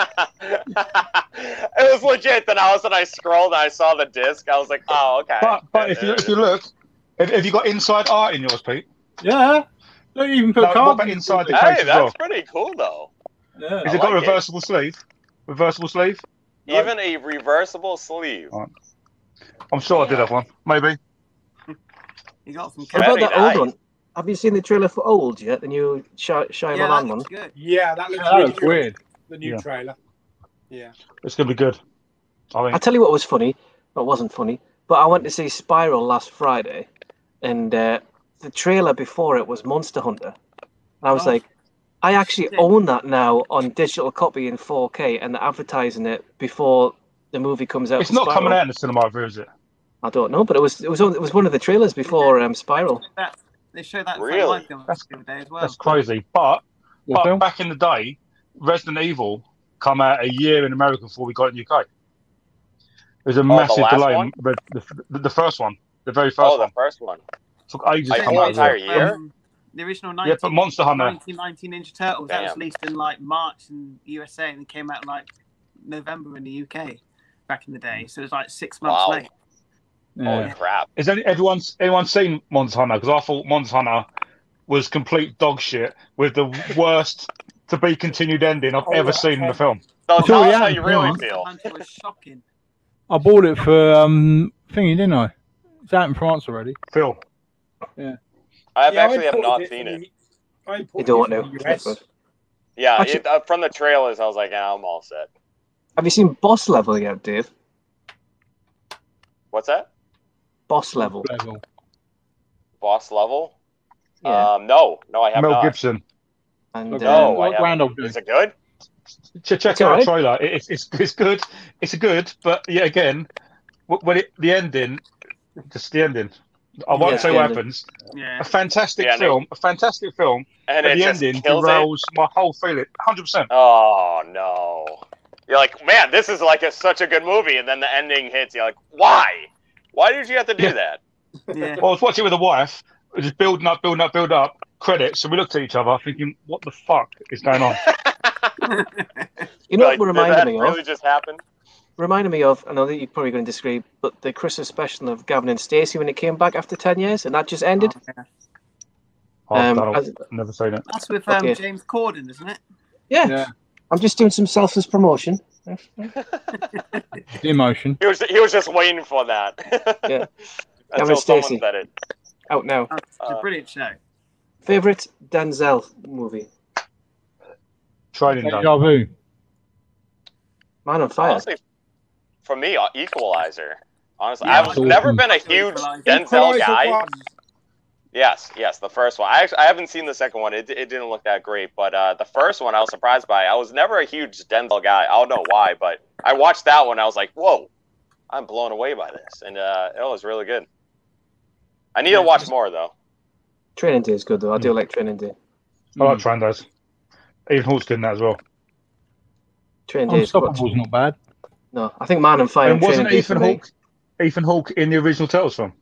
it was legit. Then all of a sudden I scrolled and I saw the disc. I was like, oh, okay. But but if you if you look, have, have you got inside art in yours, Pete? yeah. Don't even put No, what cards about in inside the it. Hey, case as that's well? pretty cool though. Yeah. Has I it got like it. reversible sleeve? Reversible sleeve? Even a reversible sleeve. Oh. I'm sure I did have one. Maybe. You got some. what about Very that nice. old one? Have you seen the trailer for Old yet? The new Shy Shyamalan Yeah, that one. looks good. Yeah, that looks That really looks good. weird. The new Yeah. trailer. Yeah. It's gonna be good. I I'll think. tell you what was funny. Well, it wasn't funny, but I went to see Spiral last Friday, and uh, the trailer before it was Monster Hunter. And I was Oh. like, I actually Shit. own that now on digital copy in four K, and they're advertising it before the movie comes out. It's for not Spiral. coming out in the cinema, either, is it? I don't know, but it was it was on, it was one of the trailers before um, Spiral. That, they showed that Really? in live film That's- the other day as well. That's crazy. But What but film? back in the day, Resident Evil come out a year in America before we got it in the U K. There's a the massive last delay. one? But the, the, the first one, the very first Oh, the one. first one. took ages to Like, come whole out. entire As well. year? Um, the original Yeah, but nineteen, Monster Hunter. nineteen ninety Ninja Turtles that was Damn. released in like March in the U S A and it came out in like November in the U K back in the day. So it was like six months Wow. late. Holy Yeah. crap. Has any, everyone's anyone seen Monster Hunter? Because I thought Monster Hunter was complete dog shit with the worst to be continued ending I've Oh, ever right, seen in okay. a film. So It's tell already us how out, you really Monster feel. Hunter was shocking. I bought it for um thingy, didn't I? It's out in France already. Phil, I have Yeah, I actually have imported not it seen from it. the- I You imported don't it know. from the U S. Yeah, Actually- it, uh, from the trailers, I was like, ah, I'm all set. Have you seen Boss Level yet, Dave? What's that? Boss Level. Level. Boss level? Yeah. Um, no, no, I have Mel not. Gibson. and Look, um, No, I What haven't. Randolph doing? Is it good? Ch- check It's out alright. the trailer. It- It's, it's it's good. It's good, but yet again, wh- when it the ending, just the ending. I won't Yeah, say the what ending. happens. Yeah. A fantastic Yeah, no. film. A fantastic film. And But it the just ending kills it? derails my whole feeling. one hundred percent. Oh, no. You're like, man, this is like a, such a good movie. And then the ending hits. You're like, why? Why did you have to do Yeah. that? Yeah. Well, I was watching it with a wife, just building up, building up, building up, credits, and we looked at each other thinking, what the fuck is going on? you know Like, what did reminded that me really of? just happen? Reminded me of, I know that you're probably going to disagree, but the Christmas special of Gavin and Stacey when it came back after ten years, and that just ended. Oh, yeah. I've, Um, done as- it. Never seen it. That's with um, Okay. James Corden, isn't it? Yeah. Yeah. I'm just doing some selfless promotion. The emotion. He was, he was just waiting for that. Yeah. Until Gavin someone Stacey. said it. Out now. Oh, it's a Uh, brilliant show. Favorite Denzel movie? Training day. Deja vu. Man on Fire. Honestly, for me, uh, Equalizer. Honestly, Yeah, I've awesome. never been a huge Equalizer. Denzel Equalizer guy. was- Yes, yes, the first one. I actually I haven't seen the second one. It, it didn't look that great, but uh, the first one I was surprised by. I was never a huge Denzel guy. I don't know why, but I watched that one. I was like, whoa, I'm blown away by this, and uh, it was really good. I need to watch more though. Training Day is good though. I do like Training Day. I like Train Days. Even Hawk's good in that as well. Training Day is good. Unstoppable's not bad. No, I think Man on Fire And and Training wasn't Day Ethan for me. Hawke Ethan Hawke in the original Turtles film?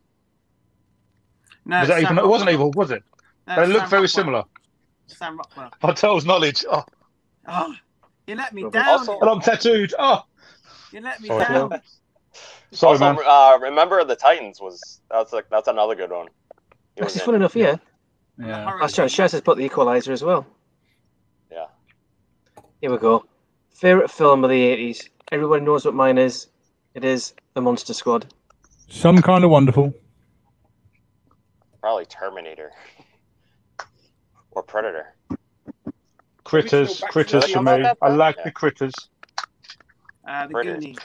No, Was that Sam Ethan? It wasn't Rockwell. Evil, was it? No, They look Sam very Rockwell. similar. Sam Rockwell. My Turtles knowledge. Oh, Oh, you let me Robert. down. Also- and I'm tattooed. Oh, You let me Sorry. down. sorry, also, man. uh, Remember the Titans was that's like that's another good one. He That's was fun in. enough, yeah. Yeah. That's John Shaz has put the Equalizer as well. Yeah. Here we go. Favorite film of the eighties. Everyone knows what mine is. It is The Monster Squad. Some kind of wonderful. Probably Terminator or Predator. Critters, Back to critters the for Future. me. I like Yeah. the critters. Uh, the British. Goonies.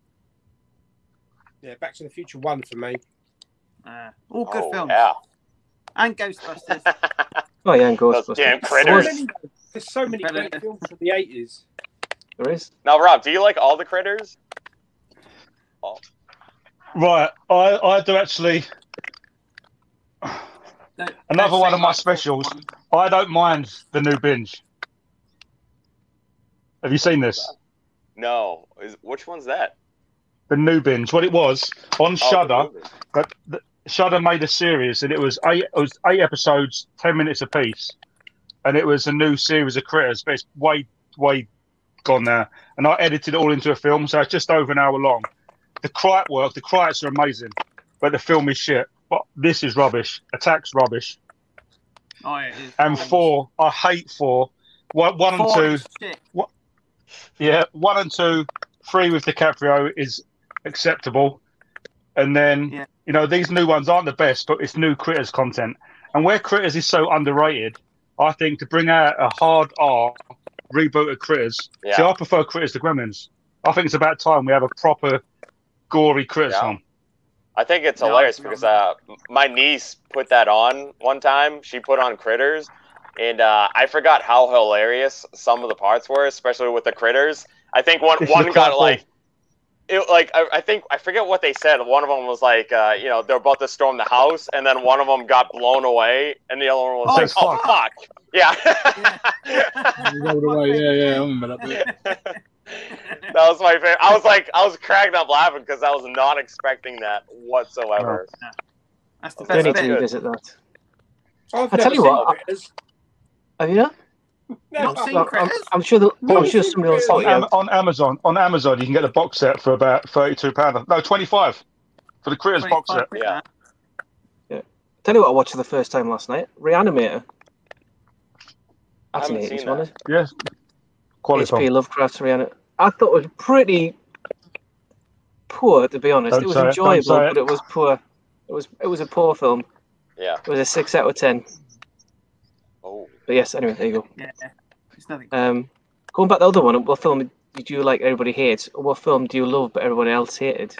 Yeah, Back to the Future one for me. Uh, all good Oh, films. yeah. And Ghostbusters. Oh yeah, and Those Ghostbusters. damn So critters. many, there's so many Better- great films from the eighties. There is. Now, Rob, do you like all the critters? Oh, Right, I, I do actually. Don't- Another don't one say of my like specials. one. I don't mind the new binge. Have you seen this? no. Is, which one's that? The new binge. What it was on Oh, Shudder. the movie. But the, Shudder made a series, and it was eight. It was eight episodes, ten minutes apiece, and it was a new series of critters. But it's way, way gone now. And I edited it all into a film, so it's just over an hour long. The Crite work, the Crites are amazing, but the film is shit. But this is rubbish. Attack's rubbish. Oh, yeah, it is. And four, I hate four. One, one and Four two, is shit. yeah, one and two. Three with DiCaprio is acceptable, and then Yeah. you know these new ones aren't the best, but it's new Critters content. And where Critters is so underrated, I think to bring out a hard R reboot of Critters. Yeah. See, I prefer Critters to Gremlins. I think it's about time we have a proper gory Critters Yeah. film. I think it's No, hilarious it's not because uh, my niece put that on one time. She put on Critters, and uh, I forgot how hilarious some of the parts were, especially with the critters. I think one This is one a got crap like, it like I, I think I forget what they said. One of them was like, uh, you know, they're about to storm the house, and then one of them got blown away, and the other one was Oh, like, oh fuck. fuck, yeah. He rolled away. Yeah, yeah, I remember that bit. That was my favorite. I was like, I was cracking up laughing because I was not expecting that whatsoever. That's the They best need to bit. revisit that. I've I never tell you seen what, Critters. Have you not? No, Not seen Well, I'm, Critters? I'm sure. The, I'm Not sure seen somebody will Critters. sort On, you Am- out. on Amazon, on Amazon, you can get the box set for about thirty-two pounds. No, twenty-five for the Critters box set. twenty-five Yeah. Tell you what, I watched for the first time last night. Reanimator. I That's an haven't eighties seen one. that. Isn't Yes, it? quality H P film. Lovecraft's Reanimator. I thought it was pretty poor, to be honest. Don't it was say it, don't enjoyable, say it. but it was poor. It was it was a poor film. Yeah. It was a six out of ten. Oh. But yes, anyway, there you go. Yeah. It's nothing. Um, going back to the other one, what film did you like everybody hates? Or what film do you love but everybody else hated?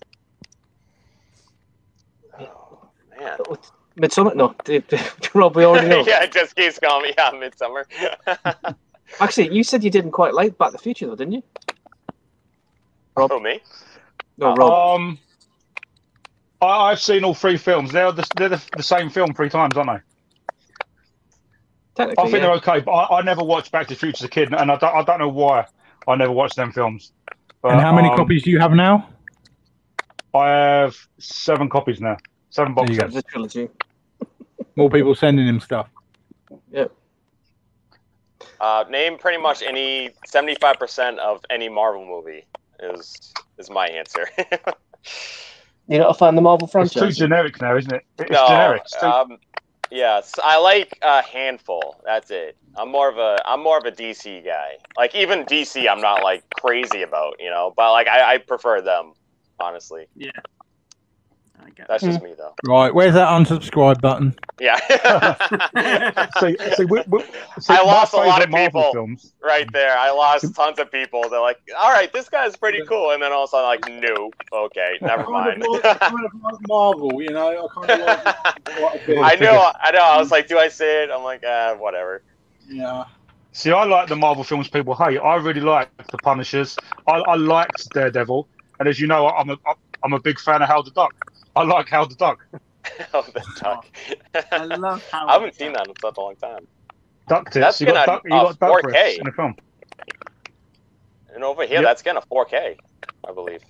Oh, man. Midsummer? No, did, did, Rob, we already know. Yeah, it just keeps calling me. Yeah, Midsummer. Actually, you said you didn't quite like Back to the Future, though, didn't you? Rob? Oh, me? No, Rob. Um, I, I've seen all three films. They're the, they're the, the same film three times, aren't they? Technically, I think yeah. they're okay, but I, I never watched Back to the Future as a kid, and I don't, I don't know why I never watched them films. But, And how many um, copies do you have now? I have seven copies now. Seven box There you go. sets. The trilogy. More people sending him stuff. Yep. Uh, name pretty much any seventy-five percent of any Marvel movie is is my answer. You're not a fan of the Marvel It's too franchise? generic now, isn't it? It's no, generic. It's too- um, yes, I like a handful. That's it. I'm more of a I'm more of a D C guy. Like even D C, I'm not like crazy about, you know, but like I, I prefer them, honestly. Yeah. I get That's just me though. Right, where's that unsubscribe button? Yeah. see, see, we, we, see, I my lost a lot favourite of Marvel people. Films. Right there, I lost tons of people. They're like, "All right, this guy's pretty cool," and then all of a sudden, like, "No, okay, never mind." Kind of like, kind of like Marvel, you know. I kind of like quite a bit. I know, I know. I was like, "Do I say it?" I'm like, "Ah, whatever." Yeah. See, I like the Marvel films people hate. I really like The Punishers. I, I liked Daredevil, and as you know, I'm a I'm a big fan of Howard the Duck. I like Howard the Duck. Oh, the duck. I love how I haven't seen that in such a long time. Duck tits. That's You got gonna- duck, you uh, got duck four breasts K. in the film. And over here, Yep. that's getting a four K, I believe.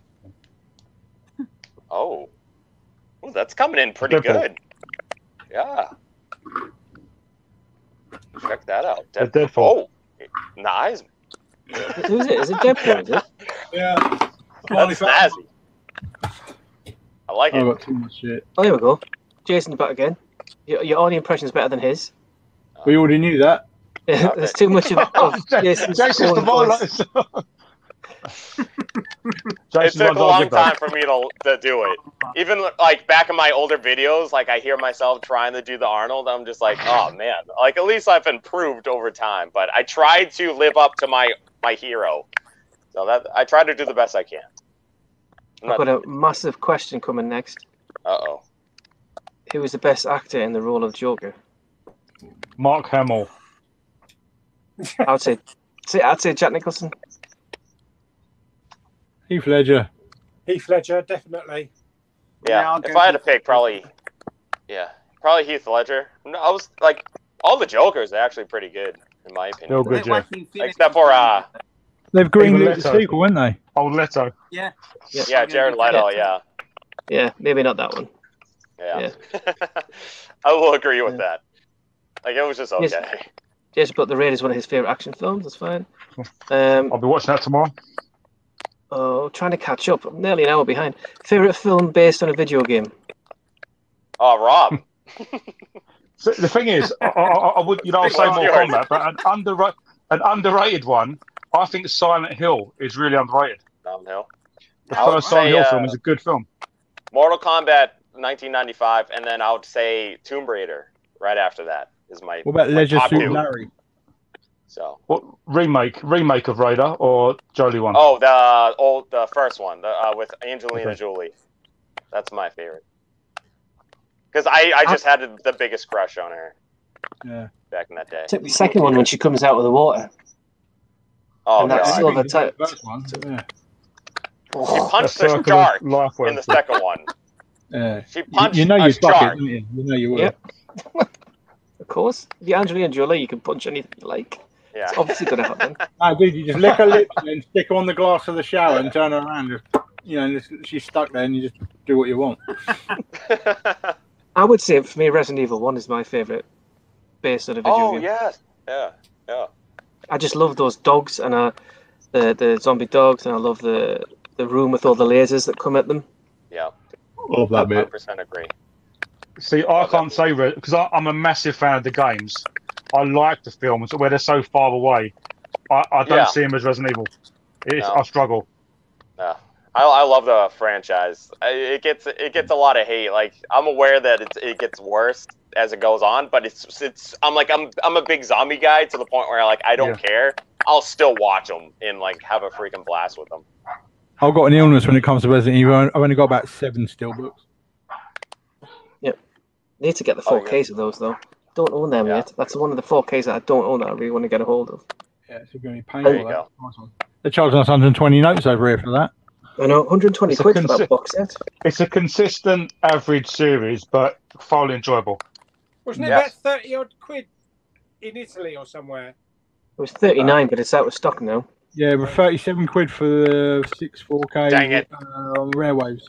Oh, Ooh, that's coming in pretty Deadpool. good. Yeah. Check that out. The Dead- Deadpool. Oh, nice. Who is it? Is it Deadpool? Is it? Yeah. That's snazzy. I like I've it. got too much shit. Oh, there we go. Jason's back again. Your, your audio impression is better than his. We already knew that. There's too much of, of Jason's Jason's the own ball. voice. It Jason's took a runs all long good, though. time for me to, to do it. Even like back in my older videos, like I hear myself trying to do the Arnold, I'm just like, oh man. Like at least I've improved over time. But I tried to live up to my my hero. So that I try to do the best I can. I've got a massive question coming next. Uh oh. Who was the best actor in the role of Joker? Mark Hamill. I would say, say I'd say Jack Nicholson. Heath Ledger. Heath Ledger, definitely. Yeah. Yeah, I'll if go I had to Heath pick, probably. Yeah, probably Heath Ledger. No, I was like, all the Jokers are actually pretty good in my They're all opinion. good, yeah. Joaquin Phoenix Except for uh, They've greenlit the Leto. sequel, haven't they? Old Leto. Yeah. Yeah. yeah, Jared Leto. Yeah, Yeah, maybe not that one. yeah. I will agree with Yeah. that. Like it was just Yes. okay. Jason put The Raid is one of his favorite action films. That's fine. Um, I'll be watching that tomorrow. oh, trying to catch up. I'm nearly an hour behind. Favorite film based on a video game. Oh, Rob. So the thing is, I, I, I would, you know, I'll Big say one's Mortal yours. Kombat, but an, under, an underrated one, I think Silent Hill is really underrated. Downhill. The I would first Silent say, Hill uh, film is a good film. Mortal Kombat nineteen ninety-five, and then I would say Tomb Raider right after that is my. What about my Leisure top Suit two. Larry? So. What remake? Remake of Raider or Jolie one? Oh, the old, the first one, the uh, with Angelina Okay. Jolie. That's my favorite. Because I, I just had the biggest crush on her Yeah. back in that day. Except the second one when she comes out of the water. Oh And that's god, still- the type- First one. Yeah. she Oh, punched The a circle shark of life in the work. second one. Yeah. She You, punched you know a you fuck it, shark. don't you? You know you will. Yep. of course. If you're Angelina Jolie, you can punch anything you like. Yeah. It's obviously going to happen. No, dude, you just lick her lips and then stick her on the glass of the shower and turn her around. Just, you know, and just, she's stuck there and you just do what you want. I would say for me, Resident Evil One is my favorite based on a video Oh game. yeah, yeah, yeah. I just love those dogs and uh, the the zombie dogs, and I love the the room with all the lasers that come at them. Yeah, Love that one hundred bit. percent agree. See, I can't say because I'm a massive fan of the games. I like the films, but where they're so far away, I, I don't Yeah. see them as Resident Evil. It's, No. I struggle. Yeah, I, I love the franchise. I- It gets it gets a lot of hate. Like I'm aware that it it gets worse as it goes on, but it's it's I'm like I'm I'm a big zombie guy to the point where like I don't Yeah. care. I'll still watch them and like have a freaking blast with them. I've got an illness when it comes to Resident Evil. I've only got about seven steelbooks. Need to get the Oh, four yeah. Ks of those though. Don't own them Yeah. yet. That's one of the four Ks that I don't own that I really want to get a hold of. Yeah, it's going to be There painful. you that. go. Nice one. They're charging us one hundred twenty notes over here for that. I know, one hundred twenty It's a quid for consi- that box set. It's a consistent, average series, but thoroughly enjoyable. Wasn't it Yes. about thirty odd quid in Italy or somewhere? It was thirty-nine, but it's out of stock now. Yeah, we're thirty-seven quid for the six four K Dang it. uh, on Rare Waves.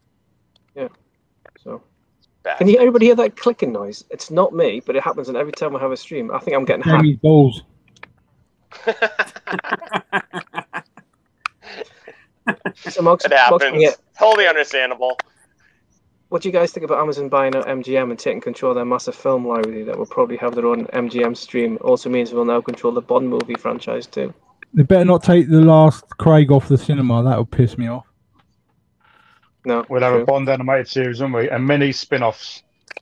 So, Bad. can you everybody hear that clicking noise? It's not me, but it happens and every time I have a stream. I think I'm getting hacked. Jamie's balls. So, Mox, It Mox, happens. yeah, Totally understandable. what do you guys think about Amazon buying out M G M and taking control of their massive film library that will probably have their own M G M stream? Also means we'll now control the Bond movie franchise too. They better not take the last Craig off the cinema. That would piss me off. No, We'll have true. a Bond animated series, won't we? And many spin-offs.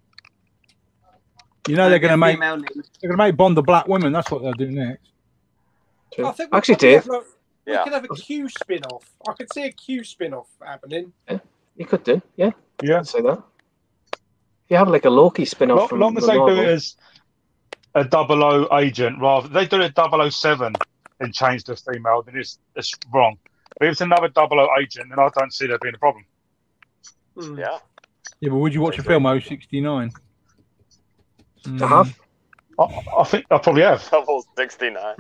You know they're going to make Female lead. they're going to make Bond the Black Woman. That's what they'll do next. True. I think we Actually, probably Dave, have, like, we Yeah. could have a Q spin off. I could see a Q spin off happening. you could do, yeah, Yeah. I'd say that. If you have like a Loki spin-off Long, from long as the they do Marvel, it as a double O agent, rather they do it double O seven and change the female, then it's, it's wrong. But if it's another double O agent, then I don't see there being a problem. Hmm. Yeah. Yeah, but would you watch a film oh sixty-nine? I have. I, I think I probably have. Double sixty-nine.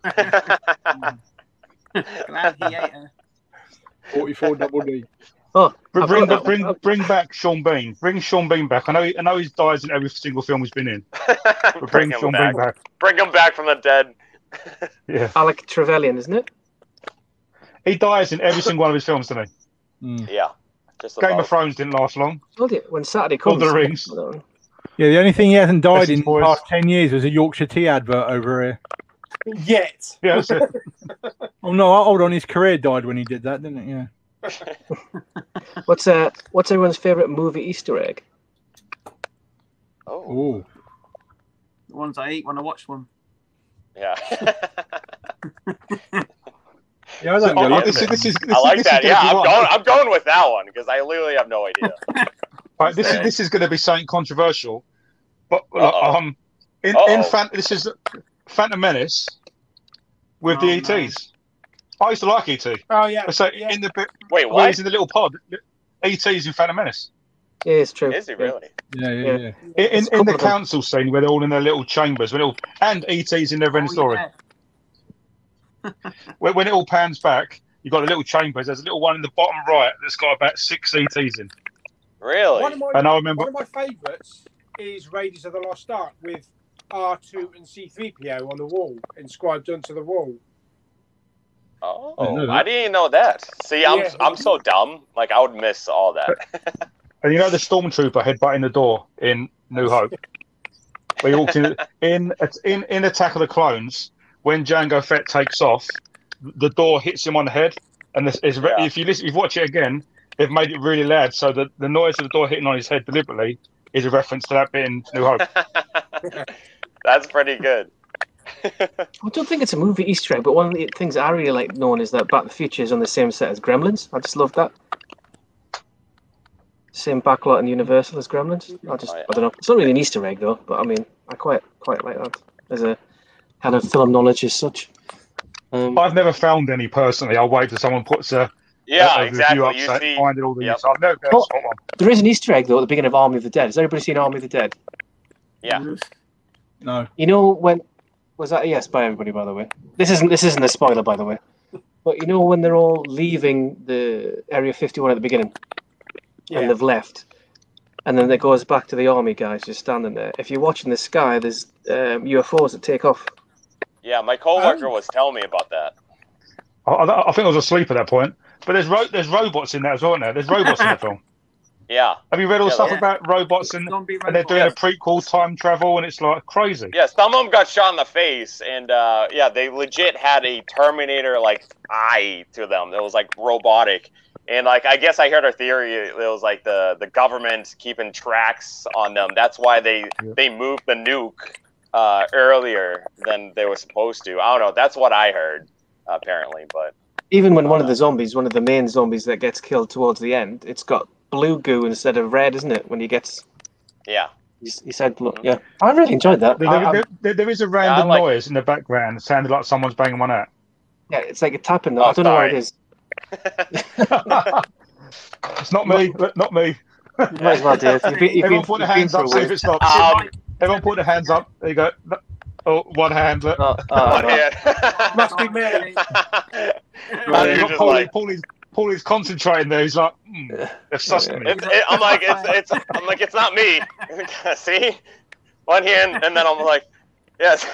Glad he ate her. forty-four double D. Oh, But I've bring, got that. bring, bring back Sean Bean. Bring Sean Bean back. I know, he, I know he dies in every single film he's been in. But bring, Bring him Sean back. Bean back. Bring him back from the dead. Yeah, Alec Trevelyan, isn't it? he dies in every single one of his films, doesn't Mm. Yeah. Just he? Game of about. Thrones didn't last long. Told you when Saturday Lord comes. of the Rings. Yeah, the only thing he hasn't died Message in the boys. past ten years was a Yorkshire tea advert over here. Yet. Yeah, that's it. Oh no, hold on, his career died when he did that, didn't it? Yeah. What's uh, what's everyone's favorite movie Easter egg? Oh. Oh, The ones I eat when I watch one. Yeah. yeah, I don't Oh, go. this, is, this, is, this, I like this that. Is Yeah, gonna be I'm one. going. I'm going with that one because I literally have no idea. Right, this is this is going to be something controversial, but like, Uh-oh. um, in Uh-oh. in fan, this is Phantom Menace with the Oh, E Ts. I used to like E T. Oh yeah. So yeah. in the bit Wait, where what? he's in the little pod, E T's in Phantom Menace. Yeah, it's true. Is he Yeah. really? Yeah, yeah, Yeah. yeah. In, in, There's a in the couple of them. council scene where they're all in their little chambers, when it all, and E T's in Never Ending Oh, Story. yeah. When, when it all pans back, you've got a little chambers. There's a little one in the bottom right that's got about six E Ts in. Really? One of my And I remember, one of my favourites is Raiders of the Lost Ark with R two and C three P O on the wall, inscribed onto the wall. Oh, I know that. I didn't even know that. See, I'm Yeah. I'm so dumb. Like I would miss all that. and you know the stormtrooper headbutting the door in New Hope. Where he walks in, in in in Attack of the Clones, when Jango Fett takes off, the door hits him on the head, and this is Yeah. if you listen, if you watch it again, they've made it really loud, so that the noise of the door hitting on his head deliberately is a reference to that bit in New Hope. That's pretty good. I don't think it's a movie Easter egg, but one of the things I really like knowing is that Back to the Future is on the same set as Gremlins. I just love that. Same backlot in Universal as Gremlins. I just, Oh, yeah. I don't know. It's not really an Easter egg though, but I mean, I quite, quite like that as a kind of film knowledge as such. Um, I've never found any personally. I'll wait till someone puts a, Yeah, a, a exactly. review up You saying- see, finding all these. Yep. I've never been Oh. able to spot one. there is an Easter egg though at the beginning of Army of the Dead. Has everybody seen Army of the Dead? yeah. No. You know when was that a yes by everybody, by the way? This isn't this isn't a spoiler, by the way. But you know when they're all leaving the Area fifty-one at the beginning Yeah. and they've left, and then it goes back to the army guys just standing there. If you're watching the sky, there's um, U F Os that take off. Yeah, my coworker was telling me about that. I, I, I think I was asleep at that point. But there's ro- there's robots in there as well, now. There's robots in the film. Yeah. Have you read all Yeah, stuff yeah. about robots and, Zombie and they're doing robots. a prequel time travel and it's like crazy? Yeah, some of them got shot in the face, and uh, yeah, they legit had a Terminator like eye to them. It was like robotic, and like I guess I heard a theory. It was like the the government keeping tracks on them. That's why they Yeah. they moved the nuke uh, earlier than they were supposed to. I don't know. That's what I heard apparently, but Even when one of Uh, the zombies, one of the main zombies that gets killed towards the end, it's got blue goo instead of red, isn't it? When he gets, yeah. he, he said, blue. Yeah, I really enjoyed that. There, I- I- there, there, there is a random like- noise in the background. It sounded like someone's banging one out. yeah, it's like a tapping. Oh, I don't know what sorry. it is. It's not me. Not me. You might as well do it. You've been, you've Everyone been, put their you've been hands through up, see it. if it stops. Um, Everyone put their hands up. There you go. Oh, one hand. Look. Oh, oh, One no. hand. Must be me. And you're you've got just Paulie, like- Paulie's, Paulie's concentrating there. He's like, hmm, they've sussed me. It's, it, I'm like, it's, it's, I'm like, it's not me. See, one hand, and then I'm like, yes.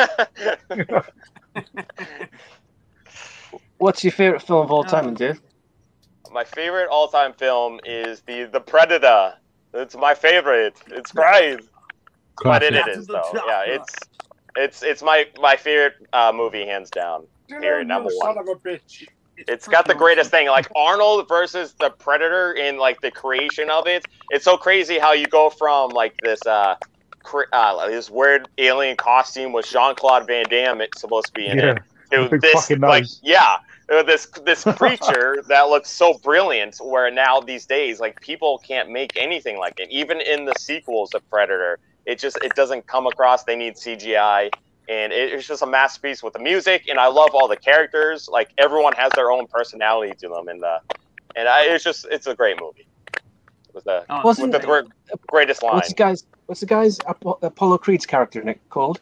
What's your favorite film of all time, Dave? My favorite all-time film is the The Predator. It's my favorite. It's great. But it, it is though. Yeah, it's it's it's my my favorite uh, movie hands down. Period, number you one. son of a bitch. It's got the greatest thing, like Arnold versus the Predator in like the creation of it. It's so crazy how you go from like this uh, cr- uh this weird alien costume with Jean-Claude Van Damme. It's supposed to be in Yeah. it. To Big this fucking like nose. yeah, uh, this this creature that looks so brilliant. Where now these days, like people can't make anything like it. Even in the sequels of Predator, it just it doesn't come across. They need C G I. And it, it's just a masterpiece with the music, and I love all the characters. Like everyone has their own personality to them, and uh, and I, it's just it's a great movie. With the Oh, Wasn't with the gr- greatest line. What's the guy's What's the guy's Apo- Apollo Creed's character in it called?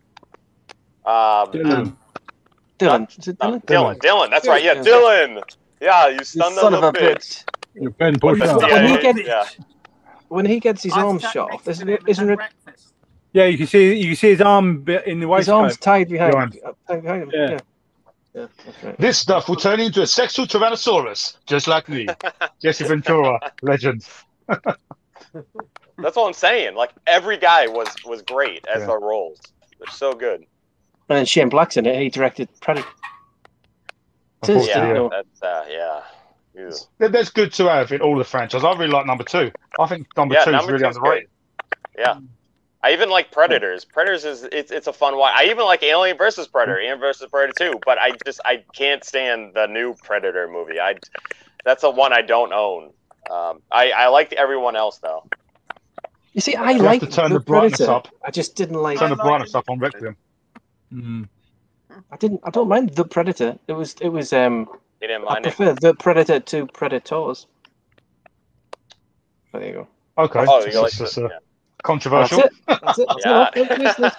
Um, Dylan. Dylan. Is it uh, Dylan? Dylan, Dylan, that's right. Yeah, Yeah. Dylan. Yeah, you You son, son of a bitch. Your pen push Well, up. when Yeah, he yeah, gets- yeah. When he gets his I'd arms sat shot next off, to isn't him it? and Isn't had it? breakfast. Yeah, you can see you can see his arm bit in the His arms waistcoat. tied behind, Behind. uh, tied behind him. Yeah. Yeah. Yeah, that's right. This stuff will turn into a sexual Tyrannosaurus, just like me. Jesse Ventura, legend. That's all I'm saying. Like every guy was was great as Yeah. their roles. They're so good. And then Shane Black's in it. He directed Predator. It is, Unfortunately, Yeah, you know. that's uh, yeah. Ew. There- There's good to have in all the franchise. I really like number two. I think number Yeah, two is number really two's underrated. Yeah. I even like Predators. Predators is it's it's a fun one. I even like Alien versus Predator, Alien versus Predator two. But I just I can't stand the new Predator movie. I that's the one I don't own. Um, I I like everyone else though. You see, I You have like to turn the the brightness Predator. up. I just didn't like. Turn the I like brightness it. up on Requiem. Mm. I didn't. I don't mind the Predator. It was. It was. Um. You didn't I mind it? prefer the Predator to Predators. There you go. Okay, Oh, it's, you like it's, it's, the, uh, yeah. controversial. That's it. That's it. That's Yeah. it. That's it.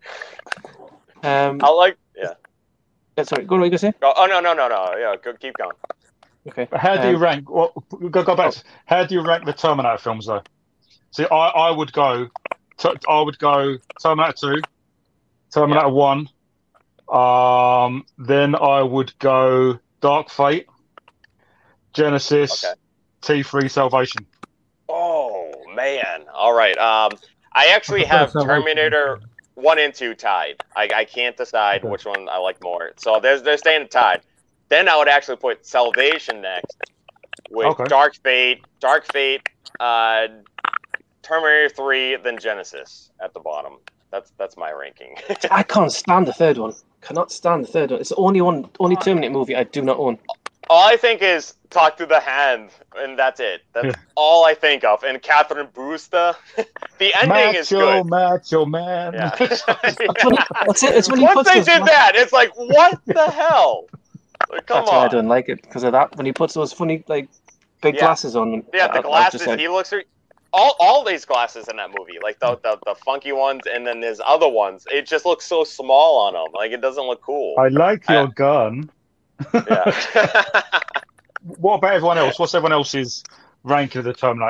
Um. I like yeah. yeah, Sorry. Go on. What you gonna say? Oh, oh no no no no yeah. Go, keep going. Okay. How do you Um, rank? What go, go back? to- How do you rank the Terminator films though? See, I, I would go. T- I would go Terminator two, Terminator one. Um, then I would go Dark Fate, Genesis, Okay. T three Salvation. Oh man. All right. Um, I actually have Terminator one and two tied. I, I can't decide Okay. which one I like more. So there's they're staying tied. Then I would actually put Salvation next with Okay. Dark Fate, Dark Fate, uh, Terminator three, then Genesis at the bottom. That's that's my ranking. I can't stand the third one. Cannot stand the third one. It's the only one, only Terminator movie I do not own. All I think is talk to the hand, and that's it. That's all I think of. And Catherine Brewster, the ending is Macho, good. macho man. Yeah. It's when, that's it. It's when he Once puts they those did gla- that, it's like, what the hell? Like, come That's why I on. don't like it because of that. When he puts those funny like big Yeah. glasses on. Yeah, I- the I'm glasses. just like, He looks. All all these glasses in that movie, like the, the the funky ones, and then there's other ones. It just looks so small on them. Like it doesn't look cool. I like your I- gun. Yeah. What about everyone else? What's everyone else's ranking of the Terminator?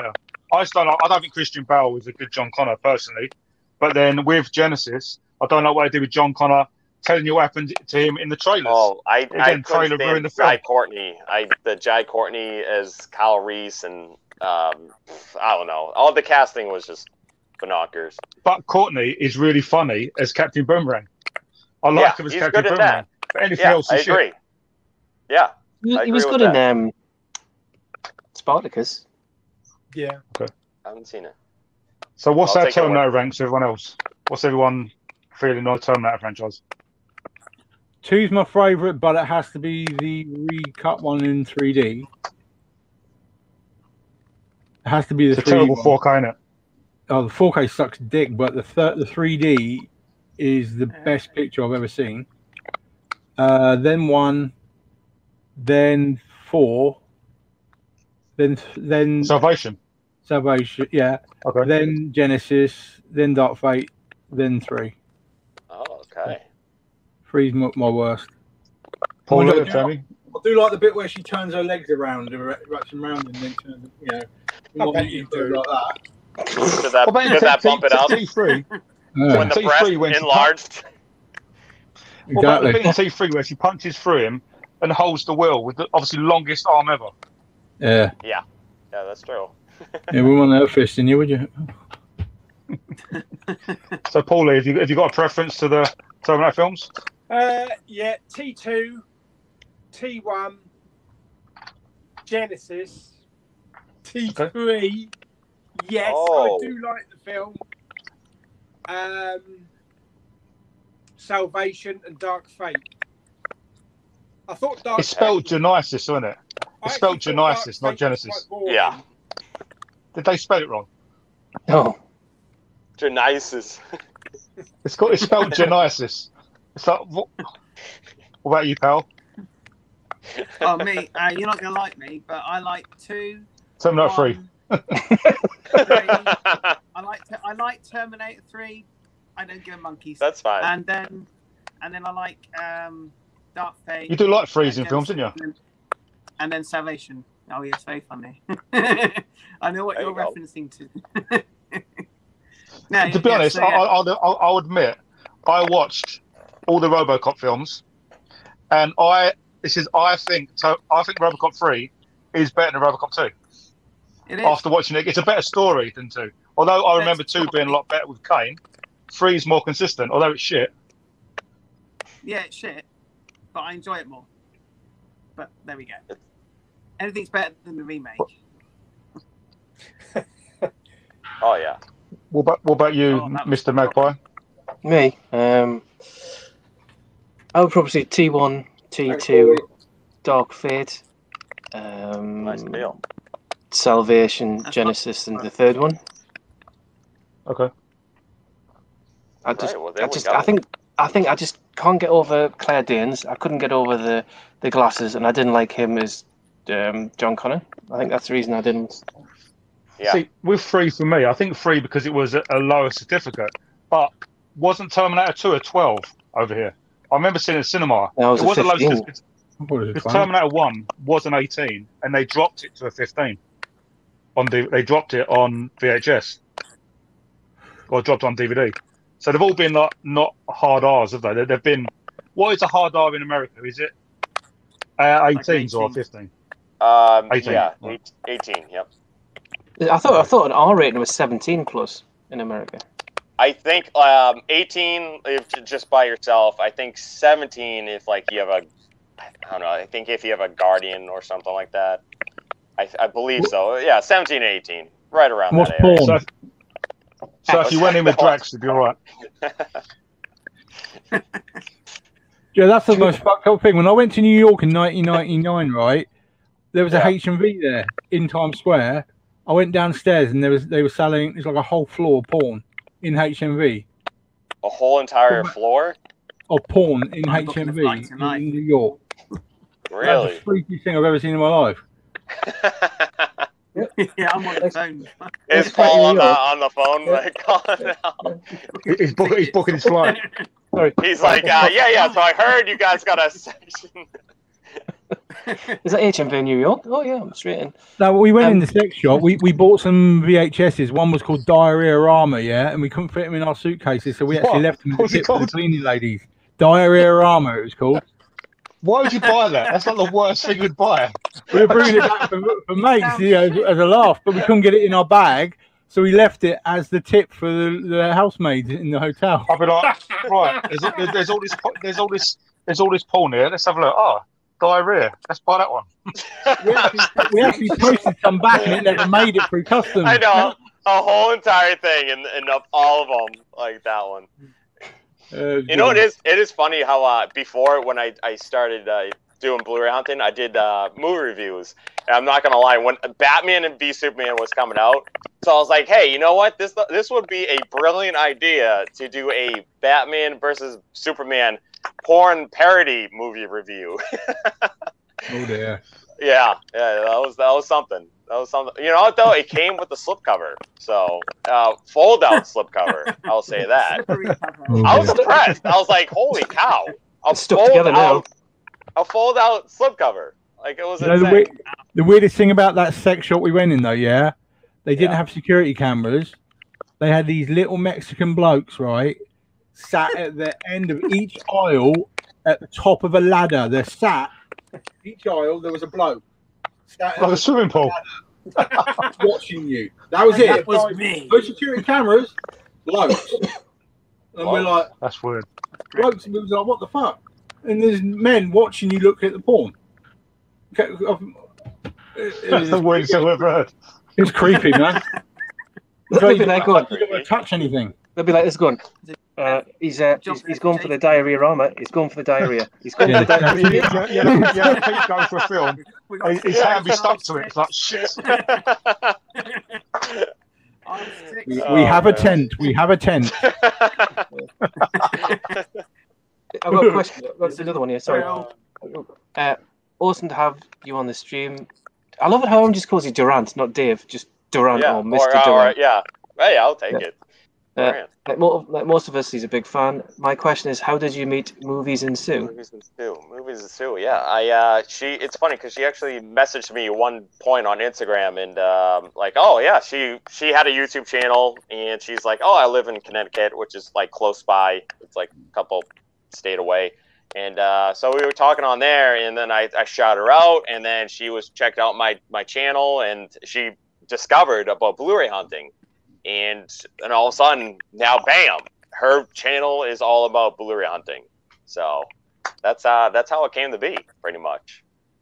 I just don't. Know, I don't think Christian Bale was a good John Connor personally. But then with Genesis, I don't know what they did with John Connor telling you what happened to him in the trailers. Oh, I Again, I couldn't trailer stand ruined the film. Jai Courtney. I the Jai Courtney as Kyle Reese and um, I don't know. All the casting was just binoculars. But Courtney is really funny as Captain Boomerang. I like Yeah, him as he's Captain good at Boomerang. that. But anything Yeah, else I is shit. agree. Yeah, He, I he was agree good with in um, Spartacus. Yeah. I haven't seen it. So what's I'll our take your Terminator word. ranks to everyone else? What's everyone feeling on the Terminator franchise? Two's my favourite, but it has to be the recut one in three D. It has to be the It's a three D terrible one. four K, innit? Oh, the four K sucks dick, but the thir- the three D is the best picture I've ever seen. Uh, then one, then four, then then Salvation. Salvation, yeah. Okay. Then Genesis, then Dark Fate, then three. Oh, okay. Three's my, my worst. Paul, Well, no, Jamie. I do like the bit where she turns her legs around, and wraps them around, and then turns, you know, I what bet you do do. like that. Could that, What about could that T- bump it up T three? Yeah, when the T breast three when she enlarged? What about the exactly. bit in T three where she punches through him and holds the wheel with the obviously longest arm ever? Yeah, Yeah, yeah, that's true. yeah, we want no fist in you, would you? So, Paulie, have you have you got a preference to the Terminator films? Uh, yeah, T two, T one, Genesis, T three. Yes, Oh. I do like the film. Um, Salvation and Dark Fate. I thought Dark It's spelled Fate. Genesis, isn't it? I It's spelled actually thought Dark Genesis, not Fate was Genesis. quite boring. Yeah. Did they spell it wrong? Oh, Genesis. It's got it's spelled Genesis. It's like what? What about you, pal? Oh, me. Uh, you're not gonna like me, but I like two. Terminator three. one, three. I like. Te- I like Terminator three. I don't give a monkeys. That's fine. And then, and then I like um, Dark Fate. You do like freezing and films, didn't you? Genesis, And then Salvation. Oh, yeah, it's very funny. I know what There you're you go. referencing to. No, To be yeah, honest, so, yeah. I, I'll, I'll, I'll admit, I watched all the RoboCop films, and I this is I think so. I think RoboCop three is better than RoboCop two. It is. After watching it, it's a better story than two. Although I remember two being a lot better with Kane, three is more consistent. Although it's shit. Yeah, it's shit, but I enjoy it more. But there we go. Anything's better than the remake. Oh yeah. What about what about you, Oh, that was- Mister Magpie? me. Um, I would probably say T one, T two, Dark Fate, um, Nice deal. Salvation, That's Genesis, not- and the third one. Okay. I just, Right, well, there I we just, go. I think, I think I just can't get over Claire Danes. I couldn't get over the, the glasses, and I didn't like him as um, John Connor. I think that's the reason I didn't. Yeah. See, with three for me, I think three because it was a, a lower certificate, but wasn't Terminator two a twelve over here? I remember seeing it in cinema. That was it a was a low fifteen. certificate. I thought it was Because fun. Terminator one was an eighteen, and they dropped it to a fifteen. On the, they dropped it on V H S, or dropped on D V D. So they've all been like not hard R's, have they? They- They've been. What is a hard R in America? Is it uh, eighteens or eighteen. fifteen? Um, eighteen. yeah, Right. eight- eighteen. Yep. I thought, I thought an R rating was seventeen plus in America. I think um, eighteen if just by yourself. I think seventeen if like you have a, I don't know. I think if you have a guardian or something like that. I, I believe so. Yeah, seventeen and eighteen, right around What's that area. porn? So, if, so if you went in with Drax, it'd be all right. Yeah, that's the most fucked up thing. When I went to New York in nineteen ninety-nine, right, there was a Yeah. H and V there in Times Square. I went downstairs and there was they were selling it's like a whole floor of porn in H and V. A whole entire floor. Of porn in I'm H booking and a V flight tonight. in New York. That's Really? the freakiest thing I've ever seen in my life. Yeah, I'm on the phone. Is It's Paul on New the York. on the phone like calling out? He's, book, he's booking his flight. Sorry. He's like, uh, yeah, yeah. So I heard you guys got a section. Is that H M V in New York? Oh yeah, I'm straight in. No, we went Um, in the sex shop. We we bought some V H S's. One was called Diarrhea Armor, yeah, and we couldn't fit them in our suitcases, so we actually What? left them in the What's it tip for the called? cleaning ladies. Diarrhea Armor, it was called. Why would you buy that? That's like the worst thing you'd buy. We were bringing it back for, for mates, you know, as, as a laugh, but we couldn't get it in our bag, so we left it as the tip for the, the housemaids in the hotel. I'll be like, right, there's, there's, there's all this, there's all this, there's all this porn here. Let's have a look. Oh, diarrhea. Let's buy that one. We actually, we actually posted some back, and it never made it through customs. I know a whole entire thing, and, and of all of them, like that one. Uh, You know, it is it is funny how uh, before when I I started uh, doing Blu-ray hunting, I did uh, movie reviews. And I'm not gonna lie, when Batman and v Superman was coming out, so I was like, hey, you know what? This this would be a brilliant idea to do a Batman versus Superman porn parody movie review. Oh dear. Yeah, yeah, that was that was something. That was something. You know what though? It came with the slipcover, so uh, fold out slipcover. I'll say that. Oh, I was dear. impressed. I was like, holy cow! A It's stuck fold together now. out, a fold out slipcover. Like it was You know, the, insane. weird, the weirdest thing about that sex shop we went in, though, yeah, they didn't Yeah. have security cameras. They had these little Mexican blokes, right, sat at the end of each aisle at the top of a ladder. They're sat each aisle. There was a bloke sat Like a swimming pool. watching you. That was it. That was me. No security cameras, blokes. And we're like, That's weird. blokes, and we was like, what the fuck? And there's men watching you look at the porn. Okay, I've- it- That's the it- weirdest thing I've ever heard. It's creepy, man. They'll be like, go on. You don't want to touch anything. They'll be like, this going. Uh, he's, uh, he's he's going for the diarrhea armor. He's going for the diarrhea. He's going Yeah. for the diarrhea. Yeah, yeah, yeah, yeah, Pete going for a film. We got His his hand be stuck to it. It's like shit. I'm sick. We, Oh, we have a man. tent. We have a tent. I've got a question. That's another one here. Sorry. Well, Uh, awesome to have you on the stream. I love it how everyone just calls you Durant, not Dave. Just Durant yeah, or Mister or, or Durant. yeah. Hey, I'll take Yeah. it. Uh, Durant. like, mo- like most of us, he's a big fan. My question is, how did you meet Movies and Sue? Movies and Sue. Movies and Sue. Yeah, I. Uh, she. It's funny because she actually messaged me one point on Instagram and um, like, oh yeah, she she had a YouTube channel and she's like, oh, I live in Connecticut, which is like close by. It's like a couple state away. And uh, so we were talking on there, and then I, I shouted her out, and then she was checked out my, my channel, and she discovered about Blu-ray hunting, and and all of a sudden now, bam, her channel is all about Blu-ray hunting. So that's uh that's how it came to be, pretty much.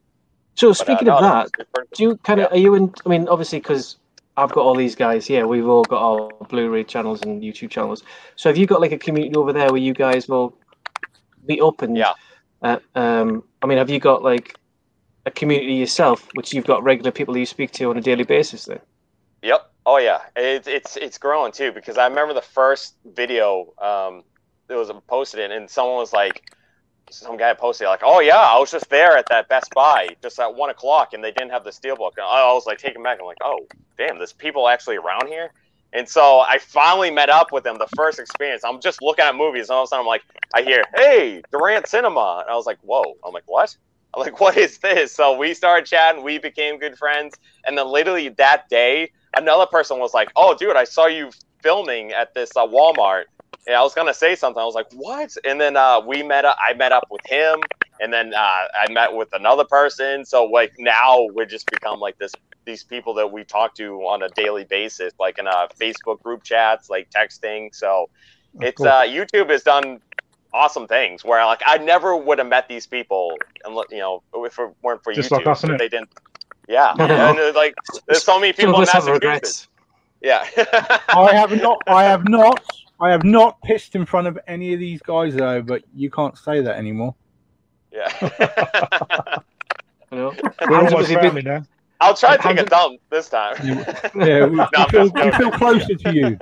So But, uh, speaking no, of that, it's pretty- do you kind of Yeah. are you in? I mean, obviously, because I've got all these guys here. We've all got our Blu-ray channels and YouTube channels. So have you got like a community over there where you guys will meet up and? Yeah. Uh, um, I mean, have you got like a community yourself, which you've got regular people you speak to on a daily basis? Then. Yep. Oh yeah. It's it's it's growing too, because I remember the first video um that was posted in, and someone was like, some guy posted like, oh yeah, I was just there at that Best Buy just at one o'clock, and they didn't have the steelbook. And I was like taken back. I'm like, oh damn, there's people actually around here. And so I finally met up with them. The first experience, I'm just looking at movies, and all of a sudden I'm like, I hear, hey, Durant Cinema, and I was like, whoa. I'm like, what? I'm like, what is this? So we started chatting. We became good friends, and then literally that day, another person was like, oh, dude, I saw you filming at this uh, Walmart. And I was gonna say something. I was like, what? And then uh, we met up. I met up with him, and then uh, I met with another person. So like now we're just become like this. These people that we talk to on a daily basis, like in uh, Facebook group chats, like texting. So it's cool. uh, YouTube has done awesome things where like I never would have met these people, unless, you know, if it weren't for Just YouTube. like us, innit? They didn't. Yeah, and uh, like there's so many Some people of in us have Massachusetts. regrets. Yeah. I have not. I have not. I have not pissed in front of any of these guys though. But you can't say that anymore. Yeah. You know, We're Hands almost have family been- now. I'll try to take a Hands- dump this time. Yeah, we, No, we, feel, no. we feel closer to you.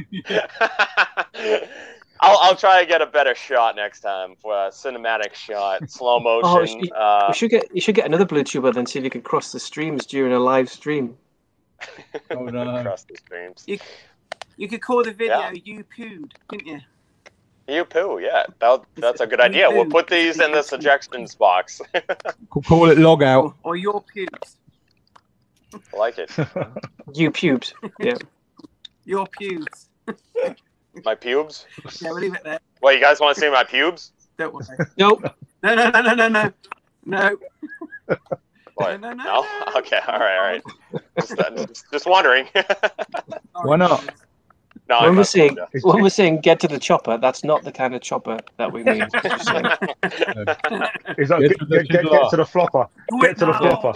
I'll I'll try to get a better shot next time for a cinematic shot, slow Oh, motion. you- uh, you should get you should get another Bluetooth then see if you can cross the streams during a live stream. Oh no! across the streams. You- You could call the video Yeah. "You Pooed," couldn't you? You poo, yeah. That, that's a good idea. We'll put these in the suggestions box. Call it log out. Or, or your pubes. I like it. You pubes. Yeah. Your pubes. My pubes? Yeah, we'll leave it there. Well, you guys want to see my pubes? Don't worry. Nope. No, no, no, no, no, no. No. What? No, no, no, No? no. Okay, all right, all right. Just, uh, just, just wondering. Why not? No, I'm When we're not saying doing when we're saying get to the chopper, that's not the kind of chopper that we mean. Just saying. He's like, Get get, to the get, get, get to the flopper. Get to the flopper.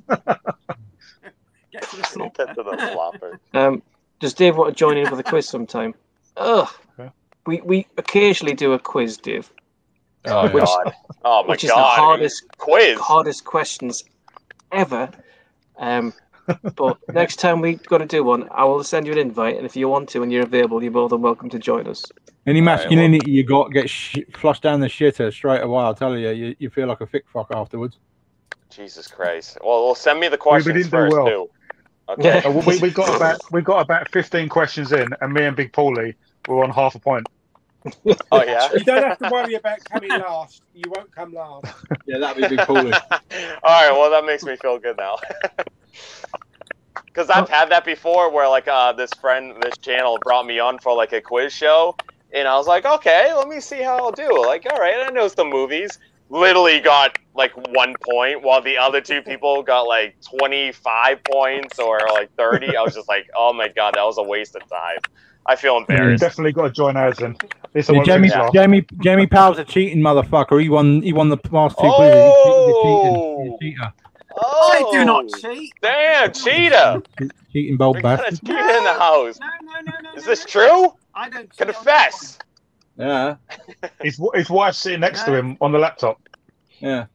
Get to the that. slop. Get to the flopper. Um, does Dave want to join in with a quiz sometime? Ugh. Okay. We we occasionally do a quiz, Dave, Oh, Which- God. Oh, my which is the God. hardest Quiz. hardest questions ever. Um, but next time we're going to do one, I will send you an invite, and if you want to and you're available, you're more than welcome to join us. Any right, masculinity you got gets sh- flushed down the shitter straight away. I'll tell you, you, you feel like a thick fuck afterwards. Jesus Christ. Well, well, send me the We- we questions didn't do first, well. too. Okay. Yeah. Uh, we, we got about we got about fifteen questions in, and me and Big Paulie were on half a point. Oh, yeah? You don't have to worry about coming last. You won't come last. Yeah, that'd be big Paulie. All right, well, that makes me feel good now. Because I've had that before where, like, uh, this friend, this channel brought me on for, like, a quiz show. And I was like, okay, let me see how I'll do. Like, all right, I know some movies. Literally got, like, one point, while the other two people got, like, twenty-five points or, like, thirty. I was just like, oh, my God, that was a waste of time. I feel You embarrassed. definitely got to join ours then. This Yeah, one Jamie, was last. Jamie, Jamie Powell's a cheating motherfucker. He won. He won the past two quizzes. He cheated. He's a cheater. Oh, I do not cheat. Damn, cheetah! He's a cheating bold We got a bastard. cheetah in the house. No, no, no, no. Is no, this no. true? I don't cheat on that Confess. Yeah, His, his wife's sitting next to No. him on the laptop. yeah.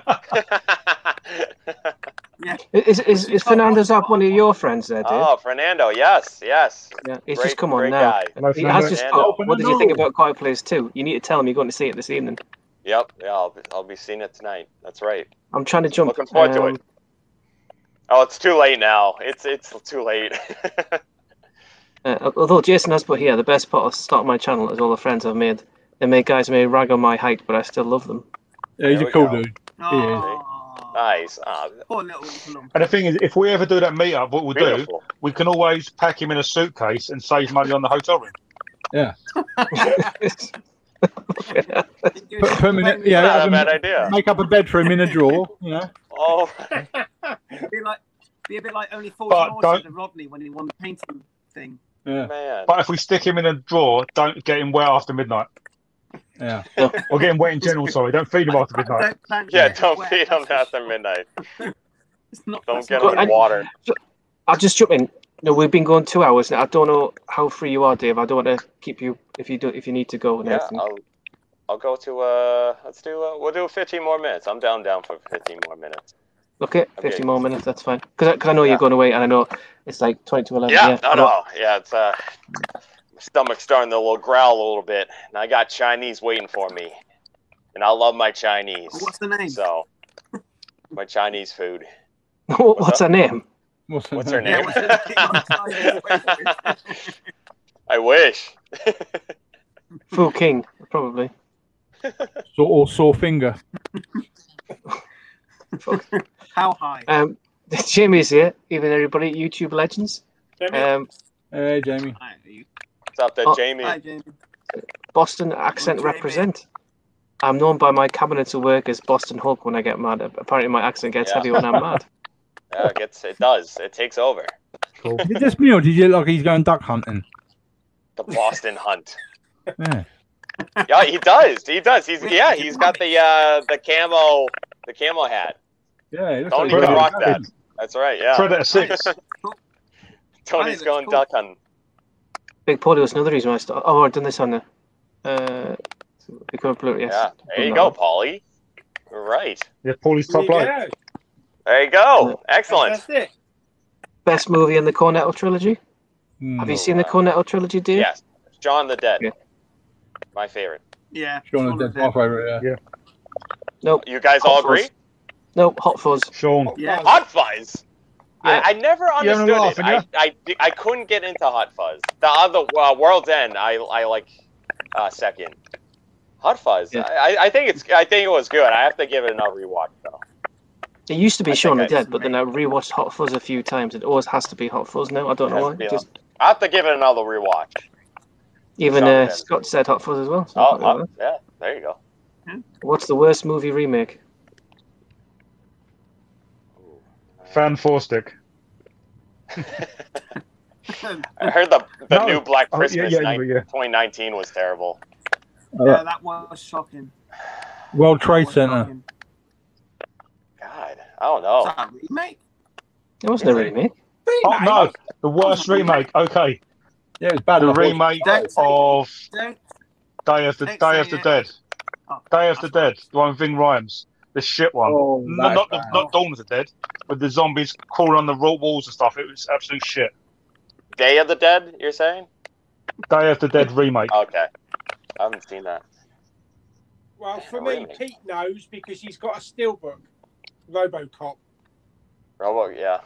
Is is, is Fernando Zap one of your friends there, Dave? Oh, Fernando, yes, yes. Yeah, he's great- just come on great now. guy. And Hello, he has Fernando. just Fernando. put, what did you think about Quiet Place two? You need to tell him you're going to see it this evening. Yep, yeah, I'll be, I'll be seeing it tonight. That's right. I'm trying to jump. Looking forward to um, it. Oh, it's too late now. It's it's too late. Uh, although Jason has put here, the best part of starting my channel is all the friends I've made. They make guys may rag on my height, but I still love them. Yeah, he's There a we cool go. dude. Oh, nice. Ah, poor little lump. And the thing is, if we ever do that meetup, what we'll do, beautiful. we can always pack him in a suitcase and save money on the hotel room. Put, put him in, a- yeah, Not have a him bad idea. make up a bed for him in a drawer. You know. Oh, Be like, be a bit like only four But more don't- to Rodney when he won the painting thing. Yeah, man. But if we stick him in a drawer, don't get him wet after midnight. yeah. Or get him wet in general, sorry. Don't feed him after midnight. Don't, don't Yeah, get don't wet, feed him that's for after midnight. sure. It's not, Don't that's get not him in I- water. I'll just jump in. No, we've been going two hours now. I don't know how free you are, Dave. I don't want to keep you if you do if you need to go and Yeah, everything. I'll I'll go to uh. Let's do. Uh, we'll do fifteen more minutes. I'm down down for fifteen more minutes. Okay, fifty more minutes. That's fine. Because I, 'cause I know Yeah. you're going away, and I know it's like twenty to eleven. Yeah, Yeah, no, I know. no, yeah. It's uh, my stomach's starting to little growl a little bit, and I got Chinese waiting for me, and I love my Chinese. What's the name? So, my Chinese food. What's her name? What's, What's her Yeah, name? what's the- I wish. Fu King, probably. So, or sore finger. How high? Um, Jamie's here. Even everybody, YouTube legends. Um, Hey, Jamie. Hi, you- What's up, there, Oh, Jamie? Hi, Jamie. Boston accent Jamie. represent. I'm known by my cabinets of work as Boston Hulk when I get mad. Apparently, my accent gets Yeah. heavy when I'm mad. Yeah, it gets. It does. It takes over. Cool. Is it just me or did you look like he's going duck hunting? The Boston Hunt. Yeah. Yeah, he does. He does. He's yeah. He's got the uh the camo the camo hat. Yeah, it looks Tony like can Predator. rock that. That's right. Yeah. Predator six. Tony's Hey, going that's duck hunting. Big Polly was another reason why I started. Oh, I've done this on the. Uh, become blue, yes. Yeah. There you go, Paulie. Right. Yeah, Paulie's top There you light. go. There you go. Excellent. Fantastic. Best movie in the Cornetto trilogy. Hmm. Have you seen the Cornetto trilogy, Dave? Yes. John the Dead. Yeah. My favorite. Yeah. Shaun of Shaun the of Dead's my favourite, yeah. Nope. You guys all Hot Fuzz. agree? Nope. Hot Fuzz. Sean. Yeah. Hot Fuzz. Yeah. I, I never You having understood a it. laugh, I, I, I couldn't get into Hot Fuzz. The other uh, World's End, I I like. uh, second. Hot Fuzz. Yeah. I, I think it's. I think it was good. I have to give it another rewatch though. It used to be I Shaun of think the I- Dead, but then I rewatched Hot Fuzz a few times. It always has to be Hot Fuzz now. I don't know Has why. to be Just I have to give it another rewatch. even Shaun of the uh, Dead. Scott said Hot Fuzz as well. So Oh, I'm happy with oh, yeah. There you go. that. What's the worst movie remake? Fan four stick. I heard the the No. new Black Oh, yeah, Christmas yeah, night yeah. twenty nineteen was terrible. Yeah, that was shocking. World That Trade was Center. shocking. God, I don't know. Is that a remake? It wasn't a Really? remake. Oh no, the worst remake. Okay, Yeah, it was bad. the enough. remake Don't say- of Don't. Day of the Don't Day say of the it. Dead. Oh, Day of the that's Dead. The one with Ving Rhames. The shit one. Oh, No, that's not the, bad. not Dawn of the Dead. With the zombies crawling on the raw walls and stuff. It was absolute shit. Day of the Dead. You're saying? Day of the Dead remake. Okay. I haven't seen that. Well, for Oh, me, really? Pete knows because he's got a steelbook. RoboCop. Robo, yeah.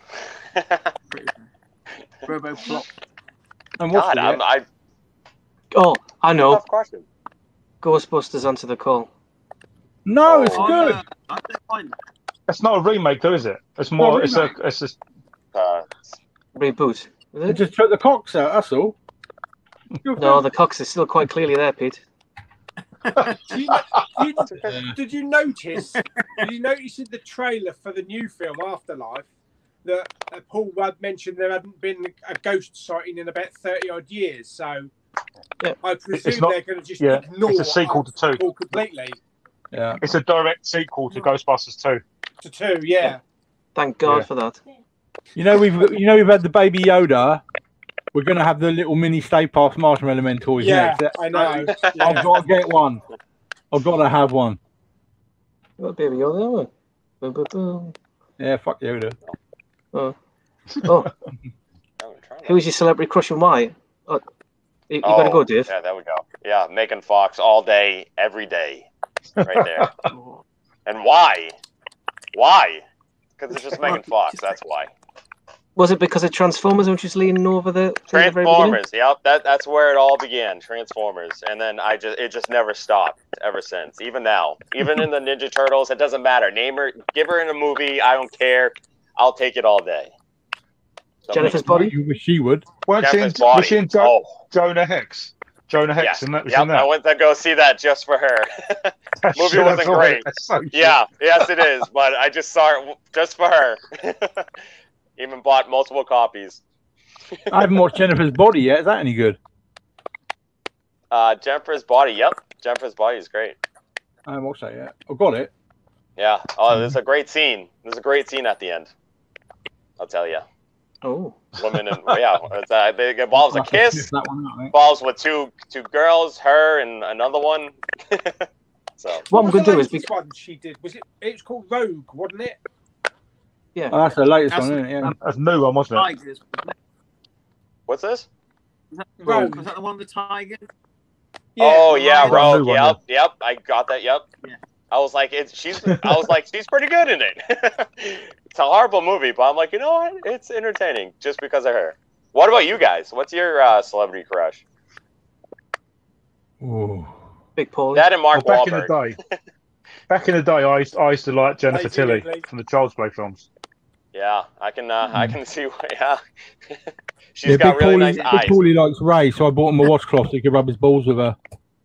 Robo Flop. And what's God, the- I'm, I. Oh, I know. Tough question. Ghostbusters Answer the Call. No, it's Oh, good. no, I don't mind that. It's not a remake, though, is it? It's more. It's a. It's just. Uh, Reboot. Is They it? just took the cocks out. That's all. Good No, film. the cocks is still quite clearly there, Pete. Do you, you, Yeah. did you notice? Did you notice in the trailer for the new film Afterlife that uh, Paul Rudd mentioned there hadn't been a ghost sighting in about thirty odd years? So Yeah. I presume not- they're going to just yeah, ignore it's a sequel to two. Paul completely Yeah. It's a direct sequel to Ghostbusters two. to two. Yeah. Thank God Yeah. for that. You know we've got- you know we've had the Baby Yoda. We're gonna have the little mini Stay Puft Marshmallow Men toys Yeah, next. I know. I've Yeah. got to get one. I've got to have one. What baby, you're there, one. Boom, boom, boom. Yeah, fuck Yoda. Oh, oh. I'm trying to- Who's your celebrity crush and why? Oh, you, you gotta Oh, go, Dave. Yeah, there we go. Yeah, Megan Fox all day, every day, right there. And why? Why? Because it's just Megan Fox. That's why. Was it because of Transformers when she was leaning over the thing at the very beginning? Transformers. Yep, that that's where it all began. Transformers, and then I just it just never stopped ever since. Even now, even in the Ninja Turtles, it doesn't matter. Name her, give her in a movie. I don't care. I'll take it all day. So Jennifer's Megan- body? You wish she would. Weren't she in, Jennifer's body. was she in jo- oh, Jonah Hex? Jonah Hex, yes. and that was Yep, in that. I went to go see that just for her. That movie shit, wasn't that's all great. right. That's so shit. Yeah, yes, it is. But I just saw it just for her. Even bought multiple copies. I haven't watched Jennifer's Body yet. Is that any good? Uh, Jennifer's Body. Yep, Jennifer's Body is great. I haven't watched that yet. I've got it. Yeah. Oh, there's a great scene. There's a great scene at the end. I'll tell you. Oh. Women and yeah, it's, uh, it involves a I'll have to sniff kiss. that one out, mate. Involves with two two girls, her and another one. So What I'm was going the to do is... latest Be- one she did? Was it? It was called Rogue, wasn't it? yeah. Oh, that's the latest That's one, the- isn't it? Yeah. That's a new one, wasn't it? Tigers. wasn't it? what's this? Was that, Rogue. was that the one with the tigers? Oh yeah, Rogue. Rogue. New one, Yep, yep. I got that. Yep. Yeah. I was like, it's she's. I was like, she's pretty good in it. It's a horrible movie, but I'm like, you know what? It's entertaining just because of her. What about you guys? What's your uh, celebrity crush? Ooh. Big Paulie. That and Mark Well, back Wahlberg. in the day, back in the day, I used, I used to like Jennifer Lazy Tilly Ridley. from the Child's Play films. Yeah, I can. Uh, I can see. What, yeah, she's Yeah, got Big really Paulie, nice Big eyes. Paulie likes Ray, so I bought him a washcloth so he could rub his balls with her.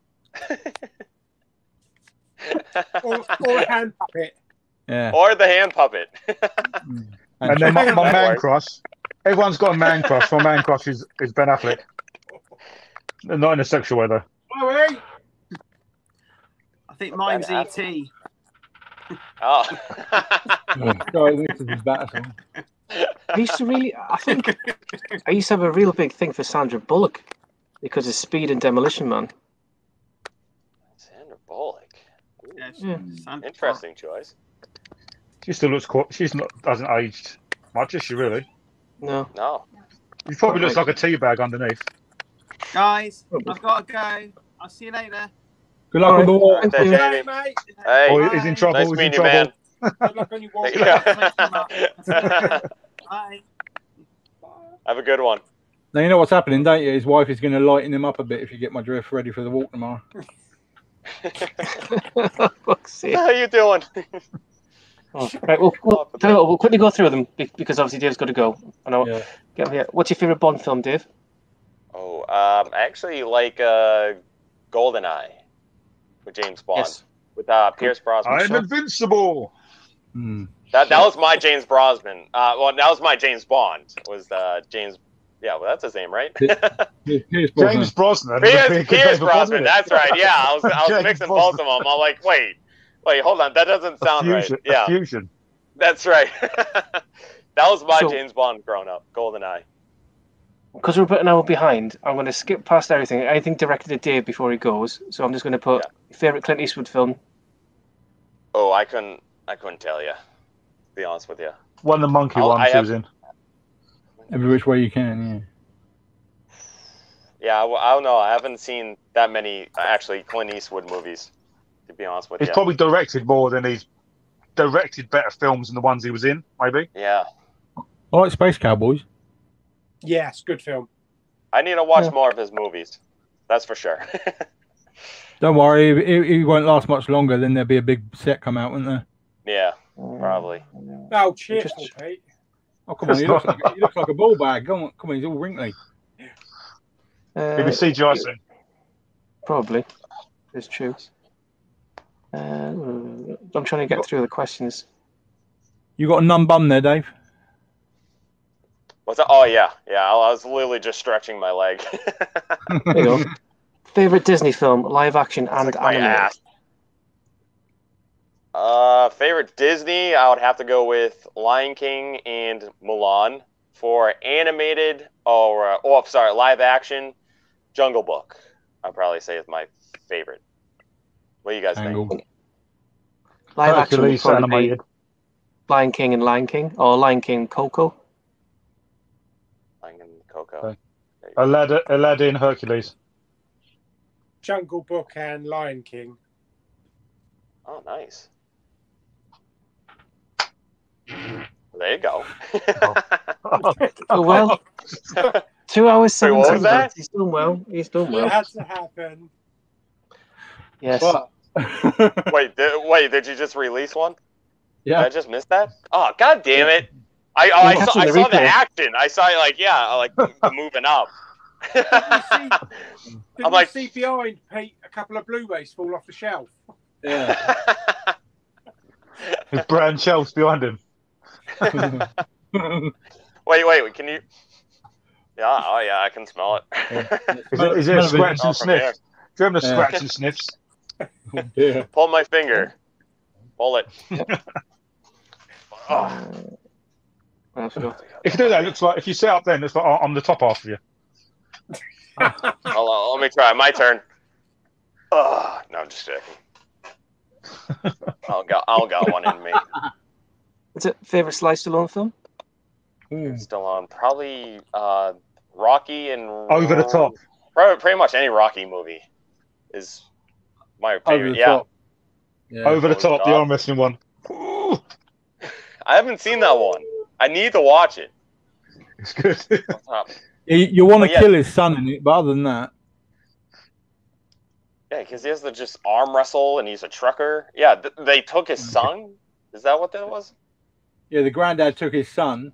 Or, or a hand puppet. Yeah. Or the hand puppet. And then my, my That man works. crush. Everyone's got a man crush. My man crush is, is Ben Affleck. Not in a sexual way, though. Chloe! I think mine's Ben E T. Oh. Sorry, this is a better song. I used to really... I think... I used to have a real big thing for Sandra Bullock because of Speed and Demolition Man. Sandra Bullock. Yeah, Yeah. Sandra- Interesting choice. She still looks cool. She's not hasn't aged much, is she really? No. No. She probably looks like a tea bag underneath. Guys, I've got to go. I'll see you later. Good luck on the wall. Thank Thank you. you. Hey, mate. Hey. Oh, he's in trouble. Nice he's in meeting you, man. trouble. Good luck on your walk. Yeah. Bye. Have a good one. Now you know what's happening, don't you? His wife is going to lighten him up a bit if you get my drift ready for the walk tomorrow. Fuck's sake. How you doing? Oh, right, we'll, we'll, tell you what, we'll quickly go through them be- because obviously Dave's got to go. I know. Yeah. Get here. What's your favorite Bond film, Dave? Oh, um, I actually like uh, GoldenEye with James Bond Yes. with uh, Pierce Brosnan. I'm invincible. Hmm. That that was my James Brosnan. Uh, well, that was my James Bond. Was uh, James? Yeah, well, that's his name, right? Pierce Brosnan. James Brosnan. Pierce, would be a good Pierce name for Bond, Brosnan. wouldn't it? That's right. Yeah, I was I was James mixing both of Brosnan. them. I'm like, wait, wait, hold on, that doesn't A sound right. fusion. A Yeah, fusion. that's right. That was my So- James Bond growing up. GoldenEye. Because we're about an hour behind, I'm going to skip past everything. Anything directed at Dave before he goes. So I'm just going to put Yeah. favorite Clint Eastwood film. Oh, I couldn't. I couldn't tell you. To be honest with you. One of the monkey I'll- ones I he have- was in. Every which way you can, Yeah, I, I don't know. I haven't seen that many actually Clint Eastwood movies. To be honest with He's you. probably directed more than he's directed better films than the ones he was in, maybe. Yeah. yeah. I like Space Cowboys. Yes, good film. I need to watch Yeah. more of his movies. That's for sure. Don't worry, it, it won't last much longer. Then there'll be a big set come out, won't there? yeah, probably. Oh, cheerful, Just- Pete. Oh, come on, he looks like, he looks like a ball bag. Come on, come on, he's all wrinkly. Uh, He'll be C G I soon. Probably. It's true. Uh, I'm trying to get through the questions. You got a numb bum there, Dave? What's that? Oh yeah, yeah. I was literally just stretching my leg. There you go. Favorite Disney film, live action and Like my animated. ass. Uh, favorite Disney, I would have to go with Lion King and Mulan. For animated, or uh, oh, I'm sorry, live action, Jungle Book. I'd probably say is my favorite. What do you guys Tangled. think? Live action would Hercules probably be animated. Lion King and Lion King, or Lion King Coco. Lion King, Coco. Okay. Aladdin, Aladdin, Hercules. Jungle Book and Lion King. Oh, nice. There you go. Oh well, two hours Wait, what was seventeen that? minutes. He's done well. He's done It well. had to happen. Yes. What? wait, did, wait, did you just release one? Did yeah. I just missed that? Oh, god damn it! I oh, I You're saw I watching the saw the replay. action. I saw like yeah, like the moving up. Did I'm you like- see behind Pete a couple of Blu-rays fall off the shelf? Yeah. His brown shelves behind him. wait, wait, wait, can you? Yeah, oh yeah, I can smell it. Is it, is it a Smell of it. scratch Oh, and from here. sniff? Do you remember Yeah. scratch and sniffs? yeah. Pull my finger. Pull it. Oh, I forgot. If you do that, it looks like if you sit up then, it's like oh, I'm the top half of you. hold on, let me try. My turn. Oh, no, I'm just joking. I'll got, I'll got one in me. What's it? Favorite Slice Stallone film? Ooh. Still on. Probably uh, Rocky and Over the top. Probably pretty much any Rocky movie is my Over favorite. the Yeah, top. Yeah. Over the Over the top, the top. arm wrestling one. Ooh, I haven't seen that one. I need to watch it. it's good. What's up? You, you want to Oh, yeah. kill his son in it, but other than that, Yeah, because he has to just arm wrestle and he's a trucker. Yeah, th- they took his son. Is that what that was? yeah, the granddad took his son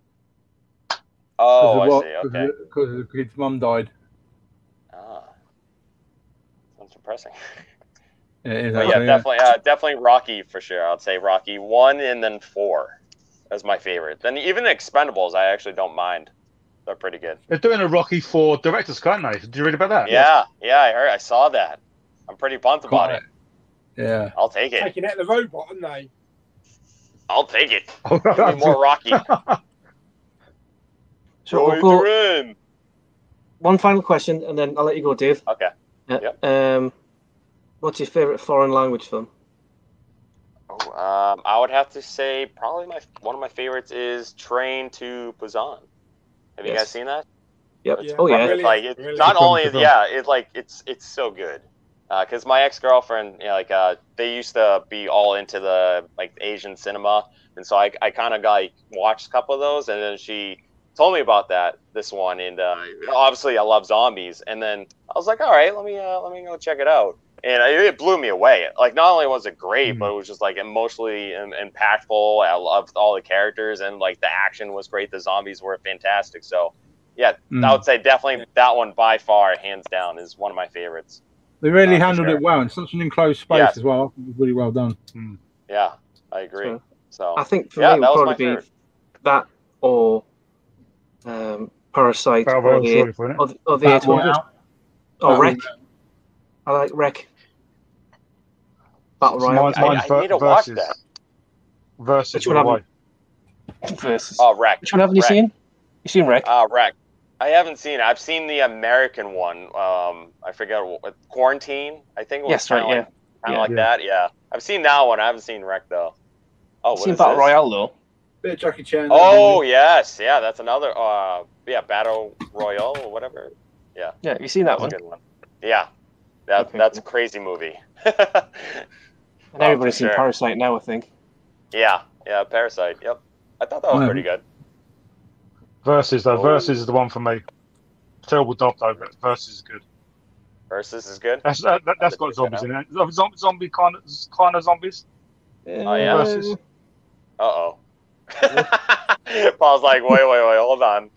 Oh, because I see. Okay. the kid's mum died. Ah, sounds depressing. Yeah, it is But yeah, actually, definitely, uh, definitely Rocky for sure. I'd say Rocky one and then four as my favorite. Then even Expendables, I actually don't mind. They're pretty good. They're doing a Rocky for directors, can't they? Did you read about that? Yeah, yeah, I heard, I saw that. I'm pretty pumped about Got it. Yeah. I'll take it. Taking out the robot, aren't they? I'll take it. Oh, Give me more Rocky. So we'll Roy go Duran. one final question, and then I'll let you go, Dave. Okay. Yeah. Yep. Um, what's your favorite foreign language film? Oh, um, I would have to say probably my one of my favorites is Train to Busan. Have you Yes. guys seen that? Yep. Yeah. Oh yeah. Brilliant. Like it's Brilliant. not only Good film. yeah, it's like it's it's so good. Because my ex girlfriend, you know, like uh, they used to be all into the like Asian cinema, and so I I kind of like watched a couple of those, and then she told me about that this one, and uh, obviously I love zombies. And then I was like, all right, let me uh, let me go check it out. And it blew me away. Like, not only was it great, mm. but it was just like emotionally im- impactful. I loved all the characters, and like the action was great. The zombies were fantastic. So, yeah, mm. I would say definitely that one by far, hands down, is one of my favorites. They really uh, handled sure. it well in such an enclosed space yes. as well. I think it was really well done. Mm. Yeah, I agree. So, so I think for yeah, me, it would probably be that or um, Parasite or the, or the, or the eight hundred. Oh, Wreck. I like Wreck. Battle Royale. I, I, I need to watch that. Versus. Which one have you? Versus. Oh, Wreck. Which one haven't you Wreck. seen? You seen Wreck? Uh, Wreck. I haven't seen it. I've seen the American one. Um, I forget what Quarantine. I think it was yes, right, like, yeah. kind of yeah. like yeah. that. Yeah, I've seen that one. I haven't seen Wreck though. Oh, I've what seen is Battle this? Royale though. Bit of Jackie Chan. Oh yes, yeah. That's another. Uh, yeah, Battle Royale or whatever. Yeah. Yeah, you seen that that's one? A good one. Yeah, that okay. that's a crazy movie. And everybody's oh, seen sure. Parasite now, I think. Yeah, yeah, Parasite. Yep, I thought that was oh, pretty good. Versus though, oh. Versus is the one for me. Terrible dub though, but Versus is good. Versus is good. That's that, that, that's got zombies in it. Zombie, zombie kind of kind of zombies. Oh yeah. Versus. Uh oh. Paul's like, wait, wait, wait, hold on.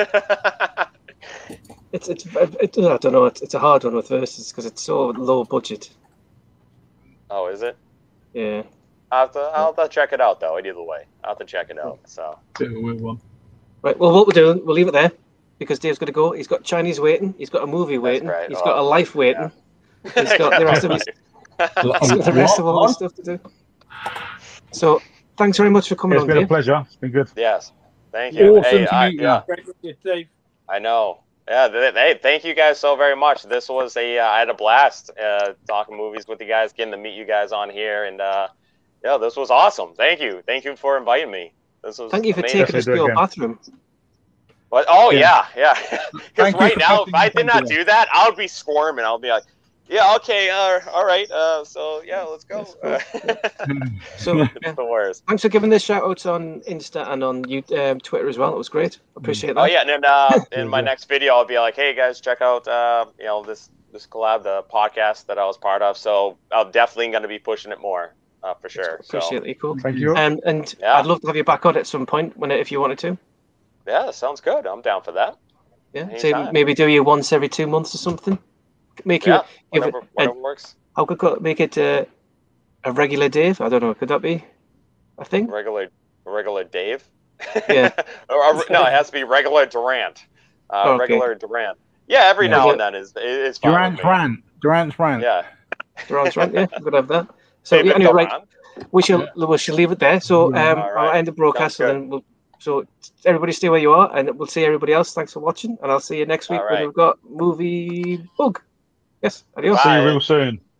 it's it's it, I don't know. It's, it's a hard one with Versus because it's so low budget. Oh, is it? Yeah. I'll have to, I'll have to check it out, though, either way. I'll have to check it out, so. One. Right, well, what we're doing, we'll leave it there, because Dave's got to go. He's got Chinese waiting, he's got a movie waiting, right. he's oh, got a life waiting, yeah. he's got the rest of his, he's got the rest of all his stuff to do. So, thanks very much for coming it's on, It's been Dave. a pleasure. It's been good. Yes, thank you. Awesome hey, to I, meet yeah. you. Dave. I know. Yeah, th- hey, thank you guys so very much. This was a, uh, I had a blast uh, talking movies with you guys, getting to meet you guys on here, and uh, yeah, this was awesome. Thank you, thank you for inviting me. This was Thank you for amazing. taking us to your bathroom. What? Oh yeah, yeah. Because Thank right you now, for if I did not taking do that, I would be squirming. I'll be like, yeah, okay, uh, all right. Uh, so yeah, let's go. So It's yeah. the worst. Thanks for giving this shout outs on Insta and on you, um, Twitter as well. It was great. Appreciate that. Oh yeah, and then uh, in my next video, I'll be like, hey guys, check out uh, you know this this collab, the podcast that I was part of. So I'm definitely going to be pushing it more uh, for sure. Appreciate so. it, cool. Thank you. Um, and Yeah. I'd love to have you back on at some point when if you wanted to. Yeah, that sounds good. I'm down for that. Yeah, Anytime. so maybe do you once every two months or something. Make you Yeah, give whatever, it, whatever uh, works. how could go- make it uh, a regular Dave? I don't know. Could that be a thing? Regular, regular Dave. Yeah. or, or, no, it has to be regular Durant. Uh, Oh, okay. Regular Durant. Yeah, every Yeah. now and then is is fine. Durant's with me. rant. Durant's rant. Yeah. Durant's right. Yeah, we could have that. So David yeah, anyway, right, Durant. we shall we shall leave it there. So um, All I'll right. end the broadcast, Sounds and then we'll. So everybody stay where you are, and we'll see everybody else. Thanks for watching, and I'll see you next week All when right. we've got movie bug. Yes, adios. See you Bye. real soon.